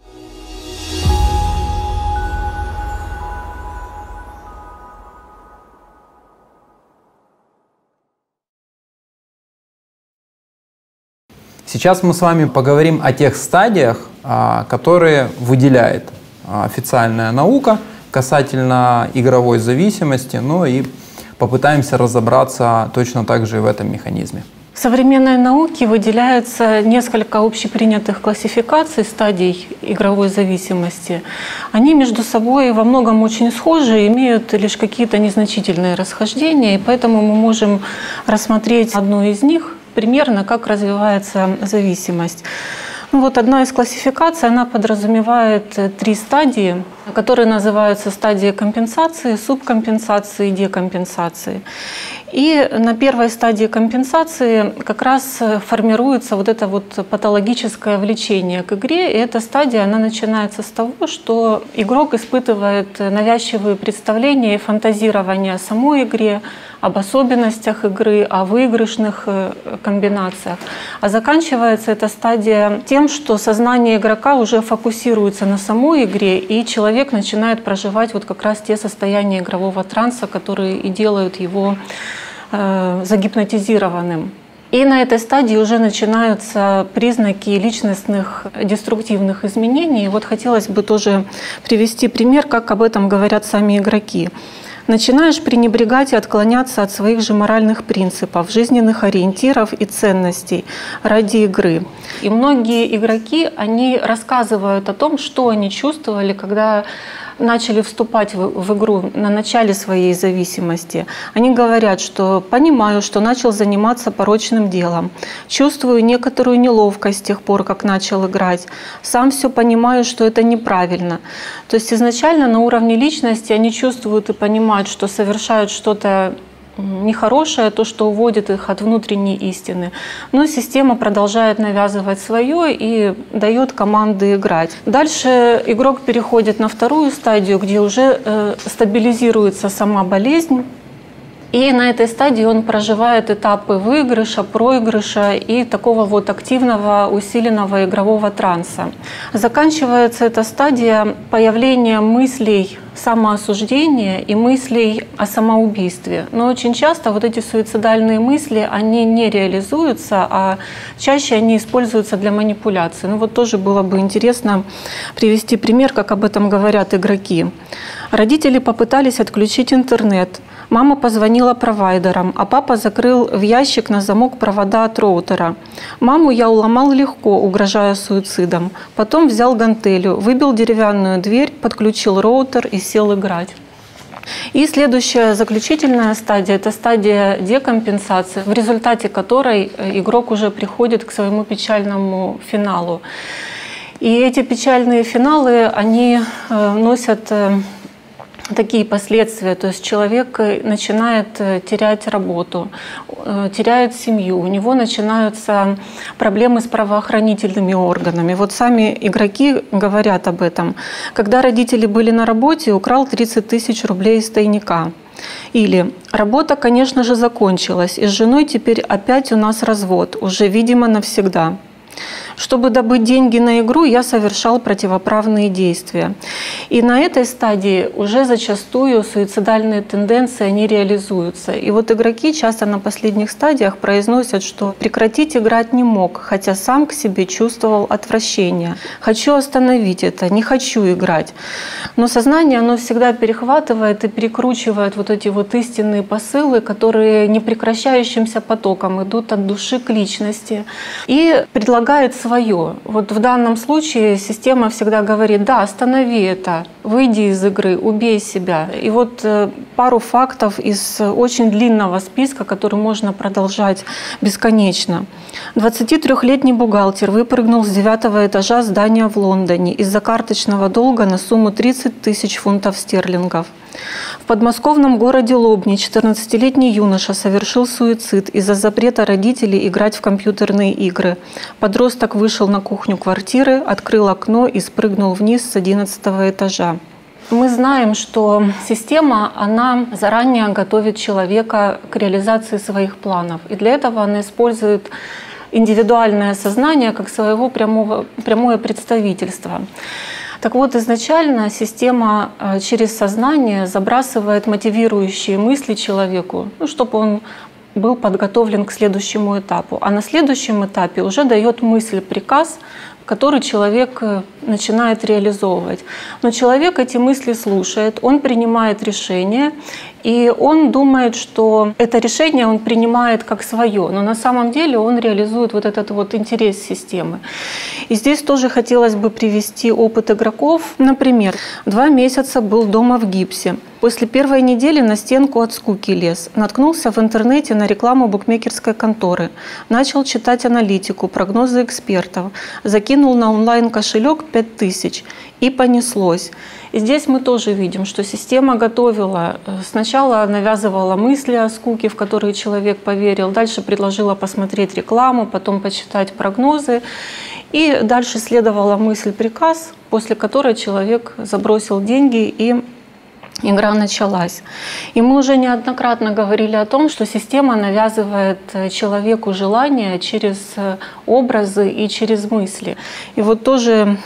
Сейчас мы с вами поговорим о тех стадиях, которые выделяет официальная наука касательно игровой зависимости, ну и попытаемся разобраться точно так же и в этом механизме. В современной науке выделяется несколько общепринятых классификаций стадий игровой зависимости. Они между собой во многом очень схожи, имеют лишь какие-то незначительные расхождения, и поэтому мы можем рассмотреть одну из них примерно, как развивается зависимость. Ну вот одна из классификаций, она подразумевает 3 стадии, которые называются стадии компенсации, субкомпенсации и декомпенсации. И на первой стадии компенсации как раз формируется вот это вот патологическое влечение к игре. И эта стадия, она начинается с того, что игрок испытывает навязчивые представления и фантазирования о самой игре, об особенностях игры, о выигрышных комбинациях. А заканчивается эта стадия тем, что сознание игрока уже фокусируется на самой игре, и человек начинает проживать вот как раз те состояния игрового транса, которые и делают его загипнотизированным. И на этой стадии уже начинаются признаки личностных деструктивных изменений. Вот хотелось бы тоже привести пример, как об этом говорят сами игроки. Начинаешь пренебрегать и отклоняться от своих же моральных принципов, жизненных ориентиров и ценностей ради игры. И многие игроки, они рассказывают о том, что они чувствовали, когда начали вступать в игру на начале своей зависимости. Они говорят, что понимаю, что начал заниматься порочным делом, чувствую некоторую неловкость с тех пор, как начал играть, сам все понимаю, что это неправильно. То есть изначально на уровне личности они чувствуют и понимают, что совершают что-то нехорошее, то, что уводит их от внутренней истины. Но система продолжает навязывать свое и дает команды играть. Дальше игрок переходит на вторую стадию, где уже стабилизируется сама болезнь. И на этой стадии он проживает этапы выигрыша, проигрыша и такого вот активного, усиленного игрового транса. Заканчивается эта стадия появлением мыслей самоосуждения и мыслей о самоубийстве. Но очень часто вот эти суицидальные мысли, они не реализуются, а чаще они используются для манипуляции. Ну вот тоже было бы интересно привести пример, как об этом говорят игроки. Родители попытались отключить интернет. Мама позвонила провайдерам, а папа закрыл в ящик на замок провода от роутера. Маму я уломал легко, угрожая суицидом. Потом взял гантелью, выбил деревянную дверь, подключил роутер и сел играть. И следующая заключительная стадия – это стадия декомпенсации, в результате которой игрок уже приходит к своему печальному финалу. И эти печальные финалы, они носят такие последствия. То есть человек начинает терять работу, теряет семью, у него начинаются проблемы с правоохранительными органами. Вот сами игроки говорят об этом. Когда родители были на работе, украл 30 тысяч рублей из тайника. Или работа, конечно же, закончилась, и с женой теперь опять у нас развод, уже, видимо, навсегда. Чтобы добыть деньги на игру, я совершал противоправные действия. И на этой стадии уже зачастую суицидальные тенденции, они реализуются. И вот игроки часто на последних стадиях произносят, что прекратить играть не мог, хотя сам к себе чувствовал отвращение. Хочу остановить это, не хочу играть. Но сознание, оно всегда перехватывает и перекручивает вот эти вот истинные посылы, которые непрекращающимся потоком идут от души к личности и предлагает свое. Вот в данном случае система всегда говорит: да, останови это, выйди из игры, убей себя. И вот пару фактов из очень длинного списка, который можно продолжать бесконечно. 23-летний бухгалтер выпрыгнул с 9-го этажа здания в Лондоне из-за карточного долга на сумму 30 тысяч фунтов стерлингов. В подмосковном городе Лобни 14-летний юноша совершил суицид из-за запрета родителей играть в компьютерные игры. Подросток вышел на кухню квартиры, открыл окно и спрыгнул вниз с 11-го этажа. Мы знаем, что система, она заранее готовит человека к реализации своих планов. И для этого она использует индивидуальное сознание как своего прямое представительство. Так вот, изначально система через сознание забрасывает мотивирующие мысли человеку, чтобы он был подготовлен к следующему этапу. А на следующем этапе уже дает мысль, приказ, который человек начинает реализовывать. Но человек эти мысли слушает, он принимает решение, и он думает, что это решение он принимает как свое, но на самом деле он реализует вот этот вот интерес системы. И здесь тоже хотелось бы привести опыт игроков. Например, 2 месяца был дома в гипсе. После первой недели на стенку от скуки лез. Наткнулся в интернете на рекламу букмекерской конторы. Начал читать аналитику, прогнозы экспертов. Закинул на онлайн-кошелек 5000. И понеслось. И здесь мы тоже видим, что система готовила. Сначала навязывала мысли о скуке, в которые человек поверил. Дальше предложила посмотреть рекламу, потом почитать прогнозы. И дальше следовала мысль-приказ, после которой человек забросил деньги, и игра началась. И мы уже неоднократно говорили о том, что система навязывает человеку желания через образы и через мысли. И вот тоже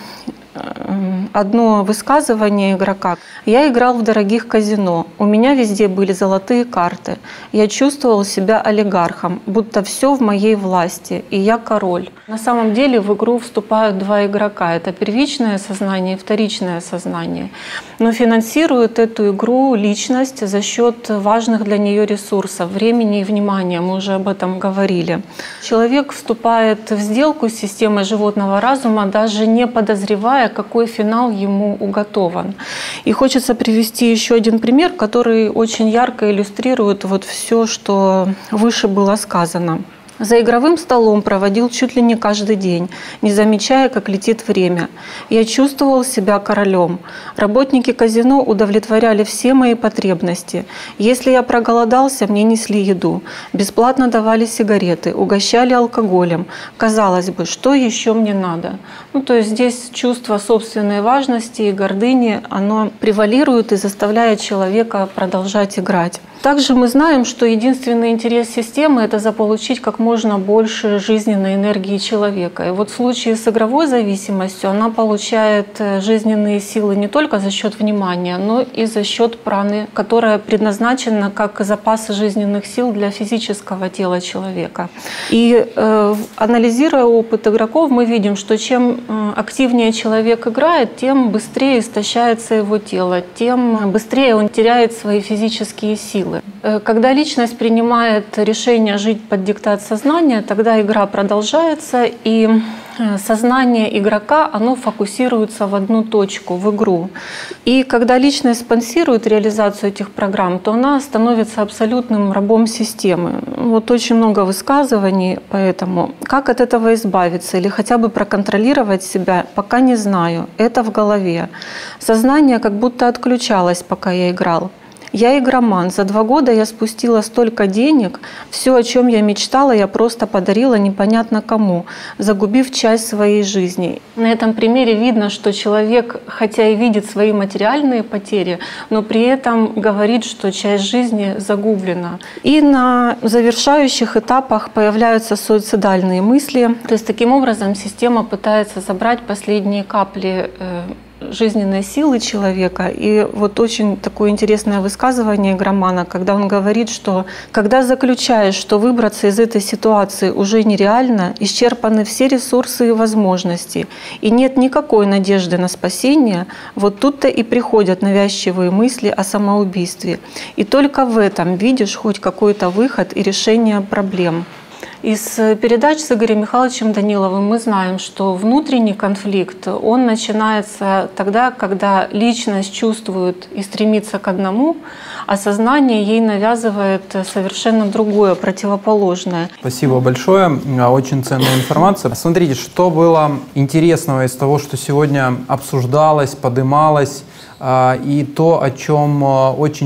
одно высказывание игрока. Я играл в дорогих казино. У меня везде были золотые карты. Я чувствовал себя олигархом, будто все в моей власти, и я король. На самом деле в игру вступают 2 игрока. Это первичное сознание и вторичное сознание. Но финансирует эту игру личность за счет важных для нее ресурсов, времени и внимания. Мы уже об этом говорили. Человек вступает в сделку с системой животного разума, даже не подозревая, какой финал ему уготован. И хочется привести еще один пример, который очень ярко иллюстрирует вот все, что выше было сказано. За игровым столом проводил чуть ли не каждый день, не замечая, как летит время. Я чувствовал себя королем. Работники казино удовлетворяли все мои потребности. Если я проголодался, мне несли еду. Бесплатно давали сигареты, угощали алкоголем. Казалось бы, что еще мне надо? То есть здесь чувство собственной важности и гордыни, оно превалирует и заставляет человека продолжать играть. Также мы знаем, что единственный интерес системы – это заполучить как можно больше жизненной энергии человека. И вот в случае с игровой зависимостью она получает жизненные силы не только за счет внимания, но и за счет праны, которая предназначена как запас жизненных сил для физического тела человека. И анализируя опыт игроков, мы видим, что чем активнее человек играет, тем быстрее истощается его тело, тем быстрее он теряет свои физические силы. Когда личность принимает решение жить под диктат сознания, тогда игра продолжается, и сознание игрока, оно фокусируется в одну точку, в игру. И когда личность спонсирует реализацию этих программ, то она становится абсолютным рабом системы. Вот очень много высказываний поэтому. Как от этого избавиться или хотя бы проконтролировать себя, пока не знаю. Это в голове. Сознание как будто отключалось, пока я играл. Я игроман. За 2 года я спустила столько денег. Все, о чем я мечтала, я просто подарила непонятно кому, загубив часть своей жизни. На этом примере видно, что человек, хотя и видит свои материальные потери, но при этом говорит, что часть жизни загублена. И на завершающих этапах появляются суицидальные мысли. То есть таким образом система пытается забрать последние капли жизненной силы человека. И вот очень такое интересное высказывание игромана, когда он говорит, что когда заключаешь, что выбраться из этой ситуации уже нереально, исчерпаны все ресурсы и возможности, и нет никакой надежды на спасение, вот тут-то и приходят навязчивые мысли о самоубийстве. И только в этом видишь хоть какой-то выход и решение проблем. Из передач с Игорем Михайловичем Даниловым мы знаем, что внутренний конфликт, он начинается тогда, когда личность чувствует и стремится к одному, а сознание ей навязывает совершенно другое, противоположное. Спасибо большое, очень ценная информация. Смотрите, что было интересного из того, что сегодня обсуждалось, подымалось, и то, о чем очень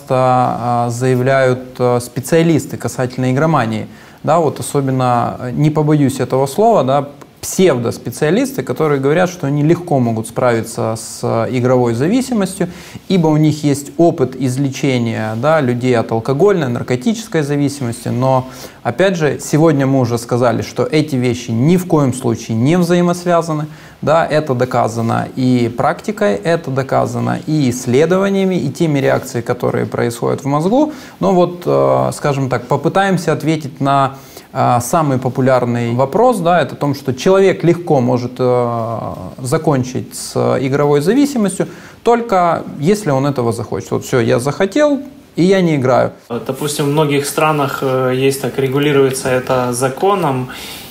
часто заявляют специалисты касательно игромании. Да, вот особенно, не побоюсь этого слова, да, псевдоспециалисты, которые говорят, что они легко могут справиться с игровой зависимостью, ибо у них есть опыт излечения, да, людей от алкогольной, наркотической зависимости. Но, опять же, сегодня мы уже сказали, что эти вещи ни в коем случае не взаимосвязаны. Да, это доказано и практикой, это доказано и исследованиями, и теми реакциями, которые происходят в мозгу. Но вот, скажем так, попытаемся ответить на самый популярный вопрос, да, это о том, что человек легко может закончить с игровой зависимостью, только если он этого захочет. Вот все, я захотел, и я не играю. Допустим, в многих странах есть так, регулируется это законом,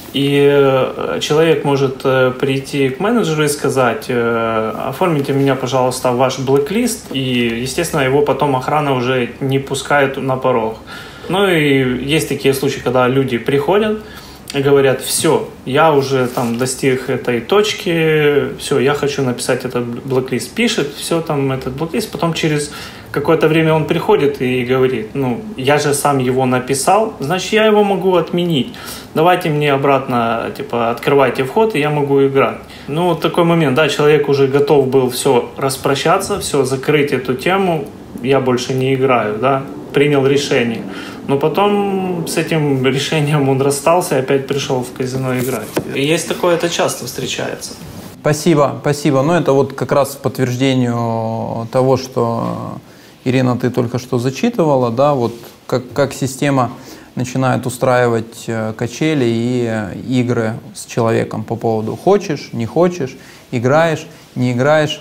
и человек может прийти к менеджеру и сказать: оформите меня, пожалуйста, в ваш блэк-лист, и, естественно, его потом охрана уже не пускает на порог. Ну и есть такие случаи, когда люди приходят и говорят: все, я уже там достиг этой точки, все, я хочу написать этот блэк-лист. Пишет все там этот блэк-лист, потом через какое-то время он приходит и говорит: ну, я же сам его написал, значит, я его могу отменить. Давайте мне обратно, типа, открывайте вход, и я могу играть. Ну, вот такой момент, да, человек уже готов был все распрощаться, все, закрыть эту тему, я больше не играю, да, принял решение. Но потом с этим решением он расстался и опять пришел в казино играть. И есть такое, это часто встречается. Спасибо, спасибо. Ну, это вот как раз в подтверждению того, что, Ирина, ты только что зачитывала, да, вот как система начинает устраивать качели и игры с человеком по поводу хочешь, не хочешь, играешь, не играешь.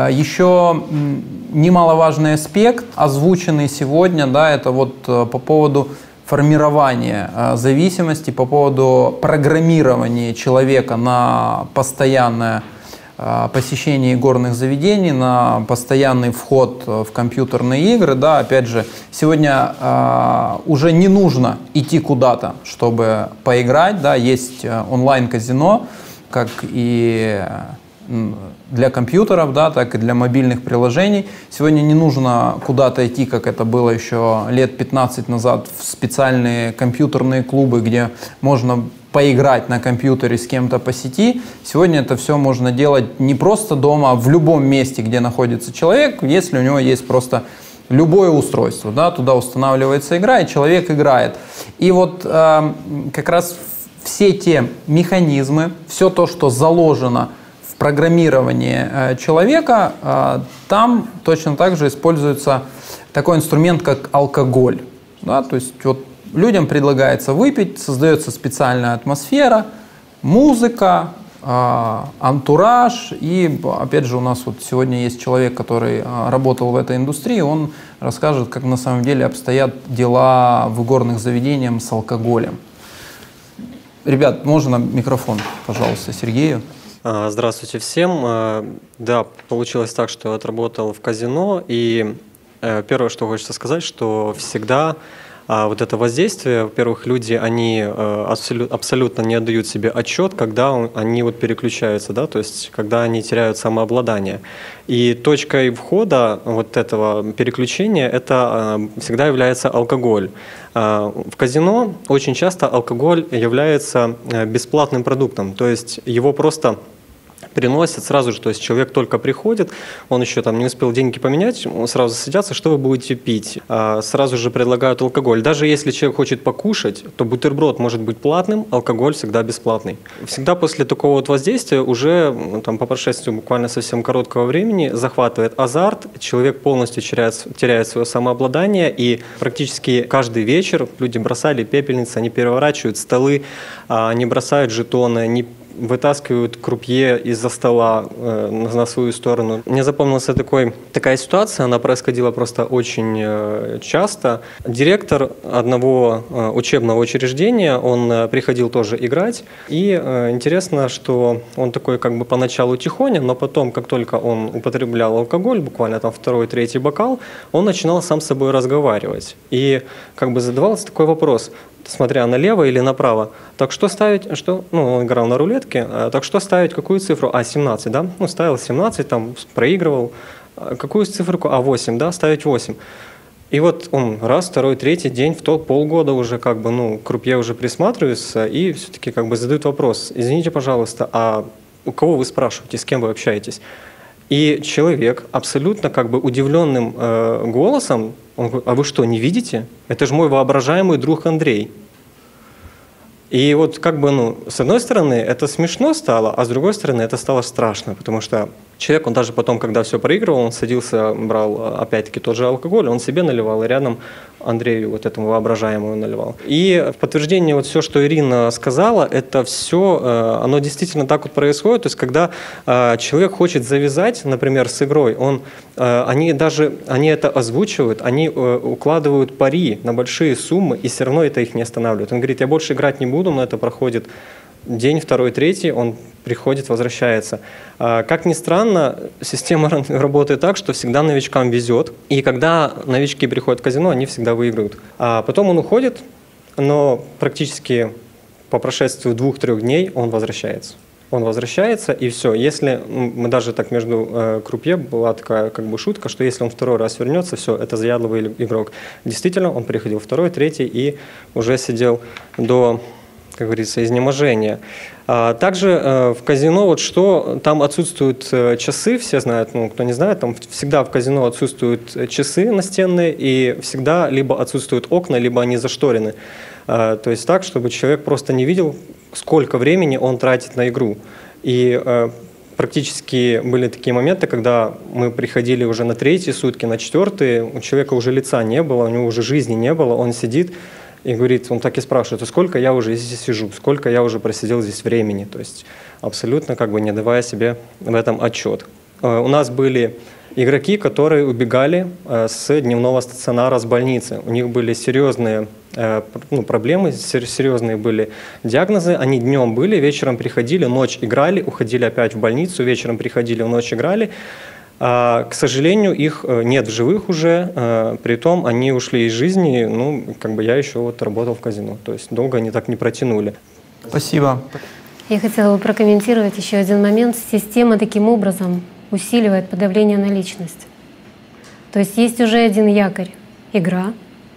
Еще немаловажный аспект, озвученный сегодня, да, это вот по поводу формирования зависимости, по поводу программирования человека на постоянное посещение игорных заведений, на постоянный вход в компьютерные игры. Да, опять же, сегодня уже не нужно идти куда-то, чтобы поиграть. Да, есть онлайн-казино, как и для компьютеров, да, так и для мобильных приложений. Сегодня не нужно куда-то идти, как это было еще лет 15 назад, в специальные компьютерные клубы, где можно поиграть на компьютере с кем-то по сети. Сегодня это все можно делать не просто дома, а в любом месте, где находится человек, если у него есть просто любое устройство. Да, туда устанавливается игра, и человек играет. И вот как раз все те механизмы, все то, что заложено в программировании человека, там точно так же используется такой инструмент, как алкоголь. Да, то есть вот людям предлагается выпить, создается специальная атмосфера, музыка, антураж. И опять же у нас вот сегодня есть человек, который работал в этой индустрии, он расскажет, как на самом деле обстоят дела в игорных заведениях с алкоголем. Ребят, можно микрофон, пожалуйста, Сергею? Здравствуйте всем. Да, получилось так, что я отработал в казино, и первое, что хочется сказать, что всегда вот это воздействие, во-первых, люди, они абсолютно не отдают себе отчет, когда они вот переключаются, да, то есть когда они теряют самообладание. И точкой входа вот этого переключения это всегда является алкоголь. В казино очень часто алкоголь является бесплатным продуктом, то есть его просто приносят сразу же, то есть человек только приходит, он еще там не успел деньги поменять, сразу садятся, что вы будете пить. Сразу же предлагают алкоголь. Даже если человек хочет покушать, то бутерброд может быть платным, алкоголь всегда бесплатный. Всегда после такого вот воздействия уже там, по прошествию буквально совсем короткого времени захватывает азарт, человек полностью теряет свое самообладание, и практически каждый вечер люди бросали пепельницы, они переворачивают столы, они бросают жетоны, они вытаскивают крупье из-за стола на свою сторону. Мне запомнилась такая ситуация, она происходила просто очень часто. Директор одного учебного учреждения, он приходил тоже играть, и интересно, что он такой как бы поначалу тихоня, но потом, как только он употреблял алкоголь, буквально там 2-3 бокал, он начинал сам с собой разговаривать. И как бы задавался такой вопрос, смотря налево или направо, так что ставить, он играл на рулетке, так что ставить, какую цифру? 17, да? Ставил 17, там, проигрывал. Какую циферку? 8, да? Ставить 8. И вот он раз, второй, третий день, полгода уже как бы, крупье уже присматривается и все-таки как бы задают вопрос, извините, пожалуйста, а у кого вы спрашиваете, с кем вы общаетесь? И человек абсолютно как бы удивленным голосом, он говорит, а вы что, не видите? Это же мой воображаемый друг Андрей. И вот как бы, с одной стороны, это смешно стало, а с другой стороны, это стало страшно, потому что человек, он даже потом, когда все проигрывал, он садился, брал опять-таки тот же алкоголь, он себе наливал, и рядом Андрею, вот этому воображаемому, наливал. И в подтверждение вот все, что Ирина сказала, это все, оно действительно так вот происходит. То есть когда человек хочет завязать, например, с игрой, они это озвучивают, они укладывают пари на большие суммы, и все равно это их не останавливает. Он говорит, я больше играть не буду, но это проходит день, второй, третий, он приходит, возвращается. Как ни странно, система работает так, что всегда новичкам везет. И когда новички приходят в казино, они всегда выигрывают. А потом он уходит, но практически по прошествию 2-3 дней он возвращается. Он возвращается, и все. Если мы даже так между крупье была такая как бы шутка, что если он второй раз вернется, все, это заядлый игрок. Действительно, он приходил второй, третий и уже сидел до, как говорится, изнеможения. Также в казино, вот что там отсутствуют часы, все знают, кто не знает, там всегда в казино отсутствуют часы настенные, и всегда либо отсутствуют окна, либо они зашторены. То есть так, чтобы человек просто не видел, сколько времени он тратит на игру. И практически были такие моменты, когда мы приходили уже на 3-й сутки, на 4-й, у человека уже лица не было, у него уже жизни не было, он сидит и говорит, он так и спрашивает, сколько я уже здесь сижу, сколько я уже просидел здесь времени, то есть абсолютно как бы не давая себе в этом отчет. У нас были игроки, которые убегали с дневного стационара, с больницы, у них были серьезные проблемы, серьезные были диагнозы, они днем были, вечером приходили, ночь играли, уходили опять в больницу, вечером приходили, в ночь играли. К сожалению, их нет в живых уже, притом они ушли из жизни, как бы я еще вот работал в казино, то есть долго они так не протянули. Спасибо. Я хотела бы прокомментировать еще один момент. Система таким образом усиливает подавление на личность. То есть уже один якорь — игра,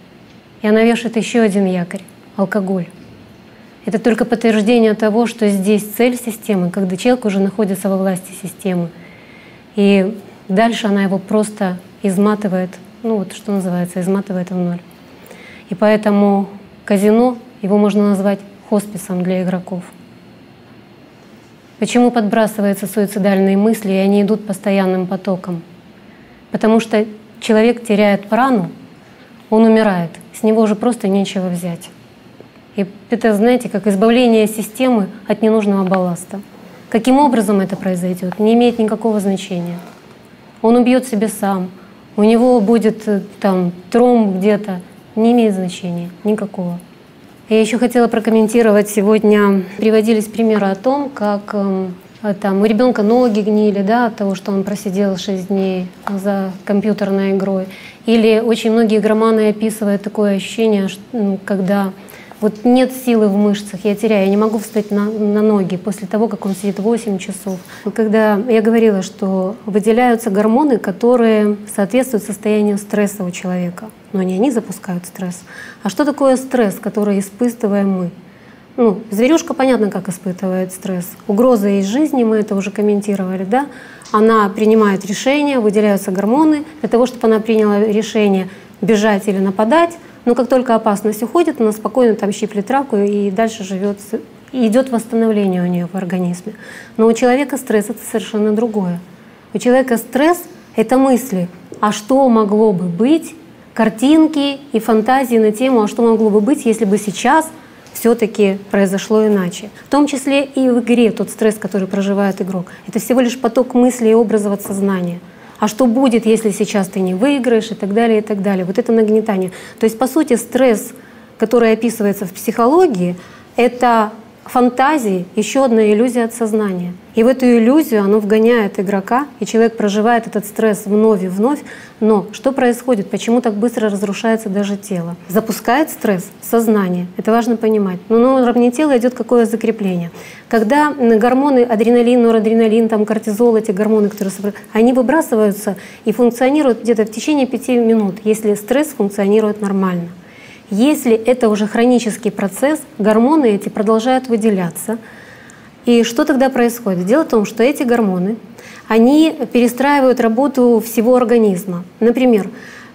и она вешает еще один якорь — алкоголь. Это только подтверждение того, что здесь цель системы, когда человек уже находится во власти системы. И дальше она его просто изматывает, что называется, изматывает в ноль. И поэтому казино, его можно назвать хосписом для игроков. Почему подбрасываются суицидальные мысли, и они идут постоянным потоком? Потому что человек теряет прану, он умирает, с него уже просто нечего взять. И это, знаете, как избавление системы от ненужного балласта. Каким образом это произойдет, не имеет никакого значения. Он убьет себя сам, у него будет там тромб где-то, не имеет значения никакого. Я еще хотела прокомментировать. Сегодня приводились примеры о том, как там у ребенка ноги гнили, да, от того, что он просидел 6 дней за компьютерной игрой. Или очень многие игроманы описывают такое ощущение, когда вот нет силы в мышцах, я теряю, я не могу встать на ноги после того, как он сидит 8 часов. Когда я говорила, что выделяются гормоны, которые соответствуют состоянию стресса у человека, но не они запускают стресс. А что такое стресс, который испытываем мы? Зверюшка, понятно, как испытывает стресс. Угроза ей жизни, мы это уже комментировали, да? Она принимает решение, выделяются гормоны для того, чтобы она приняла решение бежать или нападать. Но как только опасность уходит, она спокойно там щиплет травку и дальше живет, и идет восстановление у нее в организме. Но у человека стресс — это совершенно другое. У человека стресс — это мысли, а что могло бы быть, картинки и фантазии на тему, а что могло бы быть, если бы сейчас все-таки произошло иначе. В том числе и в игре тот стресс, который проживает игрок. Это всего лишь поток мыслей и образов от сознания. А что будет, если сейчас ты не выиграешь, и так далее, и так далее. Вот это нагнетание. То есть, по сути, стресс, который описывается в психологии, это фантазии, еще одна иллюзия от сознания. И в эту иллюзию оно вгоняет игрока, и человек проживает этот стресс вновь и вновь. Но что происходит? Почему так быстро разрушается даже тело? Запускает стресс сознание. Это важно понимать. Но на уровне тела идет какое закрепление. Когда гормоны адреналин, норадреналин, там, кортизол, эти гормоны, которые они выбрасываются и функционируют где-то в течение 5 минут, если стресс функционирует нормально. Если это уже хронический процесс, гормоны эти продолжают выделяться. И что тогда происходит? Дело в том, что эти гормоны, они перестраивают работу всего организма. Например,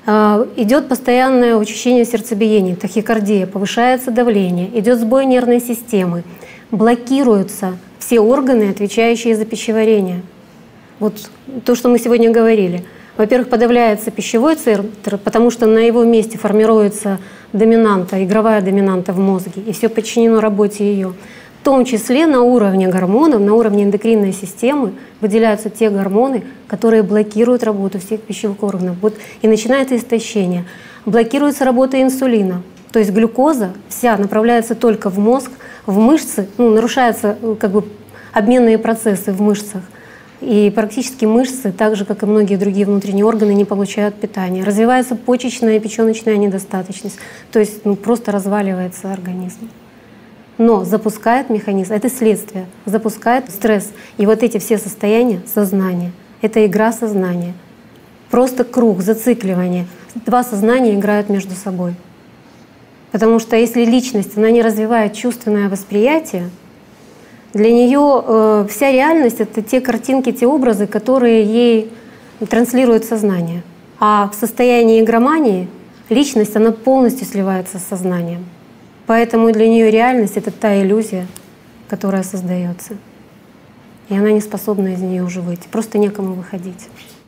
идет постоянное учащение сердцебиения, тахикардия, повышается давление, идет сбой нервной системы, блокируются все органы, отвечающие за пищеварение. Вот то, что мы сегодня говорили. Во-первых, подавляется пищевой центр, потому что на его месте формируется доминанта, игровая доминанта в мозге, и все подчинено работе ее. В том числе на уровне гормонов, на уровне эндокринной системы выделяются те гормоны, которые блокируют работу всех пищевых органов. Вот и начинается истощение. Блокируется работа инсулина, то есть глюкоза вся направляется только в мозг, в мышцы, нарушаются обменные процессы в мышцах. И практически мышцы, так же, как и многие другие внутренние органы, не получают питания. Развивается почечная и печёночная недостаточность. То есть просто разваливается организм. Но запускает механизм, это следствие, запускает стресс. И вот эти все состояния сознания — это игра сознания. Просто круг, зацикливание. Два сознания играют между собой. Потому что если личность, она не развивает чувственное восприятие, для нее вся реальность — это те картинки, те образы, которые ей транслирует сознание. А в состоянии игромании личность, она полностью сливается с сознанием. Поэтому для нее реальность — это та иллюзия, которая создается. И она не способна из нее уже выйти. Просто некому выходить.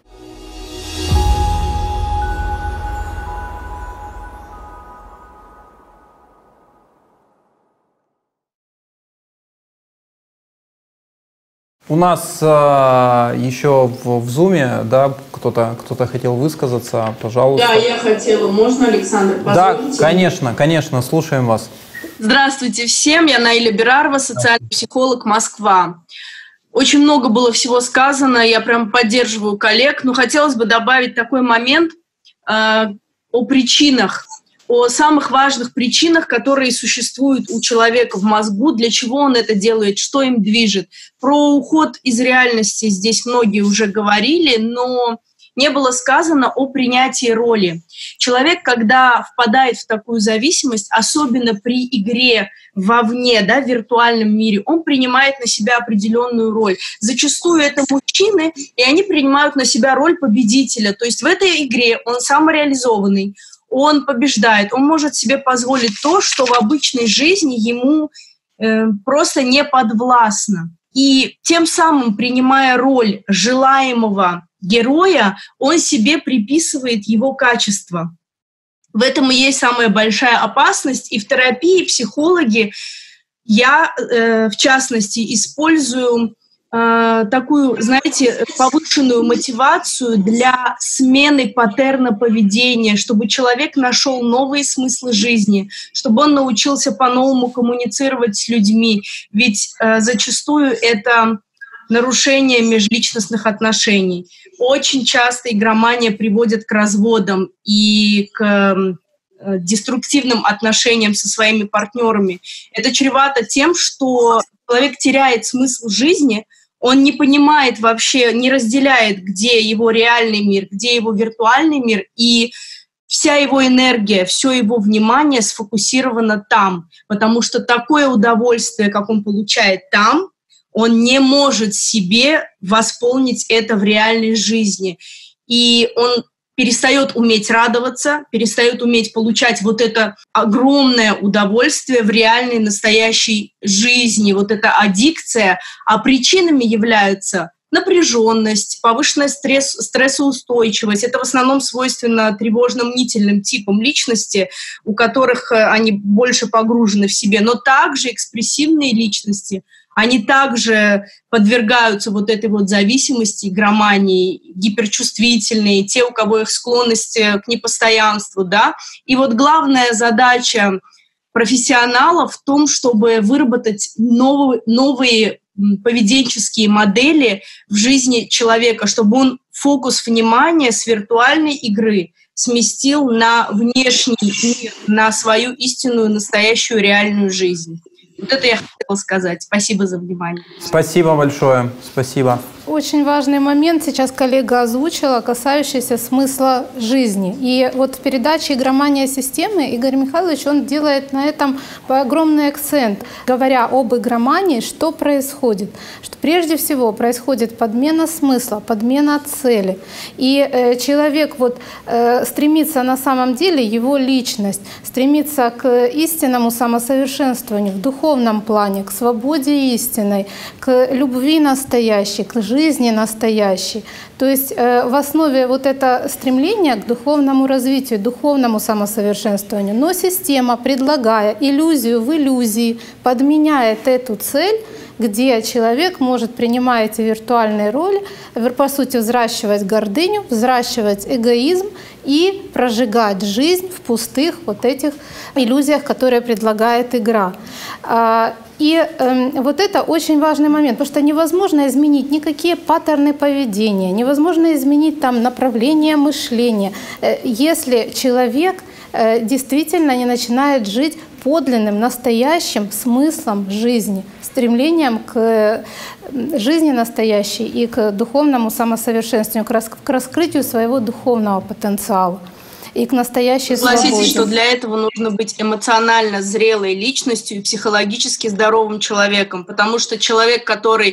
У нас еще в Zoom, да, кто-то хотел высказаться, пожалуйста. Да, я хотела. Можно, Александр, позволите? Да, конечно, слушаем вас. Здравствуйте всем, я Наиля Берарова, социальный психолог, Москва. Очень много было всего сказано, я прям поддерживаю коллег, но хотелось бы добавить такой момент о причинах, о самых важных причинах, которые существуют у человека в мозгу, для чего он это делает, что им движет. Про уход из реальности здесь многие уже говорили, но не было сказано о принятии роли. Человек, когда впадает в такую зависимость, особенно при игре вовне, да, в виртуальном мире, он принимает на себя определенную роль. Зачастую это мужчины, и они принимают на себя роль победителя. То есть в этой игре он самореализованный, он побеждает, он может себе позволить то, что в обычной жизни ему просто не подвластно. И тем самым, принимая роль желаемого героя, он себе приписывает его качество. В этом и есть самая большая опасность. И в терапии психологи, я в частности, использую такую, знаете, повышенную мотивацию для смены паттерна поведения, чтобы человек нашел новые смыслы жизни, чтобы он научился по-новому коммуницировать с людьми. Ведь зачастую это нарушение межличностных отношений. Очень часто игромания приводит к разводам и к деструктивным отношениям со своими партнерами. Это чревато тем, что человек теряет смысл жизни, он не понимает вообще, не разделяет, где его реальный мир, где его виртуальный мир, и вся его энергия, все его внимание сфокусировано там, потому что такое удовольствие, как он получает там, он не может себе восполнить это в реальной жизни. И он перестает уметь радоваться, перестает уметь получать вот это огромное удовольствие в реальной настоящей жизни, вот эта аддикция. А причинами являются напряженность, повышенная стрессоустойчивость. Это в основном свойственно тревожно-мнительным типам личности, у которых они больше погружены в себе, но также экспрессивные личности, они также подвергаются вот этой вот зависимости, игромании, гиперчувствительные, те, у кого их склонность к непостоянству, да. И вот главная задача профессионалов в том, чтобы выработать новые поведенческие модели в жизни человека, чтобы он фокус внимания с виртуальной игры сместил на внешний мир, на свою истинную, настоящую, реальную жизнь. Вот это я хотела сказать. Спасибо за внимание. Спасибо большое. Спасибо. Очень важный момент сейчас коллега озвучила, касающийся смысла жизни. И вот в передаче «Игромания системы» Игорь Михайлович, он делает на этом огромный акцент, говоря об игромании, что происходит. Что прежде всего происходит подмена смысла, подмена цели. И человек вот стремится на самом деле, его личность, стремится к истинному самосовершенствованию в духовном плане, к свободе истинной, к любви настоящей, к жизни настоящей. То есть в основе вот это стремление к духовному развитию, духовному самосовершенствованию. Но система, предлагая иллюзию в иллюзии, подменяет эту цель, где человек может, принимая эти виртуальные роли, по сути, взращивать гордыню, взращивать эгоизм и прожигать жизнь в пустых вот этих иллюзиях, которые предлагает игра. И вот это очень важный момент, потому что невозможно изменить никакие паттерны поведения, невозможно изменить там направление мышления, если человек действительно не начинает жить подлинным, настоящим смыслом жизни, стремлением к жизни настоящей и к духовному самосовершенствованию, к раскрытию своего духовного потенциала и к настоящей свободе. Согласитесь, что для этого нужно быть эмоционально зрелой личностью и психологически здоровым человеком, потому что человек, который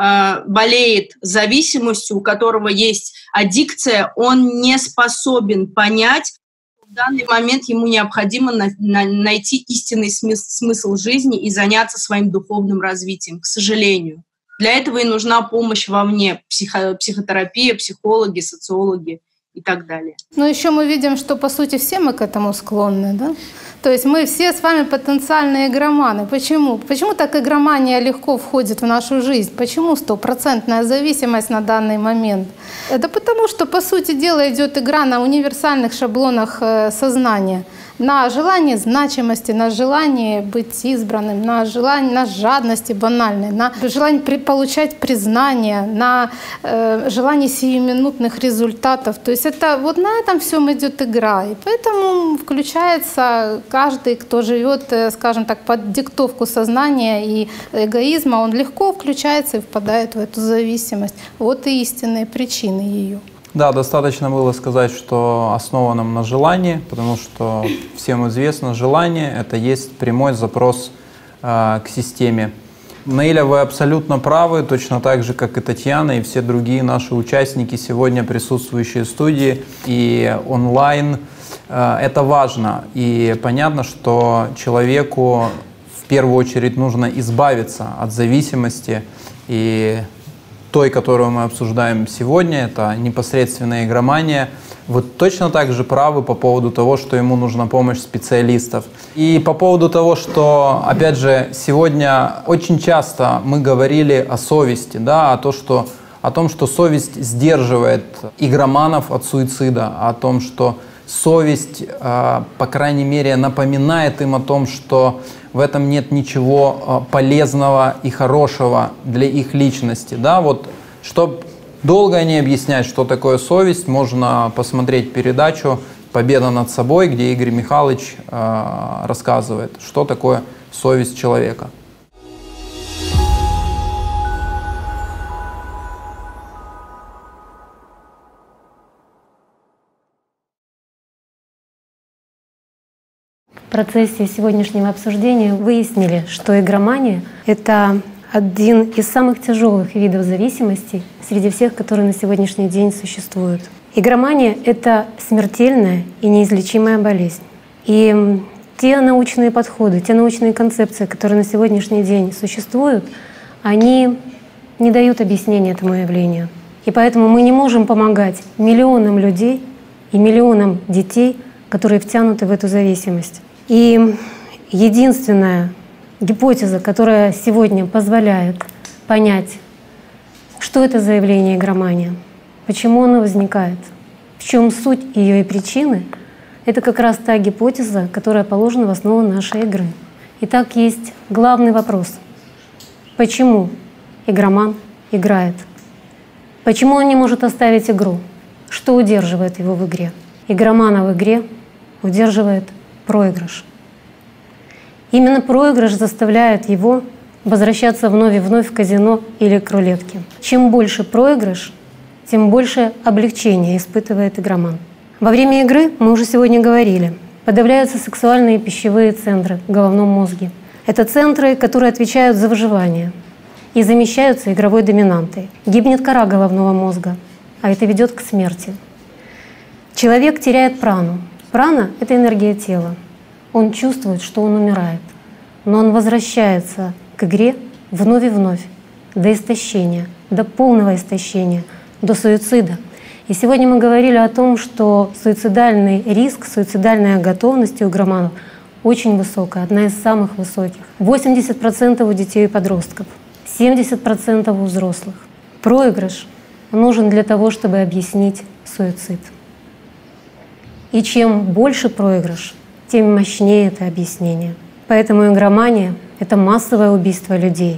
болеет зависимостью, у которого есть аддикция, он не способен понять, что в данный момент ему необходимо найти истинный смысл жизни и заняться своим духовным развитием, к сожалению. Для этого и нужна помощь вовне, психотерапия, психологи, социологи и так далее. Но еще мы видим, что по сути все мы к этому склонны, да? То есть мы все с вами потенциальные игроманы. Почему? Почему так игромания легко входит в нашу жизнь? Почему 100% зависимость на данный момент? Это потому, что по сути дела идет игра на универсальных шаблонах сознания. На желание значимости, на желание быть избранным, на желание, на жадности банальной, на желание получать признание, на желание сиюминутных результатов. То есть это вот на этом всем идет игра. И поэтому включается каждый, кто живет, скажем так, под диктовку сознания и эгоизма, он легко включается и впадает в эту зависимость. Вот и истинные причины ее. Да, достаточно было сказать, что основанном на желании, потому что всем известно, желание — это есть прямой запрос к системе. Наиля, вы абсолютно правы, точно так же, как и Татьяна, и все другие наши участники, сегодня присутствующие в студии и онлайн. Это важно, и понятно, что человеку в первую очередь нужно избавиться от зависимости и той, которую мы обсуждаем сегодня, это непосредственная игромания, вы точно так же правы по поводу того, что ему нужна помощь специалистов. И по поводу того, что, опять же, сегодня очень часто мы говорили о совести, да, о том, что совесть сдерживает игроманов от суицида, о том, что совесть, по крайней мере, напоминает им о том, что в этом нет ничего полезного и хорошего для их личности. Да? Вот, чтобы долго не объяснять, что такое совесть, можно посмотреть передачу «Победа над собой», где Игорь Михайлович рассказывает, что такое совесть человека. В процессе сегодняшнего обсуждения выяснили, что игромания — это один из самых тяжелых видов зависимости среди всех, которые на сегодняшний день существуют. Игромания — это смертельная и неизлечимая болезнь. И те научные подходы, те научные концепции, которые на сегодняшний день существуют, они не дают объяснения этому явлению. И поэтому мы не можем помогать миллионам людей и миллионам детей, которые втянуты в эту зависимость. И единственная гипотеза, которая сегодня позволяет понять, что это за явление игромания, почему оно возникает, в чем суть ее и причины, это как раз та гипотеза, которая положена в основу нашей игры. Итак, есть главный вопрос. Почему игроман играет? Почему он не может оставить игру? Что удерживает его в игре? Игромана в игре удерживает проигрыш. Именно проигрыш заставляет его возвращаться вновь и вновь в казино или к рулетке. Чем больше проигрыш, тем больше облегчения испытывает игроман. Во время игры, мы уже сегодня говорили, подавляются сексуальные и пищевые центры в головном мозге. Это центры, которые отвечают за выживание и замещаются игровой доминантой. Гибнет кора головного мозга, а это ведет к смерти. Человек теряет прану. Прана — это энергия тела. Он чувствует, что он умирает, но он возвращается к игре вновь и вновь, до истощения, до полного истощения, до суицида. И сегодня мы говорили о том, что суицидальный риск, суицидальная готовность у игроманов очень высокая, одна из самых высоких. 80% у детей и подростков, 70% у взрослых. Проигрыш нужен для того, чтобы объяснить суицид. И чем больше проигрыш, тем мощнее это объяснение. Поэтому игромания — это массовое убийство людей.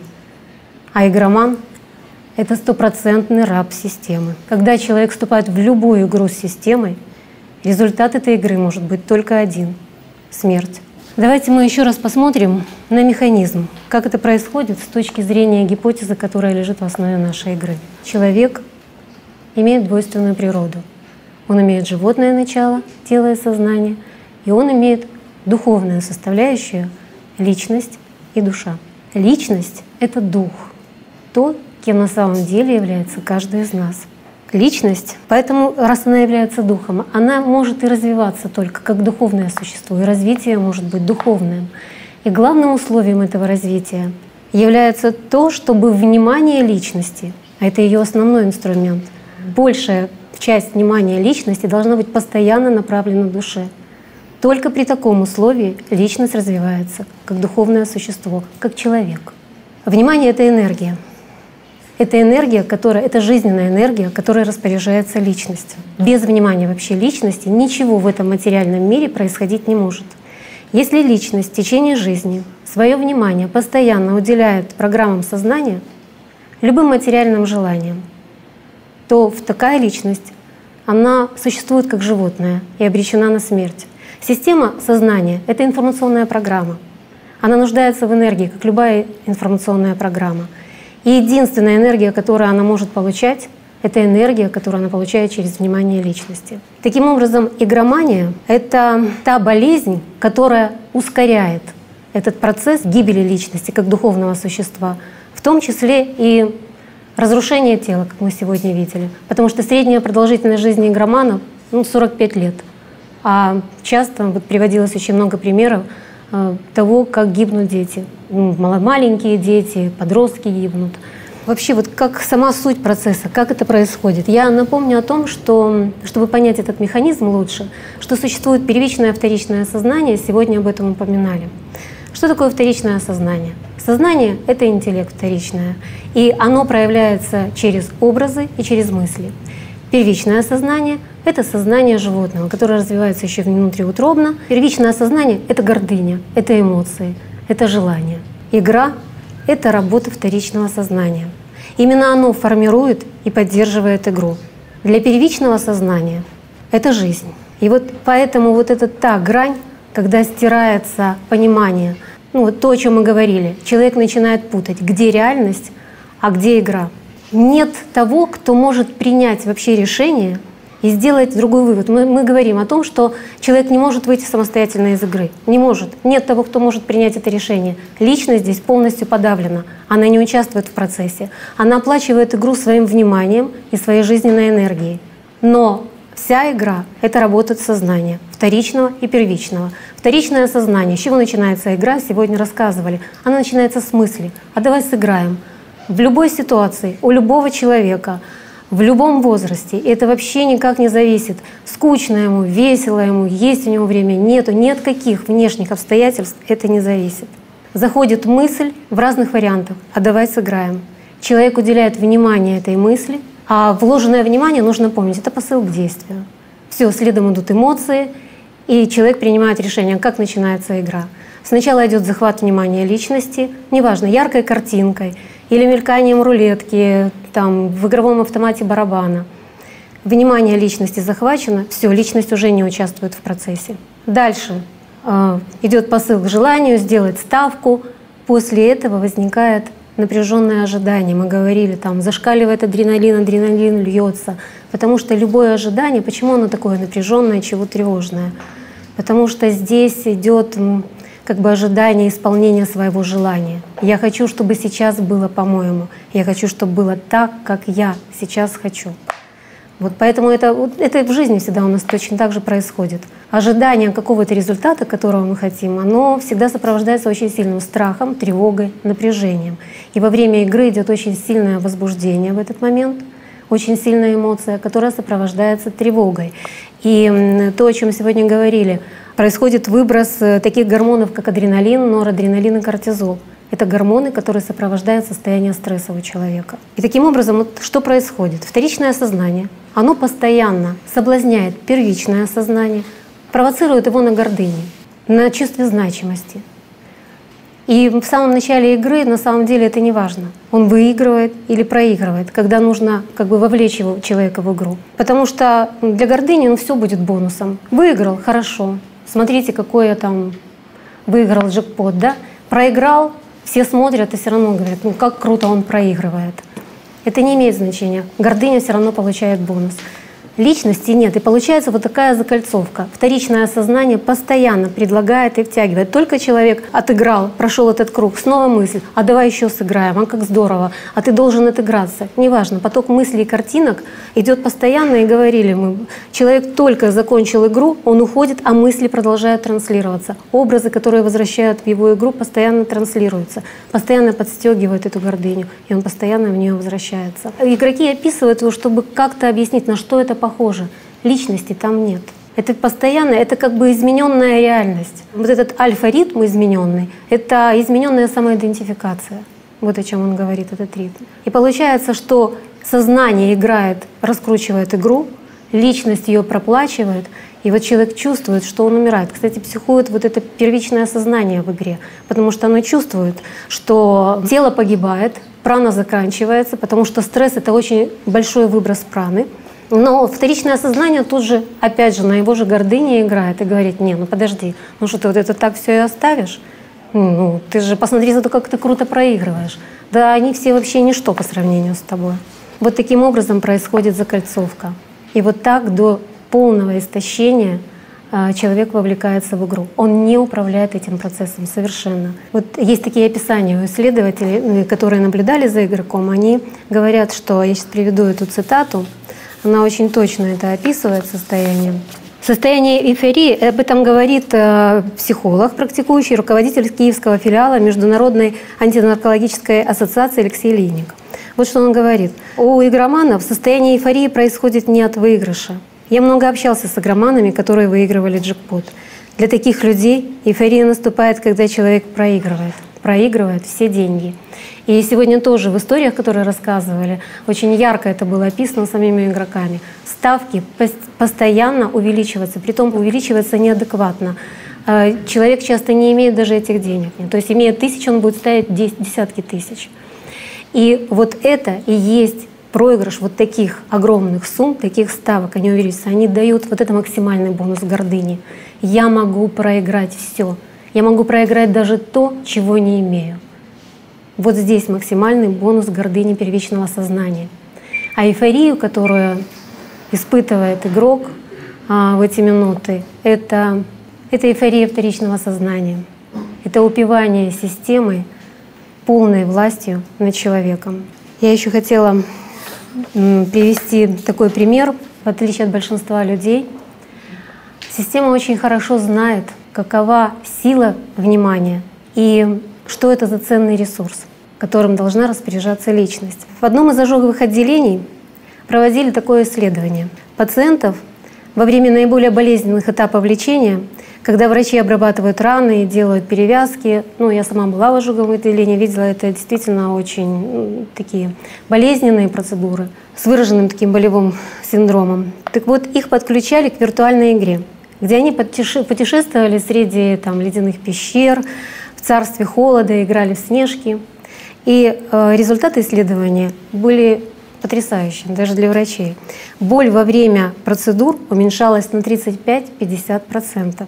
А игроман — это стопроцентный раб системы. Когда человек вступает в любую игру с системой, результат этой игры может быть только один — смерть. Давайте мы еще раз посмотрим на механизм, как это происходит с точки зрения гипотезы, которая лежит в основе нашей игры. Человек имеет двойственную природу. Он имеет животное начало, тело и сознание, и он имеет духовную составляющую — личность и душа. Личность — это дух, то, кем на самом деле является каждый из нас. Личность, поэтому, раз она является духом, она может и развиваться только как духовное существо, и развитие может быть духовным. И главным условием этого развития является то, чтобы внимание личности, а это ее основной инструмент, большая часть внимания личности должна быть постоянно направлена к душе. Только при таком условии личность развивается как духовное существо, как человек. Внимание — это энергия. Это энергия, это жизненная энергия, которой распоряжается личность. Без внимания вообще личности ничего в этом материальном мире происходить не может. Если личность в течение жизни свое внимание постоянно уделяет программам сознания, любым материальным желаниям, то такая личность, она существует как животное и обречена на смерть. Система сознания — это информационная программа. Она нуждается в энергии, как любая информационная программа. И единственная энергия, которую она может получать, это энергия, которую она получает через внимание личности. Таким образом, игромания — это та болезнь, которая ускоряет этот процесс гибели личности как духовного существа, в том числе и разрушение тела, как мы сегодня видели. Потому что средняя продолжительность жизни игромана 45 лет. А часто приводилось очень много примеров того, как гибнут дети. Маленькие дети, подростки гибнут. вообще вот как сама суть процесса, как это происходит. Я напомню о том, что, чтобы понять этот механизм лучше, что существует первичное и вторичное сознание, сегодня об этом упоминали. Что такое вторичное сознание? Сознание — это интеллект вторичное, и оно проявляется через образы и через мысли. Первичное сознание — это сознание животного, которое развивается еще внутриутробно. Первичное сознание — это гордыня, это эмоции, это желание. Игра — это работа вторичного сознания. Именно оно формирует и поддерживает игру. Для первичного сознания это жизнь. И вот поэтому вот эта та грань, когда стирается понимание, ну вот то, о чем мы говорили, человек начинает путать, где реальность, а где игра. Нет того, кто может принять вообще решение и сделать другой вывод. Мы говорим о том, что человек не может выйти самостоятельно из игры. Не может. Нет того, кто может принять это решение. Личность здесь полностью подавлена. Она не участвует в процессе. Она оплачивает игру своим вниманием и своей жизненной энергией. Но вся игра — это работа сознания, вторичного и первичного. Вторичное сознание. С чего начинается игра? Сегодня рассказывали. Она начинается с мысли. А давай сыграем. В любой ситуации, у любого человека, в любом возрасте. И это вообще никак не зависит. Скучно ему, весело ему, есть у него время, нету. Ни от каких внешних обстоятельств это не зависит. Заходит мысль в разных вариантах. А давай сыграем. Человек уделяет внимание этой мысли. А вложенное внимание, нужно помнить, это посыл к действию. Все, следом идут эмоции, и человек принимает решение, как начинается игра. Сначала идет захват внимания личности, неважно, яркой картинкой или мельканием рулетки, там, в игровом автомате барабана. Внимание личности захвачено, все, личность уже не участвует в процессе. Дальше идет посыл к желанию сделать ставку. После этого возникает напряженное ожидание. Мы говорили, там зашкаливает адреналин, адреналин льется. Потому что любое ожидание, почему оно такое напряженное, чего тревожное? Потому что здесь идет как бы ожидание исполнения своего желания. Я хочу, чтобы сейчас было по-моему. Я хочу, чтобы было так, как я сейчас хочу. Вот поэтому это в жизни всегда у нас точно так же происходит. Ожидание какого-то результата, которого мы хотим, оно всегда сопровождается очень сильным страхом, тревогой, напряжением. И во время игры идет очень сильное возбуждение в этот момент, очень сильная эмоция, которая сопровождается тревогой. И то, о чем сегодня говорили, происходит выброс таких гормонов, как адреналин, норадреналин и кортизол. Это гормоны, которые сопровождают состояние стресса у человека. И таким образом, вот что происходит? Вторичное сознание, оно постоянно соблазняет первичное сознание, провоцирует его на гордыне, на чувстве значимости. И в самом начале игры на самом деле это не важно. Он выигрывает или проигрывает, когда нужно как бы вовлечь его, человека в игру. Потому что для гордыни все будет бонусом. Выиграл — хорошо. Смотрите, какой я там выиграл джекпот, да? Проиграл — все смотрят и все равно говорят, ну как круто он проигрывает. Это не имеет значения. Гордыня все равно получает бонус. Личности нет. И получается вот такая закольцовка. Вторичное сознание постоянно предлагает и втягивает. Только человек отыграл, прошел этот круг, снова мысль, а давай еще сыграем, а как здорово, а ты должен отыграться. Неважно, поток мыслей и картинок идет постоянно, и говорили мы, человек только закончил игру, он уходит, а мысли продолжают транслироваться. Образы, которые возвращают в его игру, постоянно транслируются, постоянно подстегивают эту гордыню, и он постоянно в нее возвращается. Игроки описывают его, чтобы как-то объяснить, на что это похоже. Личности там нет. Это постоянно, это как бы измененная реальность. Вот этот альфа-ритм измененный, это измененная самоидентификация. Вот о чем он говорит, этот ритм. И получается, что сознание играет, раскручивает игру, личность ее проплачивает, и вот человек чувствует, что он умирает. Кстати, психует вот это первичное сознание в игре, потому что оно чувствует, что тело погибает, прана заканчивается, потому что стресс — это очень большой выброс праны. Но вторичное сознание тут же, опять же, на его же гордыне играет и говорит: не, ну подожди, ну что ты вот это так все и оставишь? Ну ты же посмотри, зато как ты круто проигрываешь. Да они все вообще ничто по сравнению с тобой. Вот таким образом происходит закольцовка. И вот так до полного истощения человек вовлекается в игру. Он не управляет этим процессом совершенно. Вот есть такие описания у исследователей, которые наблюдали за игроком. Они говорят, что, я сейчас приведу эту цитату, она очень точно это описывает состояние. Состояние эйфории, об этом говорит психолог, практикующий, руководитель киевского филиала Международной антинаркологической ассоциации Алексей Лейник. Вот что он говорит. У игроманов состояние эйфории происходит не от выигрыша. Я много общался с игроманами, которые выигрывали джекпот. Для таких людей эйфория наступает, когда человек проигрывает все деньги. И сегодня тоже в историях, которые рассказывали, очень ярко это было описано самими игроками. Ставки постоянно увеличиваются, притом увеличиваются неадекватно. Человек часто не имеет даже этих денег. То есть имея 1000, он будет ставить десятки тысяч. И вот это и есть проигрыш вот таких огромных сумм, таких ставок, они увеличиваются, они дают вот это максимальный бонус гордыни. Я могу проиграть все. Я могу проиграть даже то, чего не имею. Вот здесь максимальный бонус гордыни первичного сознания. А эйфорию, которую испытывает игрок в эти минуты, это эйфория вторичного сознания. Это упивание системой, полной властью над человеком. Я еще хотела привести такой пример. В отличие от большинства людей, система очень хорошо знает, какова сила внимания и что это за ценный ресурс, которым должна распоряжаться личность. В одном из ожоговых отделений проводили такое исследование. Пациентов во время наиболее болезненных этапов лечения, когда врачи обрабатывают раны и делают перевязки, я сама была в ожоговом отделении, видела, это действительно очень такие болезненные процедуры с выраженным таким болевым синдромом. Так вот, их подключали к виртуальной игре, где они путешествовали среди ледяных пещер, в царстве холода, играли в снежки. И результаты исследования были потрясающими, даже для врачей. Боль во время процедур уменьшалась на 35-50%.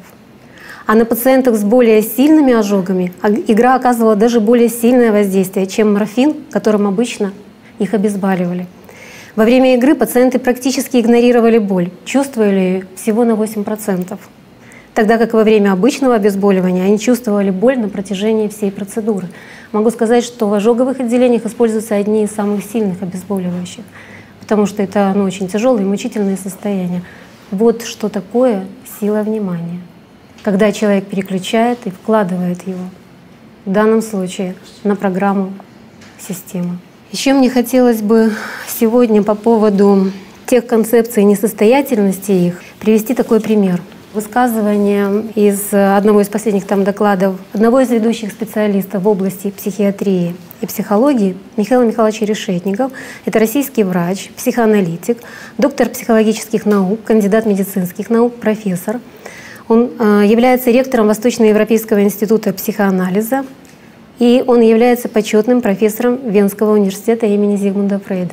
А на пациентах с более сильными ожогами игра оказывала даже более сильное воздействие, чем морфин, которым обычно их обезболивали. Во время игры пациенты практически игнорировали боль, чувствовали ее всего на 8%. Тогда как во время обычного обезболивания они чувствовали боль на протяжении всей процедуры. Могу сказать, что в ожоговых отделениях используются одни из самых сильных обезболивающих, потому что это очень тяжелые и мучительные состояния. Вот что такое сила внимания. Когда человек переключает и вкладывает его, в данном случае, на программу системы. Еще мне хотелось бы сегодня по поводу тех концепций несостоятельности их привести такой пример. Высказывание из одного из последних докладов одного из ведущих специалистов в области психиатрии и психологии Михаила Михайловича Решетникова. Это российский врач, психоаналитик, доктор психологических наук, кандидат медицинских наук, профессор. Он является ректором Восточноевропейского института психоанализа, и он является почетным профессором Венского университета имени Зигмунда Фрейда.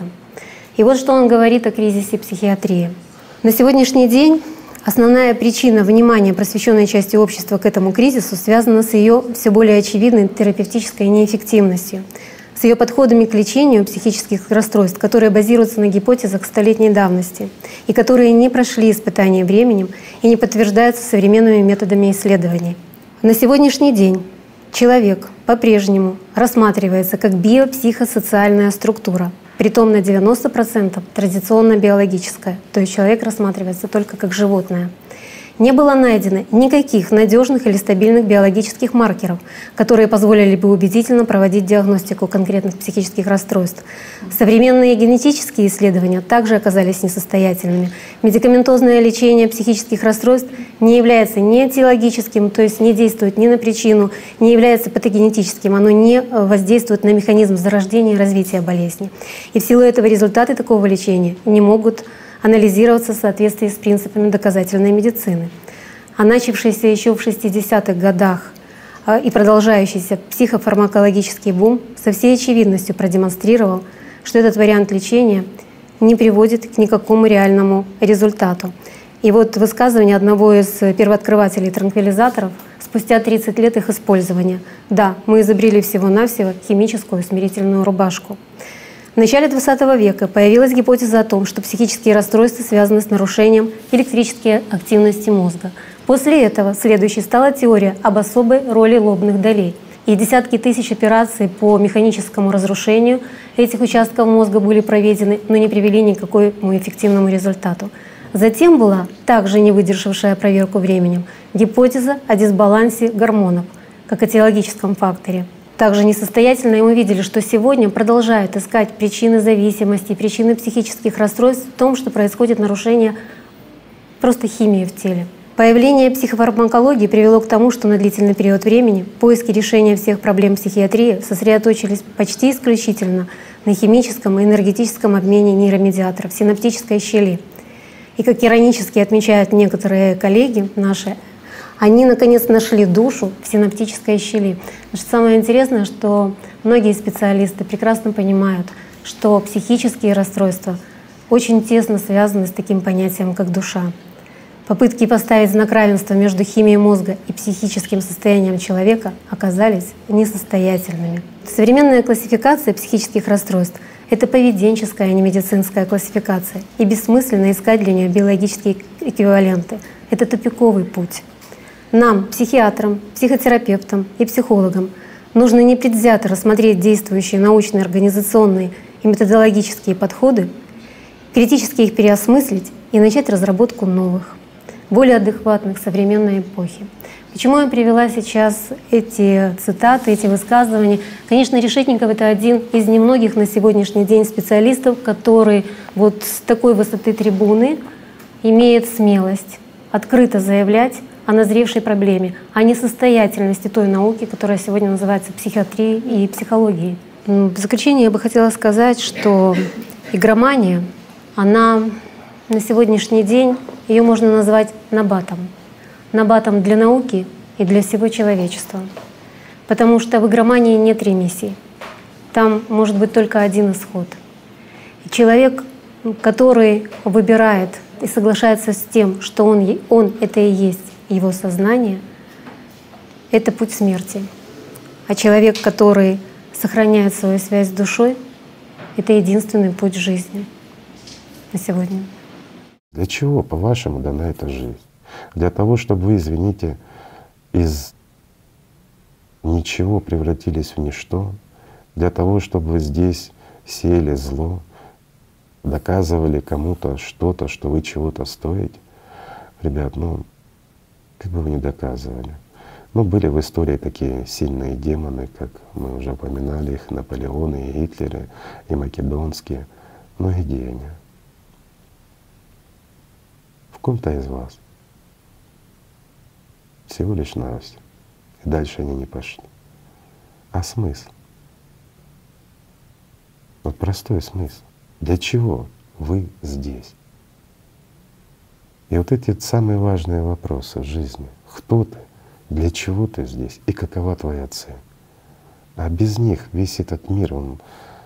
И вот что он говорит о кризисе психиатрии. На сегодняшний день основная причина внимания просвещенной части общества к этому кризису связана с ее все более очевидной терапевтической неэффективностью, с ее подходами к лечению психических расстройств, которые базируются на гипотезах столетней давности и которые не прошли испытания временем и не подтверждаются современными методами исследований. На сегодняшний день человек по-прежнему рассматривается как биопсихосоциальная структура, притом на 90% традиционно биологическая, то есть человек рассматривается только как животное. Не было найдено никаких надежных или стабильных биологических маркеров, которые позволили бы убедительно проводить диагностику конкретных психических расстройств. Современные генетические исследования также оказались несостоятельными. Медикаментозное лечение психических расстройств не является ни этиологическим, то есть не действует ни на причину, не является патогенетическим, оно не воздействует на механизм зарождения и развития болезни. И в силу этого результаты такого лечения не могут анализироваться в соответствии с принципами доказательной медицины. А начавшийся еще в 60-х годах и продолжающийся психофармакологический бум со всей очевидностью продемонстрировал, что этот вариант лечения не приводит к никакому реальному результату. И вот высказывание одного из первооткрывателей транквилизаторов спустя 30 лет их использования. Да, мы изобрели всего-навсего химическую смирительную рубашку. В начале XX века появилась гипотеза о том, что психические расстройства связаны с нарушением электрической активности мозга. После этого следующей стала теория об особой роли лобных долей. И десятки тысяч операций по механическому разрушению этих участков мозга были проведены, но не привели ни к какому эффективному результату. Затем была, также не выдержавшая проверку временем, гипотеза о дисбалансе гормонов, как этиологическом факторе. также несостоятельна, и мы видели, что сегодня продолжают искать причины зависимости, причины психических расстройств в том, что происходит нарушение просто химии в теле. Появление психофармакологии привело к тому, что на длительный период времени поиски решения всех проблем психиатрии сосредоточились почти исключительно на химическом и энергетическом обмене нейромедиаторов, синаптической щели. И как иронически отмечают некоторые коллеги наши, они наконец нашли душу в синаптической щели. Значит, самое интересное, что многие специалисты прекрасно понимают, что психические расстройства очень тесно связаны с таким понятием, как душа. Попытки поставить знак равенства между химией мозга и психическим состоянием человека оказались несостоятельными. Современная классификация психических расстройств — это поведенческая, а не медицинская классификация, и бессмысленно искать для нее биологические эквиваленты. Это тупиковый путь. Нам, психиатрам, психотерапевтам и психологам, нужно непредвзято рассмотреть действующие научные, организационные и методологические подходы, критически их переосмыслить и начать разработку новых, более адекватных современной эпохи. Почему я привела сейчас эти цитаты, эти высказывания? Конечно, Решетников — это один из немногих на сегодняшний день специалистов, который вот с такой высоты трибуны имеет смелость открыто заявлять о назревшей проблеме, о несостоятельности той науки, которая сегодня называется психиатрией и психологией. В заключение я бы хотела сказать, что игромания, она на сегодняшний день, ее можно назвать набатом. Набатом для науки и для всего человечества. Потому что в игромании нет ремиссий. Там может быть только один исход. И человек, который выбирает и соглашается с тем, что он это и есть его сознание, это путь смерти. А человек, который сохраняет свою связь с душой, это единственный путь жизни на сегодня. Для чего, по-вашему, дана эта жизнь? Для того, чтобы вы, извините, из ничего превратились в ничто, для того, чтобы вы здесь сеяли зло, доказывали кому-то что-то, что вы чего-то стоите. Ребят, как бы вы ни доказывали. Были в истории такие сильные демоны, как мы уже упоминали их, Наполеоны, и Гитлеры, и македонские. Но где они? В ком-то из вас. Всего лишь навсего. И дальше они не пошли. А смысл? Вот простой смысл. Для чего вы здесь? И вот эти самые важные вопросы в жизни. Кто ты? Для чего ты здесь? И какова твоя цель? А без них весь этот мир, он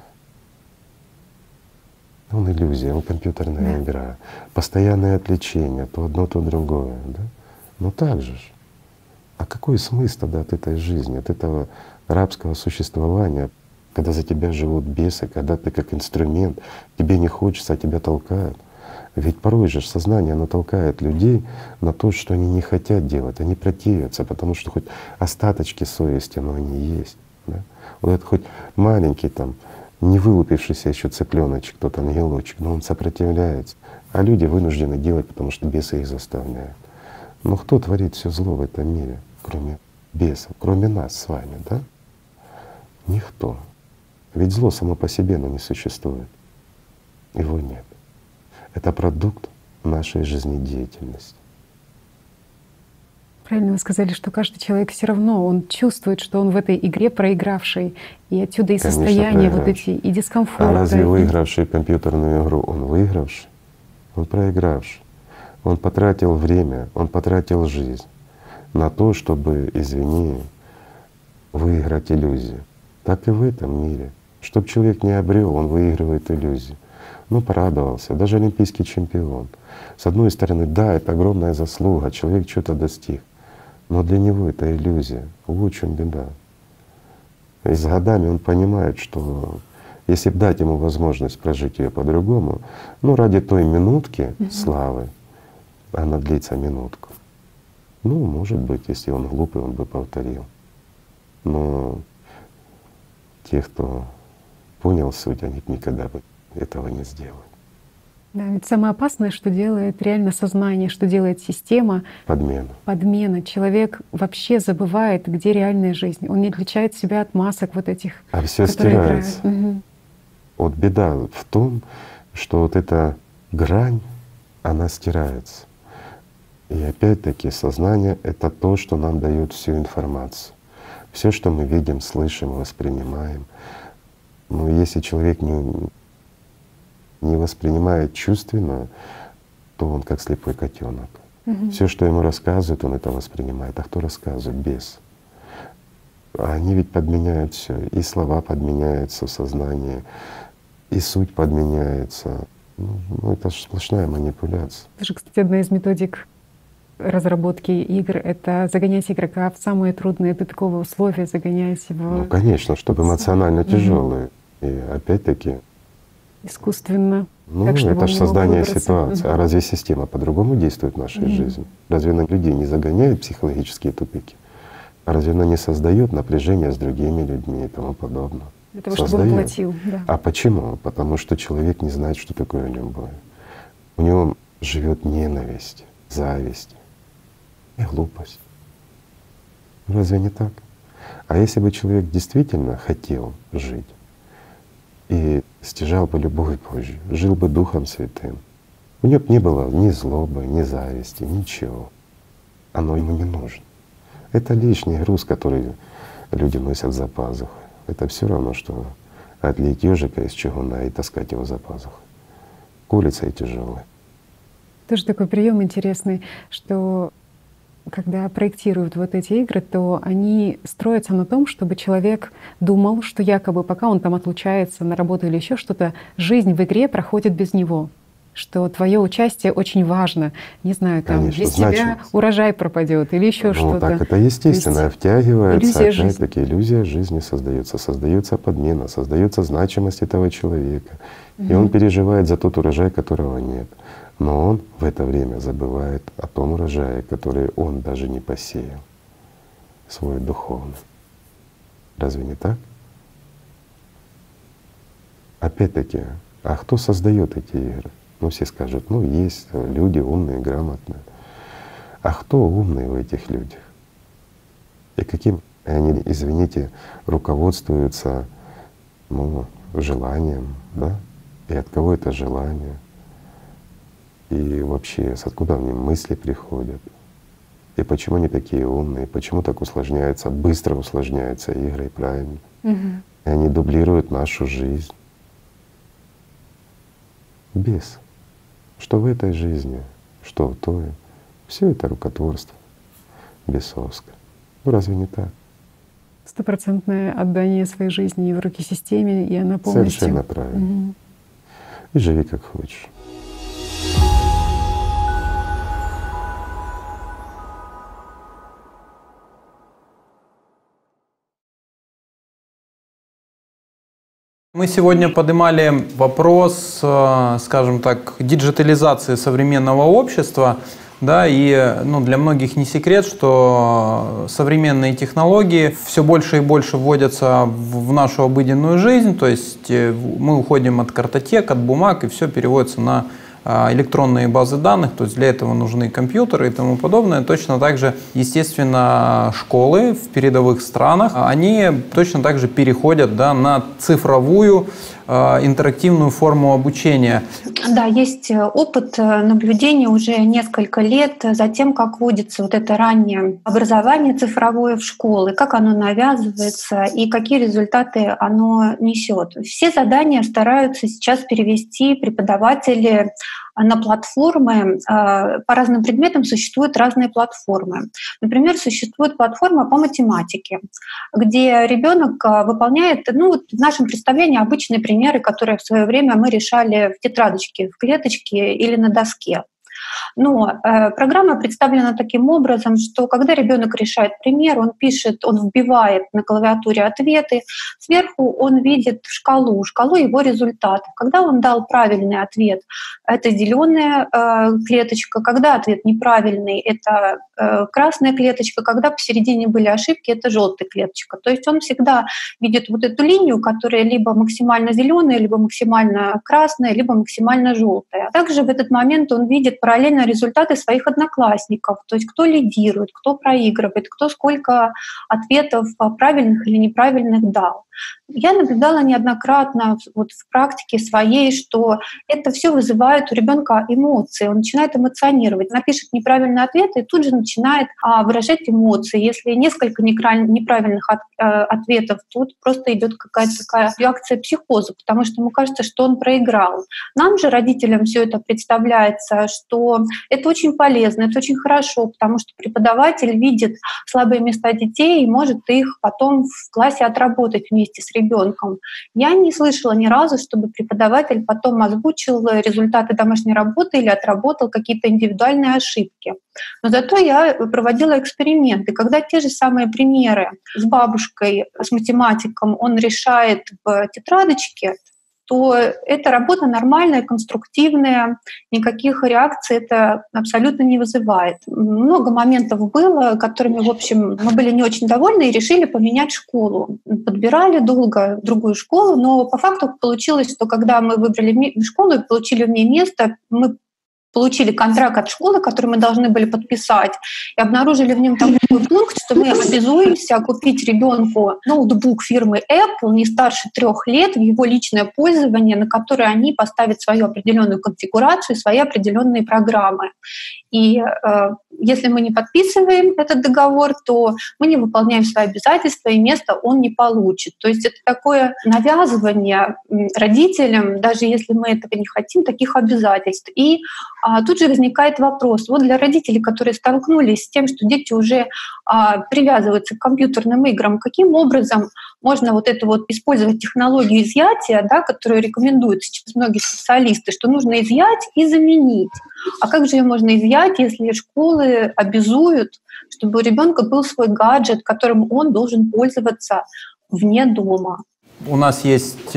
иллюзия, он компьютерная игра, постоянное отвлечение, то одно, то другое. Да? Но так же. А какой смысл тогда от этой жизни, от этого рабского существования, когда за тебя живут бесы, когда ты как инструмент, тебе не хочется, а тебя толкают? Ведь порой же сознание, оно толкает людей на то, что они не хотят делать, они противятся, потому что хоть остаточки совести, но они есть. Да? Вот это хоть маленький там, не вылупившийся еще цыпленочек, тот ангелочек, но он сопротивляется. А люди вынуждены делать, потому что бесы их заставляют. Но кто творит все зло в этом мире, кроме бесов, кроме нас с вами, да? Никто. Ведь зло само по себе, оно не существует. Его нет. Это продукт нашей жизнедеятельности. Правильно вы сказали, что каждый человек все равно, он чувствует, что он в этой игре проигравший. И отсюда и состояние вот эти, и дискомфорт. А разве выигравший компьютерную игру, он выигравший? Он проигравший. Он потратил время, он потратил жизнь на то, чтобы, извини, выиграть иллюзию. Так и в этом мире. Чтоб человек не обрел, он выигрывает иллюзию. Порадовался, даже олимпийский чемпион. С одной стороны, да, это огромная заслуга, человек что-то достиг. Но для него это иллюзия. Вот в чем беда. И с годами он понимает, что если дать ему возможность прожить ее по-другому, ради той минутки славы, она длится минутку. Может быть, если он глупый, он бы повторил. Но те, кто понял суть, они никогда бы этого не сделают. Да, ведь самое опасное, что делает реально сознание, что делает система. Подмена. Подмена. Человек вообще забывает, где реальная жизнь. Он не отличает себя от масок вот этих, а все стирается. Угу. Вот беда в том, что вот эта грань, она стирается. И опять-таки сознание — это то, что нам дает всю информацию. Все, что мы видим, слышим, воспринимаем. Но если человек не воспринимает чувственно, то он как слепой котенок. Угу. Все, что ему рассказывают, он это воспринимает. А кто рассказывает? Бес. А они ведь подменяют все. И слова подменяются в сознании, и суть подменяется. Ну, это же сплошная манипуляция. Это же, кстати, одна из методик разработки игр — это загонять игрока в самые трудные тупиковые условия, загонять его. Ну, конечно, чтобы эмоционально тяжелые. И опять-таки искусственно. Ну, так, это же создание ситуации. А разве система по-другому действует в нашей жизни? Разве она людей не загоняет в психологические тупики? А разве она не создает напряжение с другими людьми и тому подобное? Для того, чтобы он платил. Да. А почему? Потому что человек не знает, что такое любовь. У него живет ненависть, зависть и глупость. Разве не так? А если бы человек действительно хотел жить и стяжал бы любовь Божью, жил бы Духом Святым, у него бы не было ни злобы, ни зависти, ничего. Оно ему не нужно. Это лишний груз, который люди носят за пазухой. Это все равно, что отлить ежика из чугуна и таскать его за пазухой. Курица и тяжелая. Тоже такой прием интересный, что когда проектируют вот эти игры, то они строятся на том, чтобы человек думал, что якобы пока он там отлучается на работу или еще что-то, жизнь в игре проходит без него. Что твое участие очень важно. Не знаю, там конечно, без тебя урожай пропадет или еще что-то. Так это естественно, втягивается, опять-таки иллюзия жизни создается, создается подмена, создается значимость этого человека. И он переживает за тот урожай, которого нет. Но он в это время забывает о том урожае, который он даже не посеял, свой духовный. Разве не так? Опять-таки, а кто создает эти игры? Ну, все скажут, ну, есть люди умные, грамотные. А кто умный в этих людях? И каким они, извините, руководствуются, ну, желанием, да? И от кого это желание? И вообще, откуда в ним мысли приходят? И почему они такие умные? Почему так усложняются, быстро усложняются игры, правильно? И они дублируют нашу жизнь. Бес. Что в этой жизни, что в той, все это рукотворство бесовское. Ну разве не так? Стопроцентное отдание своей жизни в руки системе, и она полностью… Совершенно правильно. И живи как хочешь. Мы сегодня поднимали вопрос, скажем так, диджитализации современного общества, да, и для многих не секрет, что современные технологии все больше и больше вводятся в нашу обыденную жизнь, то есть мы уходим от картотек, от бумаг, и все переводится на электронные базы данных, то есть для этого нужны компьютеры и тому подобное. Точно так же, естественно, школы в передовых странах, они точно так же переходят, да, на цифровую интерактивную форму обучения. Да, есть опыт наблюдения уже несколько лет за тем, как вводится вот это раннее образование цифровое в школы, как оно навязывается и какие результаты оно несет. Все задания стараются сейчас перевести преподаватели на платформы. По разным предметам существуют разные платформы. Например, существует платформа по математике, где ребенок выполняет, в нашем представлении, обычные примеры, которые в свое время мы решали в тетрадочке, в клеточке или на доске. Но программа представлена таким образом, что когда ребенок решает пример, он пишет, он вбивает на клавиатуре ответы, сверху он видит шкалу его результатов. Когда он дал правильный ответ, это зеленая клеточка, когда ответ неправильный, это красная клеточка, когда посередине были ошибки, это желтая клеточка. То есть он всегда видит вот эту линию, которая либо максимально зеленая, либо максимально красная, либо максимально желтая. Также в этот момент он видит параллельно результаты своих одноклассников, то есть кто лидирует, кто проигрывает, кто сколько ответов правильных или неправильных дал. Я наблюдала неоднократно вот в практике своей, что это все вызывает у ребенка эмоции, он начинает эмоционировать, напишет неправильный ответ и тут же начинает выражать эмоции. Если несколько неправильных ответов, тут просто идет какая-то такая реакция психоза, потому что ему кажется, что он проиграл. Нам же, родителям, все это представляется, что это очень полезно, это очень хорошо, потому что преподаватель видит слабые места детей и может их потом в классе отработать вместе с ребенком. Я не слышала ни разу, чтобы преподаватель потом озвучил результаты домашней работы или отработал какие-то индивидуальные ошибки. Но зато я проводила эксперименты, когда те же самые примеры с бабушкой, с математиком он решает в тетрадочке, то эта работа нормальная, конструктивная, никаких реакций это абсолютно не вызывает. Много моментов было, которыми, в общем, мы были не очень довольны и решили поменять школу. Подбирали долго другую школу, но по факту получилось, что когда мы выбрали школу и получили в ней место, мы получили контракт от школы, который мы должны были подписать, и обнаружили в нем такой пункт, что мы обязуемся купить ребенку ноутбук фирмы Apple не старше 3 лет в его личное пользование, на которое они поставят свою определенную конфигурацию, свои определенные программы. И если мы не подписываем этот договор, то мы не выполняем свои обязательства, и место он не получит. То есть это такое навязывание родителям, даже если мы этого не хотим, таких обязательств. И тут же возникает вопрос. Вот для родителей, которые столкнулись с тем, что дети уже привязываются к компьютерным играм, каким образом можно вот эту вот использовать технологию изъятия, да, которую рекомендуют сейчас многие специалисты, что нужно изъять и заменить. А как же ее можно изъять, если школы обязуют, чтобы у ребенка был свой гаджет, которым он должен пользоваться вне дома? У нас есть,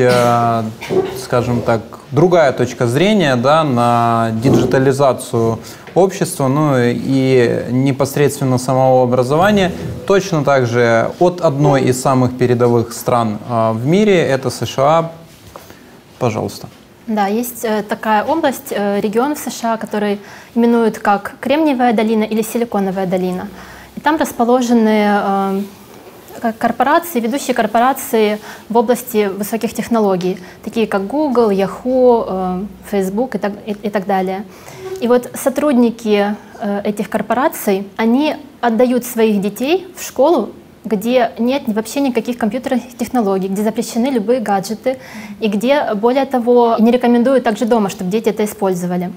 скажем так, другая точка зрения, да, на диджитализацию общества, ну и непосредственно самого образования. Точно так же от одной из самых передовых стран в мире, это США. Пожалуйста. Да, есть такая область, регион в США, который именуют как Кремниевая долина или Силиконовая долина. И там расположены корпорации, ведущие корпорации в области высоких технологий, такие как Google, Yahoo, Facebook и так далее. И вот сотрудники этих корпораций, они отдают своих детей в школу, где нет вообще никаких компьютерных технологий, где запрещены любые гаджеты, и где, более того, не рекомендуют также дома, чтобы дети это использовали.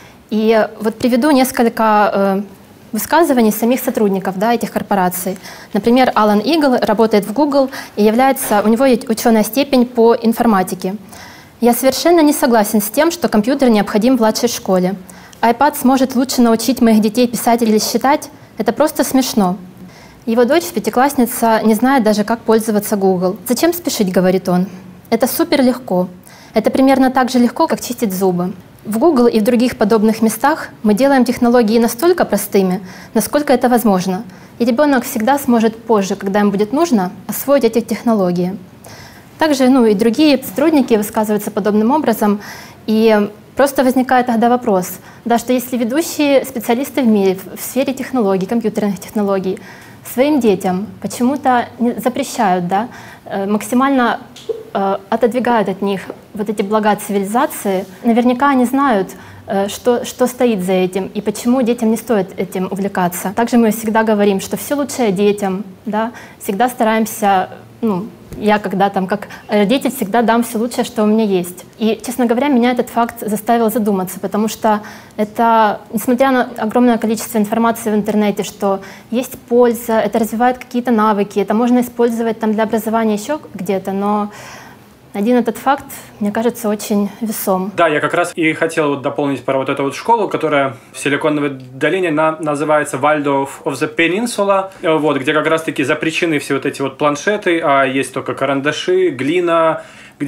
И вот приведу несколько высказываний самих сотрудников, да, этих корпораций. Например, Алан Игл работает в Google и у него есть ученая степень по информатике. «Я совершенно не согласен с тем, что компьютер необходим в младшей школе. iPad сможет лучше научить моих детей писать или считать? Это просто смешно». Его дочь, пятиклассница, не знает даже, как пользоваться Google. «Зачем спешить?» — говорит он. «Это супер легко. Это примерно так же легко, как чистить зубы. В Google и в других подобных местах мы делаем технологии настолько простыми, насколько это возможно, и ребенок всегда сможет позже, когда им будет нужно, освоить эти технологии». Также и другие сотрудники высказываются подобным образом, и просто возникает тогда вопрос, да, что если ведущие специалисты в мире в сфере технологий, компьютерных технологий, своим детям почему-то запрещают, да, максимально отодвигают от них вот эти блага цивилизации, наверняка они знают, что стоит за этим и почему детям не стоит этим увлекаться. Также мы всегда говорим, что все лучшее детям, да, всегда стараемся, я когда как родитель всегда дам все лучшее, что у меня есть. И, честно говоря, меня этот факт заставил задуматься, потому что это, несмотря на огромное количество информации в интернете, что есть польза, это развивает какие-то навыки, это можно использовать для образования еще где-то, но один этот факт, мне кажется, очень весом. Да, я как раз и хотел вот дополнить про вот эту вот школу, которая в Силиконовой долине называется Waldorf of the Peninsula, вот, где как раз-таки запрещены все вот эти вот планшеты, а есть только карандаши, глина,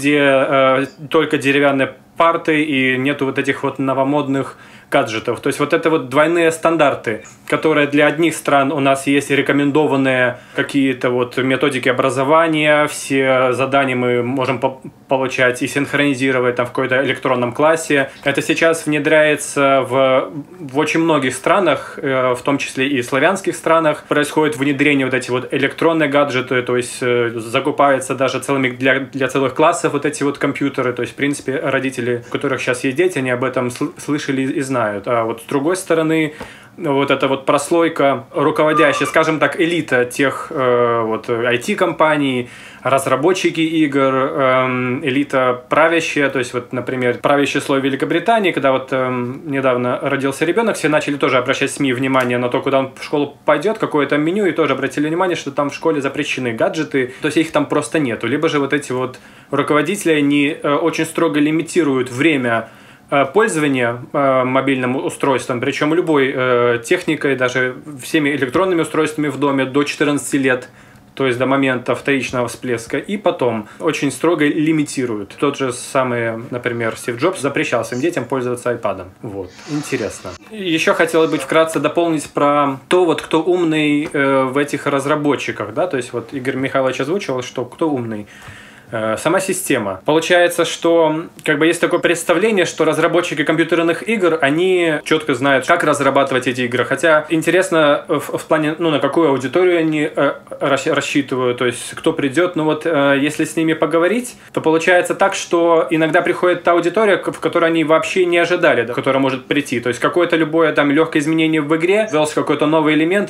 где только деревянные парты и нету вот этих вот новомодных гаджетов. То есть вот это вот двойные стандарты, которые для одних стран у нас есть рекомендованные какие-то вот методики образования, все задания мы можем получать и синхронизировать там в какой-то электронном классе. Это сейчас внедряется в очень многих странах, в том числе и славянских странах. Происходит внедрение вот эти вот электронные гаджеты, то есть закупаются даже целыми для целых классов вот эти вот компьютеры. То есть, в принципе, родители, у которых сейчас есть дети, они об этом слышали и знают. А вот с другой стороны, вот эта вот прослойка руководящая, скажем так, элита тех вот IT-компаний, разработчики игр, элита правящая, то есть вот, например, правящий слой Великобритании, когда вот недавно родился ребенок, все начали тоже обращать СМИ внимание на то, куда он в школу пойдет, какое там меню, и тоже обратили внимание, что там в школе запрещены гаджеты, то есть их там просто нету. Либо же вот эти вот руководители, они очень строго лимитируют время пользования мобильным устройством, причем любой техникой, даже всеми электронными устройствами в доме до 14 лет, то есть до момента вторичного всплеска, и потом очень строго лимитируют. Тот же самый, например, Стив Джобс запрещал своим детям пользоваться iPad'ом. Вот. Интересно. Еще хотелось бы вкратце дополнить про то, вот кто умный в этих разработчиках, да, то есть вот Игорь Михайлович озвучивал, что кто умный. Сама система. Получается, что как бы есть такое представление, что разработчики компьютерных игр, они четко знают, как разрабатывать эти игры. Хотя интересно в плане, ну, на какую аудиторию они рассчитывают, то есть кто придет. Ну вот, если с ними поговорить, то получается так, что иногда приходит та аудитория, в которой они вообще не ожидали, да, которая может прийти. То есть какое-то любое там легкое изменение в игре, ввелся какой-то новый элемент,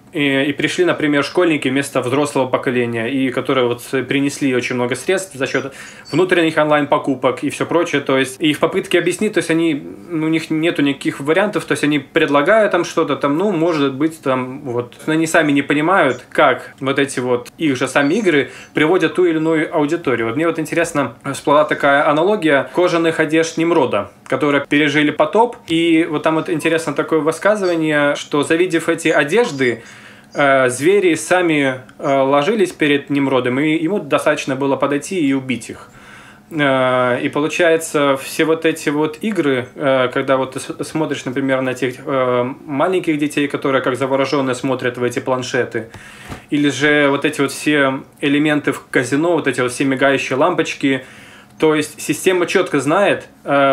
и пришли, например, школьники вместо взрослого поколения, и которые вот принесли очень много средств за счет внутренних онлайн-покупок и все прочее. То есть и в попытке объяснить, то есть они, у них нету никаких вариантов, то есть они предлагают там что-то там, ну, может быть, там, вот, но они сами не понимают, как вот эти вот их же сами игры приводят ту или иную аудиторию. Вот мне вот интересно, всплыла такая аналогия кожаных одежд Немрода, которые пережили потоп, и вот там вот интересно такое высказывание, что завидев эти одежды, звери сами ложились перед Немродом, и ему достаточно было подойти и убить их. И получается, все вот эти вот игры, когда вот ты смотришь, например, на тех маленьких детей, которые как завороженные смотрят в эти планшеты, или же вот эти вот все элементы в казино, вот эти вот все мигающие лампочки, то есть система четко знает,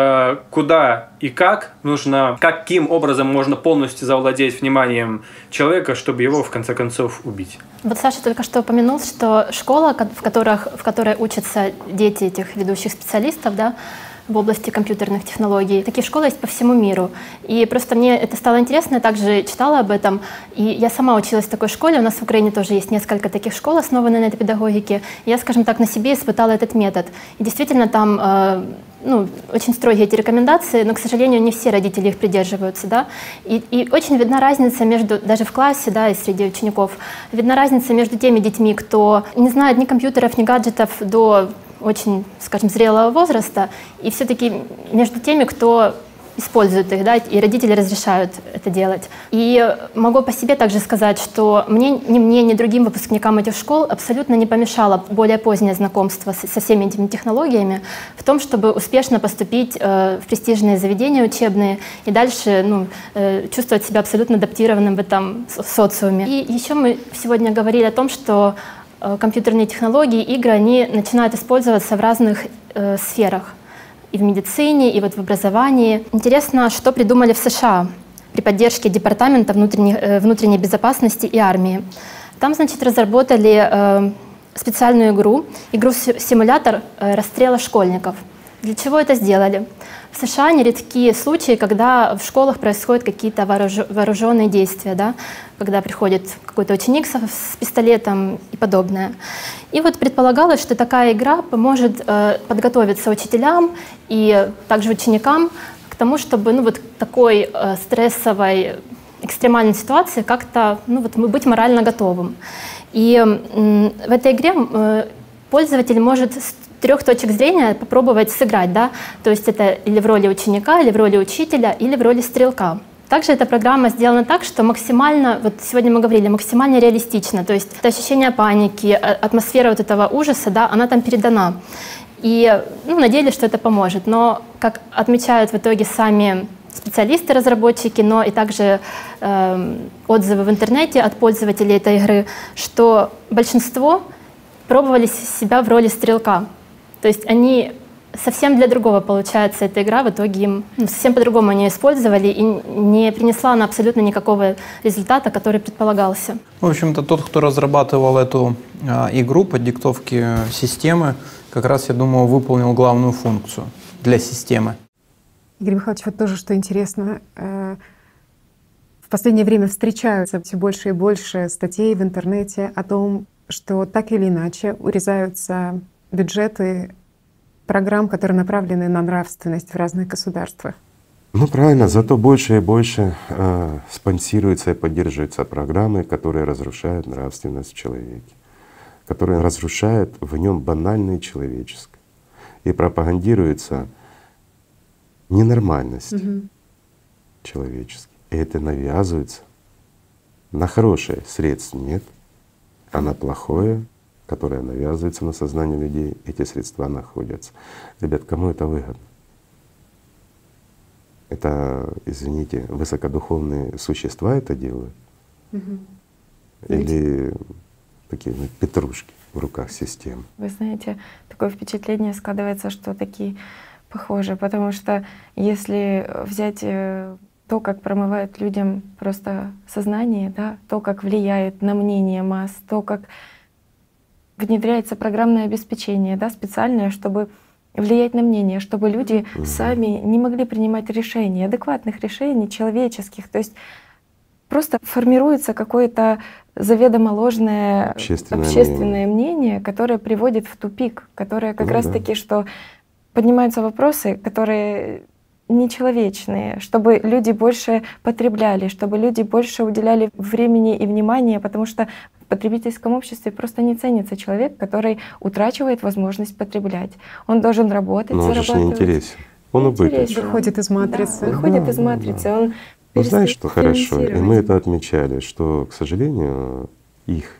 куда и как нужно, каким образом можно полностью завладеть вниманием человека, чтобы его в конце концов убить. Вот Саша только что упомянул, что школа, в которой учатся дети этих ведущих специалистов, да, в области компьютерных технологий. Такие школы есть по всему миру. И просто мне это стало интересно, я также читала об этом. И я сама училась в такой школе. У нас в Украине тоже есть несколько таких школ, основанных на этой педагогике. И я, скажем так, на себе испытала этот метод. И действительно там очень строгие эти рекомендации, но, к сожалению, не все родители их придерживаются. Да? И очень видна разница между, даже в классе, да, и среди учеников, видна разница между теми детьми, кто не знает ни компьютеров, ни гаджетов до очень, скажем, зрелого возраста, и все-таки между теми, кто использует их, да, и родители разрешают это делать. И могу по себе также сказать, что ни мне, ни другим выпускникам этих школ абсолютно не помешало более позднее знакомство со всеми этими технологиями в том, чтобы успешно поступить в престижные заведения учебные и дальше чувствовать себя абсолютно адаптированным в этом социуме. И еще мы сегодня говорили о том, что компьютерные технологии, игры, они начинают использоваться в разных сферах. И в медицине, и вот в образовании. Интересно, что придумали в США при поддержке Департамента внутренней безопасности и армии. Там, значит, разработали специальную игру-симулятор расстрела школьников. Для чего это сделали? В США нередки случаи, когда в школах происходят какие-то вооруженные действия, да? Когда приходит какой-то ученик с пистолетом и подобное. И вот предполагалось, что такая игра поможет подготовиться учителям и также ученикам к тому, чтобы вот такой стрессовой, экстремальной ситуации как-то быть морально готовым. И в этой игре пользователь может 3 точек зрения попробовать сыграть, да, то есть это или в роли ученика, или в роли учителя, или в роли стрелка. Также эта программа сделана так, что максимально, вот сегодня мы говорили, максимально реалистично, то есть это ощущение паники, атмосфера вот этого ужаса, да, она там передана. И надеялись, что это поможет, но, как отмечают в итоге сами специалисты, разработчики, но и также отзывы в интернете от пользователей этой игры, что большинство пробовали себя в роли стрелка. То есть они совсем для другого, получается, эта игра в итоге им совсем по-другому они использовали, и не принесла она абсолютно никакого результата, который предполагался. В общем-то, тот, кто разрабатывал эту игру по диктовке системы, как раз, я думаю, выполнил главную функцию для системы. Игорь Михайлович, вот тоже, что интересно, в последнее время встречаются все больше и больше статей в интернете о том, что так или иначе урезаются бюджеты программ, которые направлены на нравственность в разных государствах. Ну правильно, зато больше и больше спонсируются и поддерживаются программы, которые разрушают нравственность в человеке, которые разрушают в нем банальное человеческое. И пропагандируется ненормальность человеческая. И это навязывается. На хорошее средств нет, а на плохое, которое навязывается на сознание людей, эти средства находятся. Ребят, кому это выгодно? Это, извините, высокодуховные существа это делают? Или такие петрушки в руках системы? Вы знаете, такое впечатление складывается, что такие похожи, потому что если взять то, как промывают людям просто сознание, да, то, как влияет на мнение масс, то, как внедряется программное обеспечение, да, специальное, чтобы влиять на мнение, чтобы люди сами не могли принимать решения, адекватных решений, человеческих. То есть просто формируется какое-то заведомо ложное общественное мнение, которое приводит в тупик, которое как раз-таки, что поднимаются вопросы, которые нечеловечные, чтобы люди больше потребляли, чтобы люди больше уделяли времени и внимания, потому что в потребительском обществе просто не ценится человек, который утрачивает возможность потреблять. Он должен работать, но он зарабатывать. же не интересен. Он убыточен. Выходит из матрицы. Да, выходит из матрицы. Он ну знаешь, что хорошо? И мы это отмечали, что, к сожалению, их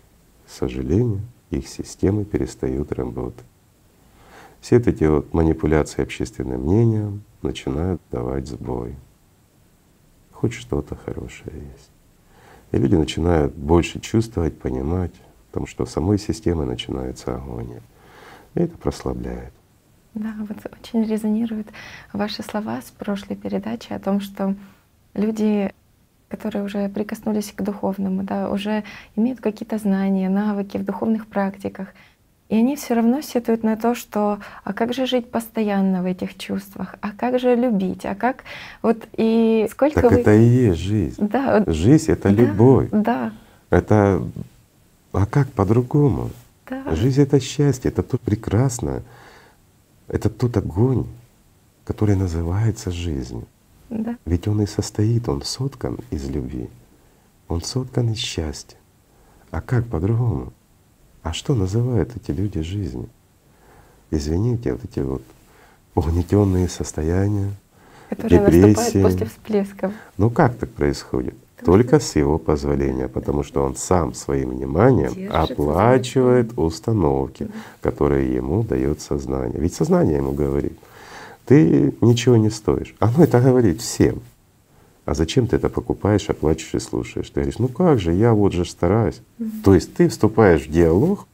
системы перестают работать. Все эти вот манипуляции общественным мнением начинают давать сбой. Хоть что-то хорошее есть. И люди начинают больше чувствовать, понимать, потому что у самой системы начинается агония. И это прослабляет. Да, вот очень резонируют ваши слова с прошлой передачи о том, что люди, которые уже прикоснулись к духовному, да, уже имеют какие-то знания, навыки в духовных практиках, и они все равно сетуют на то, что а как же жить постоянно в этих чувствах, а как же любить, а как вот и сколько так вы… это и есть жизнь. Да, жизнь — это любовь. Да. Это… А как по-другому? Да. Жизнь — это счастье, это то прекрасное, это тот огонь, который называется жизнью. Да. Ведь он и состоит, он соткан из любви, он соткан из счастья. А как по-другому? А что называют эти люди жизнью? Извините, вот эти вот угнетенные состояния, которые депрессии. наступают после всплесков. Ну как так происходит? Только с его позволения, потому что он сам своим вниманием оплачивает установки, которые ему дает сознание. Ведь сознание ему говорит: ты ничего не стоишь. Оно это говорит всем. А зачем ты это покупаешь, оплачиваешь и слушаешь? Ты говоришь: ну как же, я вот же стараюсь. То есть ты вступаешь в диалог,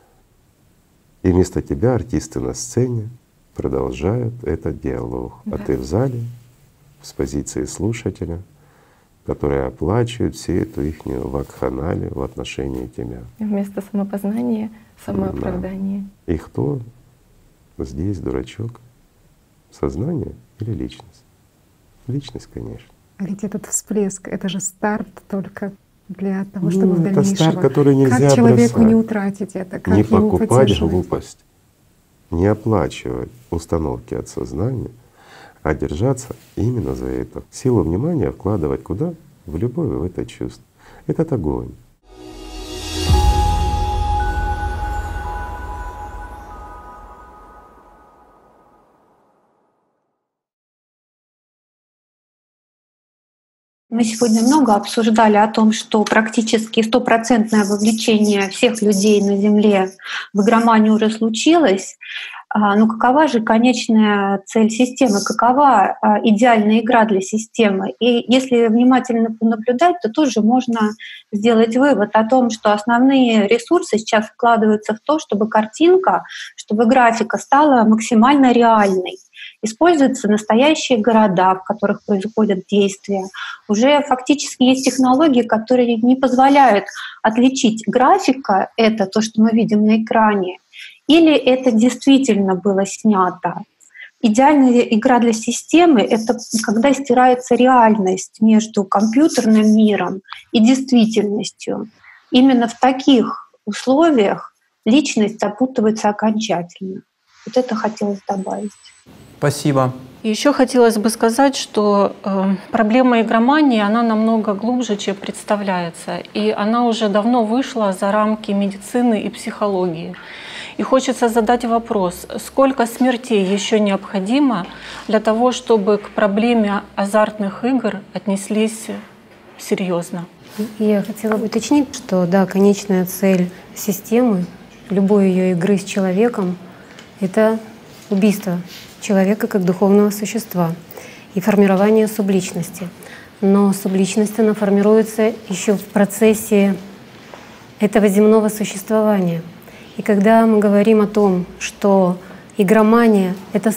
и вместо тебя артисты на сцене продолжают этот диалог. А ты в зале с позиции слушателя, которые оплачивают всю эту ихнюю вакханалию в отношении тебя. Вместо самопознания — самооправдание. Да. И кто здесь дурачок? Сознание или личность? Личность, конечно. А ведь этот всплеск — это же старт только для того, чтобы в дальнейшем… Это старт, который нельзя как человеку бросать. Не утратить это, как не ему покупать глупость, не оплачивать установки от сознания, а держаться именно за это. Силу внимания вкладывать куда? В любовь, в это чувство. Этот огонь. Мы сегодня много обсуждали о том, что практически 100% вовлечение всех людей на Земле в игроманию уже случилось. Но какова же конечная цель системы? Какова идеальная игра для системы? И если внимательно понаблюдать, то тоже можно сделать вывод о том, что основные ресурсы сейчас вкладываются в то, чтобы картинка, чтобы графика стала максимально реальной. Используются настоящие города, в которых происходят действия. Уже фактически есть технологии, которые не позволяют отличить графика — это то, что мы видим на экране, или это действительно было снято. Идеальная игра для системы — это когда стирается реальность между компьютерным миром и действительностью. Именно в таких условиях личность запутывается окончательно. Вот это хотелось добавить. Спасибо. Еще хотелось бы сказать, что проблема игромании, она намного глубже, чем представляется. И она уже давно вышла за рамки медицины и психологии. И хочется задать вопрос, сколько смертей еще необходимо для того, чтобы к проблеме азартных игр отнеслись серьезно? Я хотела бы уточнить, что да, конечная цель системы, любой ее игры с человеком — это убийство человека как духовного существа и формирование субличности. Но субличность, она формируется еще в процессе этого земного существования. И когда мы говорим о том, что игромания — это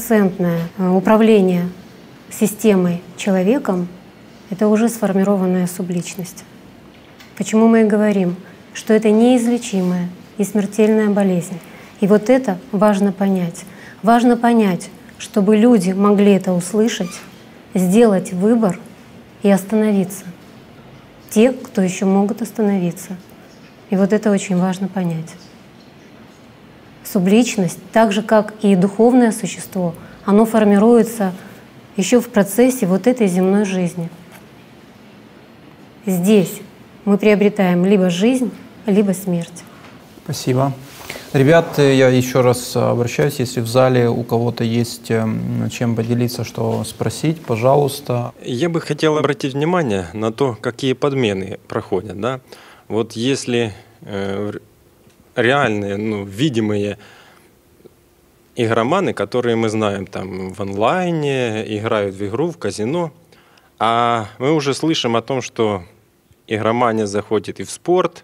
100% управление системой человеком, это уже сформированная субличность. Почему мы и говорим, что это неизлечимая и смертельная болезнь. И вот это важно понять. Важно понять, чтобы люди могли это услышать, сделать выбор и остановиться. Те, кто еще могут остановиться. И вот это очень важно понять. Субличность, так же как и духовное существо, оно формируется еще в процессе вот этой земной жизни. Здесь мы приобретаем либо жизнь, либо смерть. Спасибо. Ребят, я еще раз обращаюсь, если в зале у кого-то есть чем поделиться, что спросить, пожалуйста. Я бы хотел обратить внимание на то, какие подмены проходят. Да? Вот если реальные, видимые игроманы, которые мы знаем там в онлайне, играют в игру, в казино, а мы уже слышим о том, что игромания заходит и в спорт,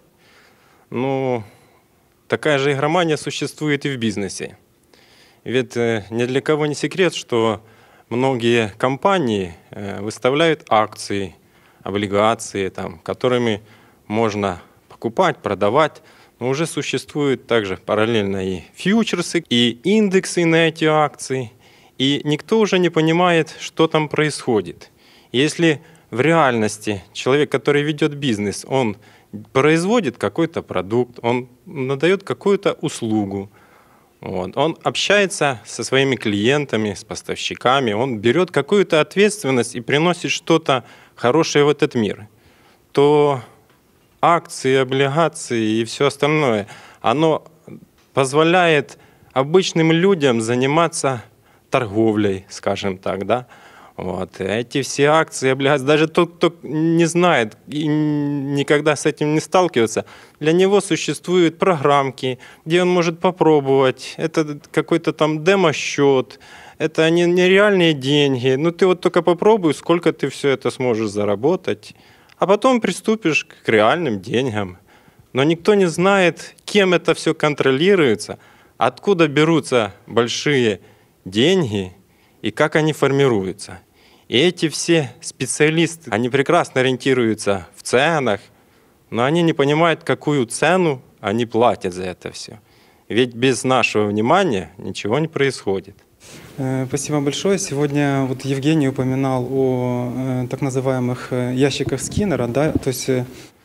такая же игромания существует и в бизнесе. Ведь ни для кого не секрет, что многие компании выставляют акции, облигации, которыми можно покупать, продавать. Но уже существуют также параллельно и фьючерсы, и индексы на эти акции. И никто уже не понимает, что там происходит. Если в реальности человек, который ведет бизнес, он производит какой-то продукт, он надает какую-то услугу, он общается со своими клиентами, с поставщиками, он берет какую-то ответственность и приносит что-то хорошее в этот мир, то акции, облигации и все остальное, оно позволяет обычным людям заниматься торговлей, скажем так, да. Эти все акции, облигации, даже тот, кто не знает и никогда с этим не сталкивается, для него существуют программки, где он может попробовать. Это какой-то там демо-счет, это нереальные деньги. Ты вот только попробуй, сколько ты все это сможешь заработать, а потом приступишь к реальным деньгам. Но никто не знает, кем это все контролируется, откуда берутся большие деньги и как они формируются. И эти все специалисты, они прекрасно ориентируются в ценах, но они не понимают, какую цену они платят за это все. Ведь без нашего внимания ничего не происходит. Спасибо большое. Сегодня Евгений упоминал о так называемых ящиках Скиннера, да, то есть,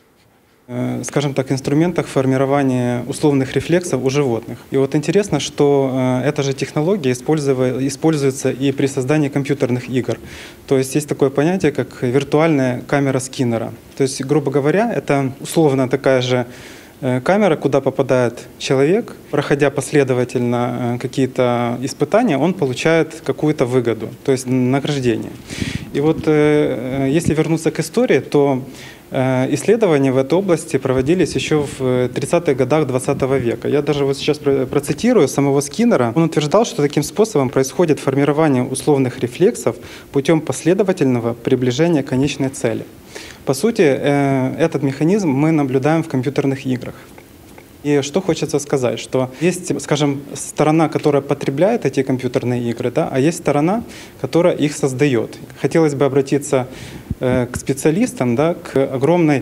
скажем так, инструментах формирования условных рефлексов у животных. И интересно, что эта же технология используется и при создании компьютерных игр. То есть есть такое понятие, как виртуальная камера Скиннера. То есть, грубо говоря, это условно такая же камера, куда попадает человек, проходя последовательно какие-то испытания, он получает какую-то выгоду, то есть награждение. И вот если вернуться к истории, то исследования в этой области проводились еще в 30-х годах 20 века. Я даже вот сейчас процитирую самого Скиннера. Он утверждал, что таким способом происходит формирование условных рефлексов путем последовательного приближения к конечной цели. По сути, этот механизм мы наблюдаем в компьютерных играх. И что хочется сказать, что есть, скажем, сторона, которая потребляет эти компьютерные игры, да, а есть сторона, которая их создает. Хотелось бы обратиться к специалистам, да, к огромной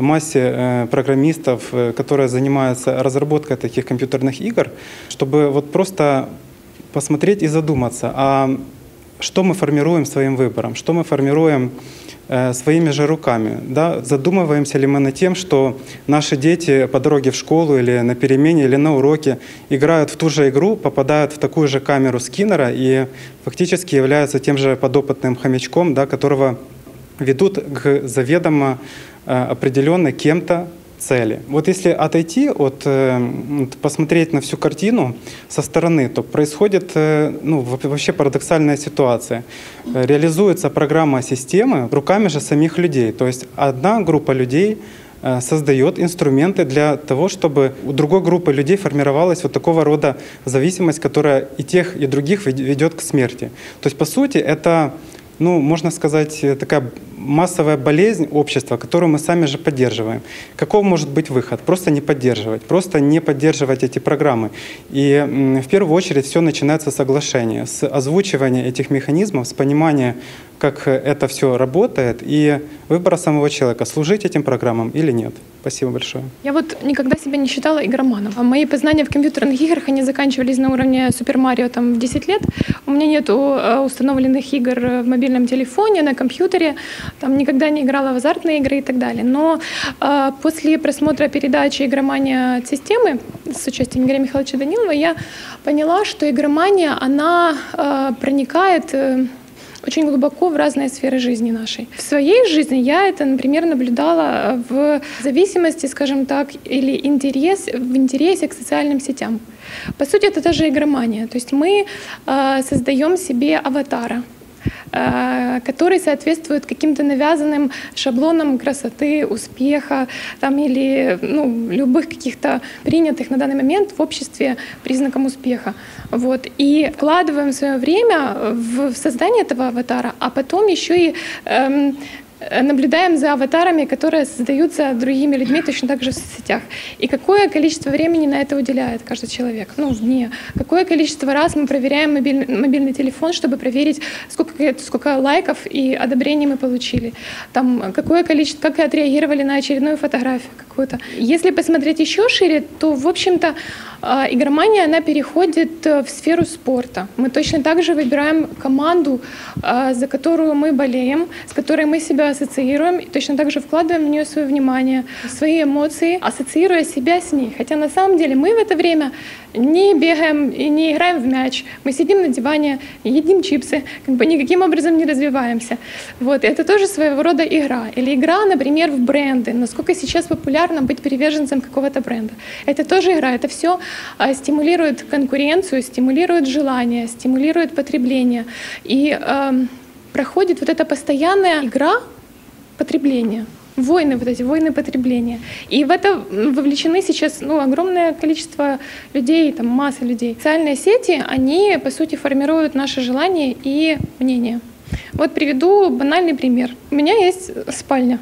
массе программистов, которые занимаются разработкой таких компьютерных игр, чтобы вот просто посмотреть и задуматься, а что мы формируем своим выбором, что мы формируем своими же руками. Да? Задумываемся ли мы над тем, что наши дети по дороге в школу или на перемене, или на уроке играют в ту же игру, попадают в такую же камеру Скиннера и фактически являются тем же подопытным хомячком, да, которого ведут к заведомо определенной кем-то цели. Вот если отойти от, посмотреть на всю картину со стороны, то происходит вообще парадоксальная ситуация. Реализуется программа системы руками же самих людей. То есть одна группа людей создает инструменты для того, чтобы у другой группы людей формировалась вот такого рода зависимость, которая и тех, и других ведет к смерти. То есть, по сути, это, можно сказать, такая массовая болезнь общества, которую мы сами же поддерживаем. Каков может быть выход? Просто не поддерживать эти программы. И в первую очередь все начинается с соглашения, с озвучивания этих механизмов, с понимания, как это все работает, и выбора самого человека, служить этим программам или нет. Спасибо большое. Я вот никогда себя не считала игроманом. А мои познания в компьютерных играх, они заканчивались на уровне Супер Марио в 10 лет. У меня нет установленных игр в мобильном телефоне, на компьютере. Там никогда не играла в азартные игры и так далее. Но после просмотра передачи «Игромания от системы» с участием Игоря Михайловича Данилова я поняла, что игромания, она проникает очень глубоко в разные сферы жизни нашей. В своей жизни я это, например, наблюдала в зависимости, скажем так, или в интересе к социальным сетям. По сути, это та же игромания. То есть мы создаем себе аватара, который соответствует каким-то навязанным шаблонам красоты, успеха или любых каких-то принятых на данный момент в обществе признакам успеха. Вот. И вкладываем свое время в создание этого аватара, а потом еще и наблюдаем за аватарами, которые создаются другими людьми точно так же в соцсетях. И какое количество времени на это уделяет каждый человек, в дне. Какое количество раз мы проверяем мобильный телефон, чтобы проверить, сколько лайков и одобрений мы получили. Какое количество, как отреагировали на очередную фотографию какую-то. Если посмотреть еще шире, то, в общем-то, игромания, она переходит в сферу спорта. Мы точно так же выбираем команду, за которую мы болеем, с которой мы себя ассоциируем, и точно так же вкладываем в нее свое внимание, свои эмоции, ассоциируя себя с ней. Хотя на самом деле мы в это время не бегаем и не играем в мяч. Мы сидим на диване, едим чипсы, никаким образом не развиваемся. Вот. Это тоже своего рода игра. Или игра, например, в бренды. Насколько сейчас популярно быть приверженцем какого-то бренда. Это тоже игра. Это все стимулирует конкуренцию, стимулирует желание, стимулирует потребление. И проходит вот эта постоянная игра потребления. Войны потребления. И в это вовлечены сейчас огромное количество людей, масса людей. Социальные сети, они, по сути, формируют наши желания и мнения. Вот приведу банальный пример. У меня есть спальня,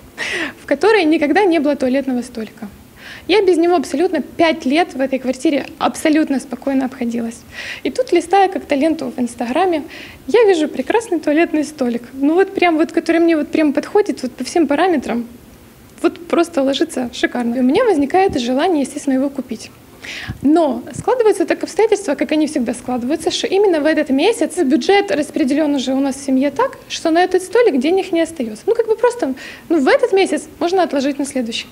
в которой никогда не было туалетного столика. Я без него абсолютно 5 лет в этой квартире абсолютно спокойно обходилась. И тут, листая как-то ленту в Инстаграме, я вижу прекрасный туалетный столик. Который мне прям подходит по всем параметрам. Просто ложится шикарно. И у меня возникает желание, естественно, его купить. Но складываются так обстоятельства, как они всегда складываются, что именно в этот месяц бюджет распределен уже у нас в семье так, что на этот столик денег не остается. Просто в этот месяц можно отложить на следующий.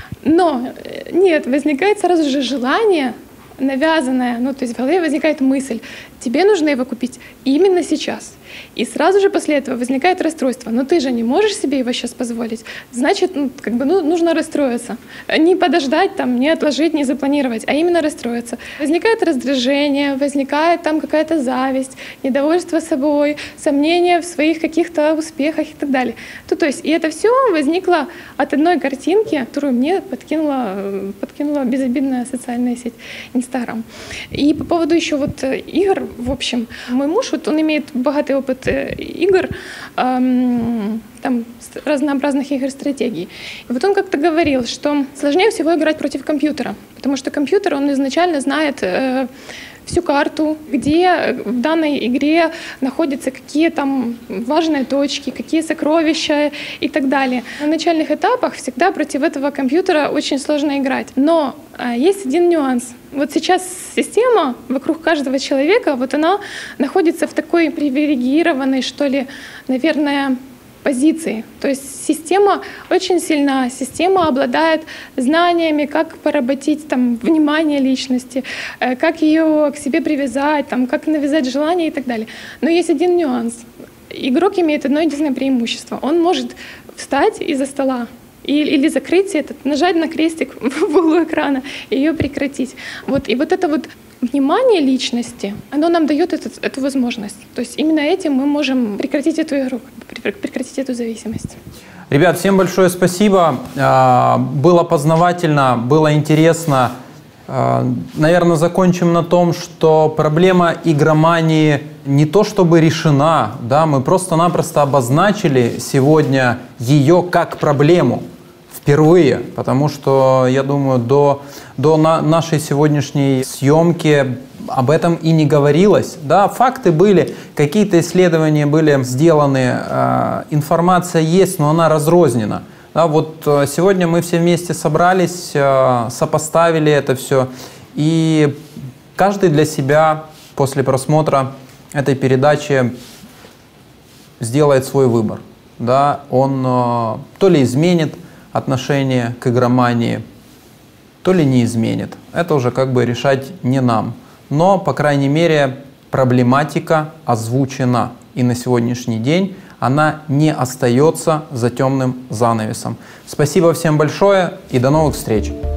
Но нет, возникает сразу же желание навязанное, то есть в голове возникает мысль, тебе нужно его купить именно сейчас. И сразу же после этого возникает расстройство. Но ты же не можешь себе его сейчас позволить. Значит, нужно расстроиться. Не подождать, не отложить, не запланировать, а именно расстроиться. Возникает раздражение, возникает там какая-то зависть, недовольство собой, сомнения в своих каких-то успехах и так далее. То есть, и это все возникло от одной картинки, которую мне подкинула безобидная социальная сеть Инстаграм. И по поводу еще игр, в общем, мой муж, он имеет богатый опыт игр, разнообразных игр, стратегий. И он как-то говорил, что сложнее всего играть против компьютера, потому что компьютер, он изначально знает всю карту, где в данной игре находятся какие там важные точки, какие сокровища и так далее. На начальных этапах всегда против этого компьютера очень сложно играть. Но есть один нюанс. Вот сейчас система вокруг каждого человека, она находится в такой привилегированной, что ли, наверное, позиции. То есть система очень сильна, система обладает знаниями, как поработить внимание личности, как ее к себе привязать, как навязать желание и так далее. Но есть один нюанс. Игрок имеет одно единственное преимущество. Он может встать из-за стола или закрыть нажать на крестик в углу экрана и ее прекратить. И это внимание личности, оно нам дает эту возможность. То есть именно этим мы можем прекратить эту игру, прекратить эту зависимость. Ребят, всем большое спасибо. Было познавательно, было интересно. Наверное, закончим на том, что проблема игромании не то чтобы решена, да, мы просто-напросто обозначили сегодня ее как проблему. Впервые, потому что, я думаю, до нашей сегодняшней съемки об этом и не говорилось. Да, факты были, какие-то исследования были сделаны, информация есть, но она разрознена. Да, сегодня мы все вместе собрались, сопоставили это все, и каждый для себя после просмотра этой передачи сделает свой выбор. Да, он то ли изменит отношение к игромании, то ли не изменит. Это уже решать не нам. Но, по крайней мере, проблематика озвучена. И на сегодняшний день она не остается за темным занавесом. Спасибо всем большое и до новых встреч!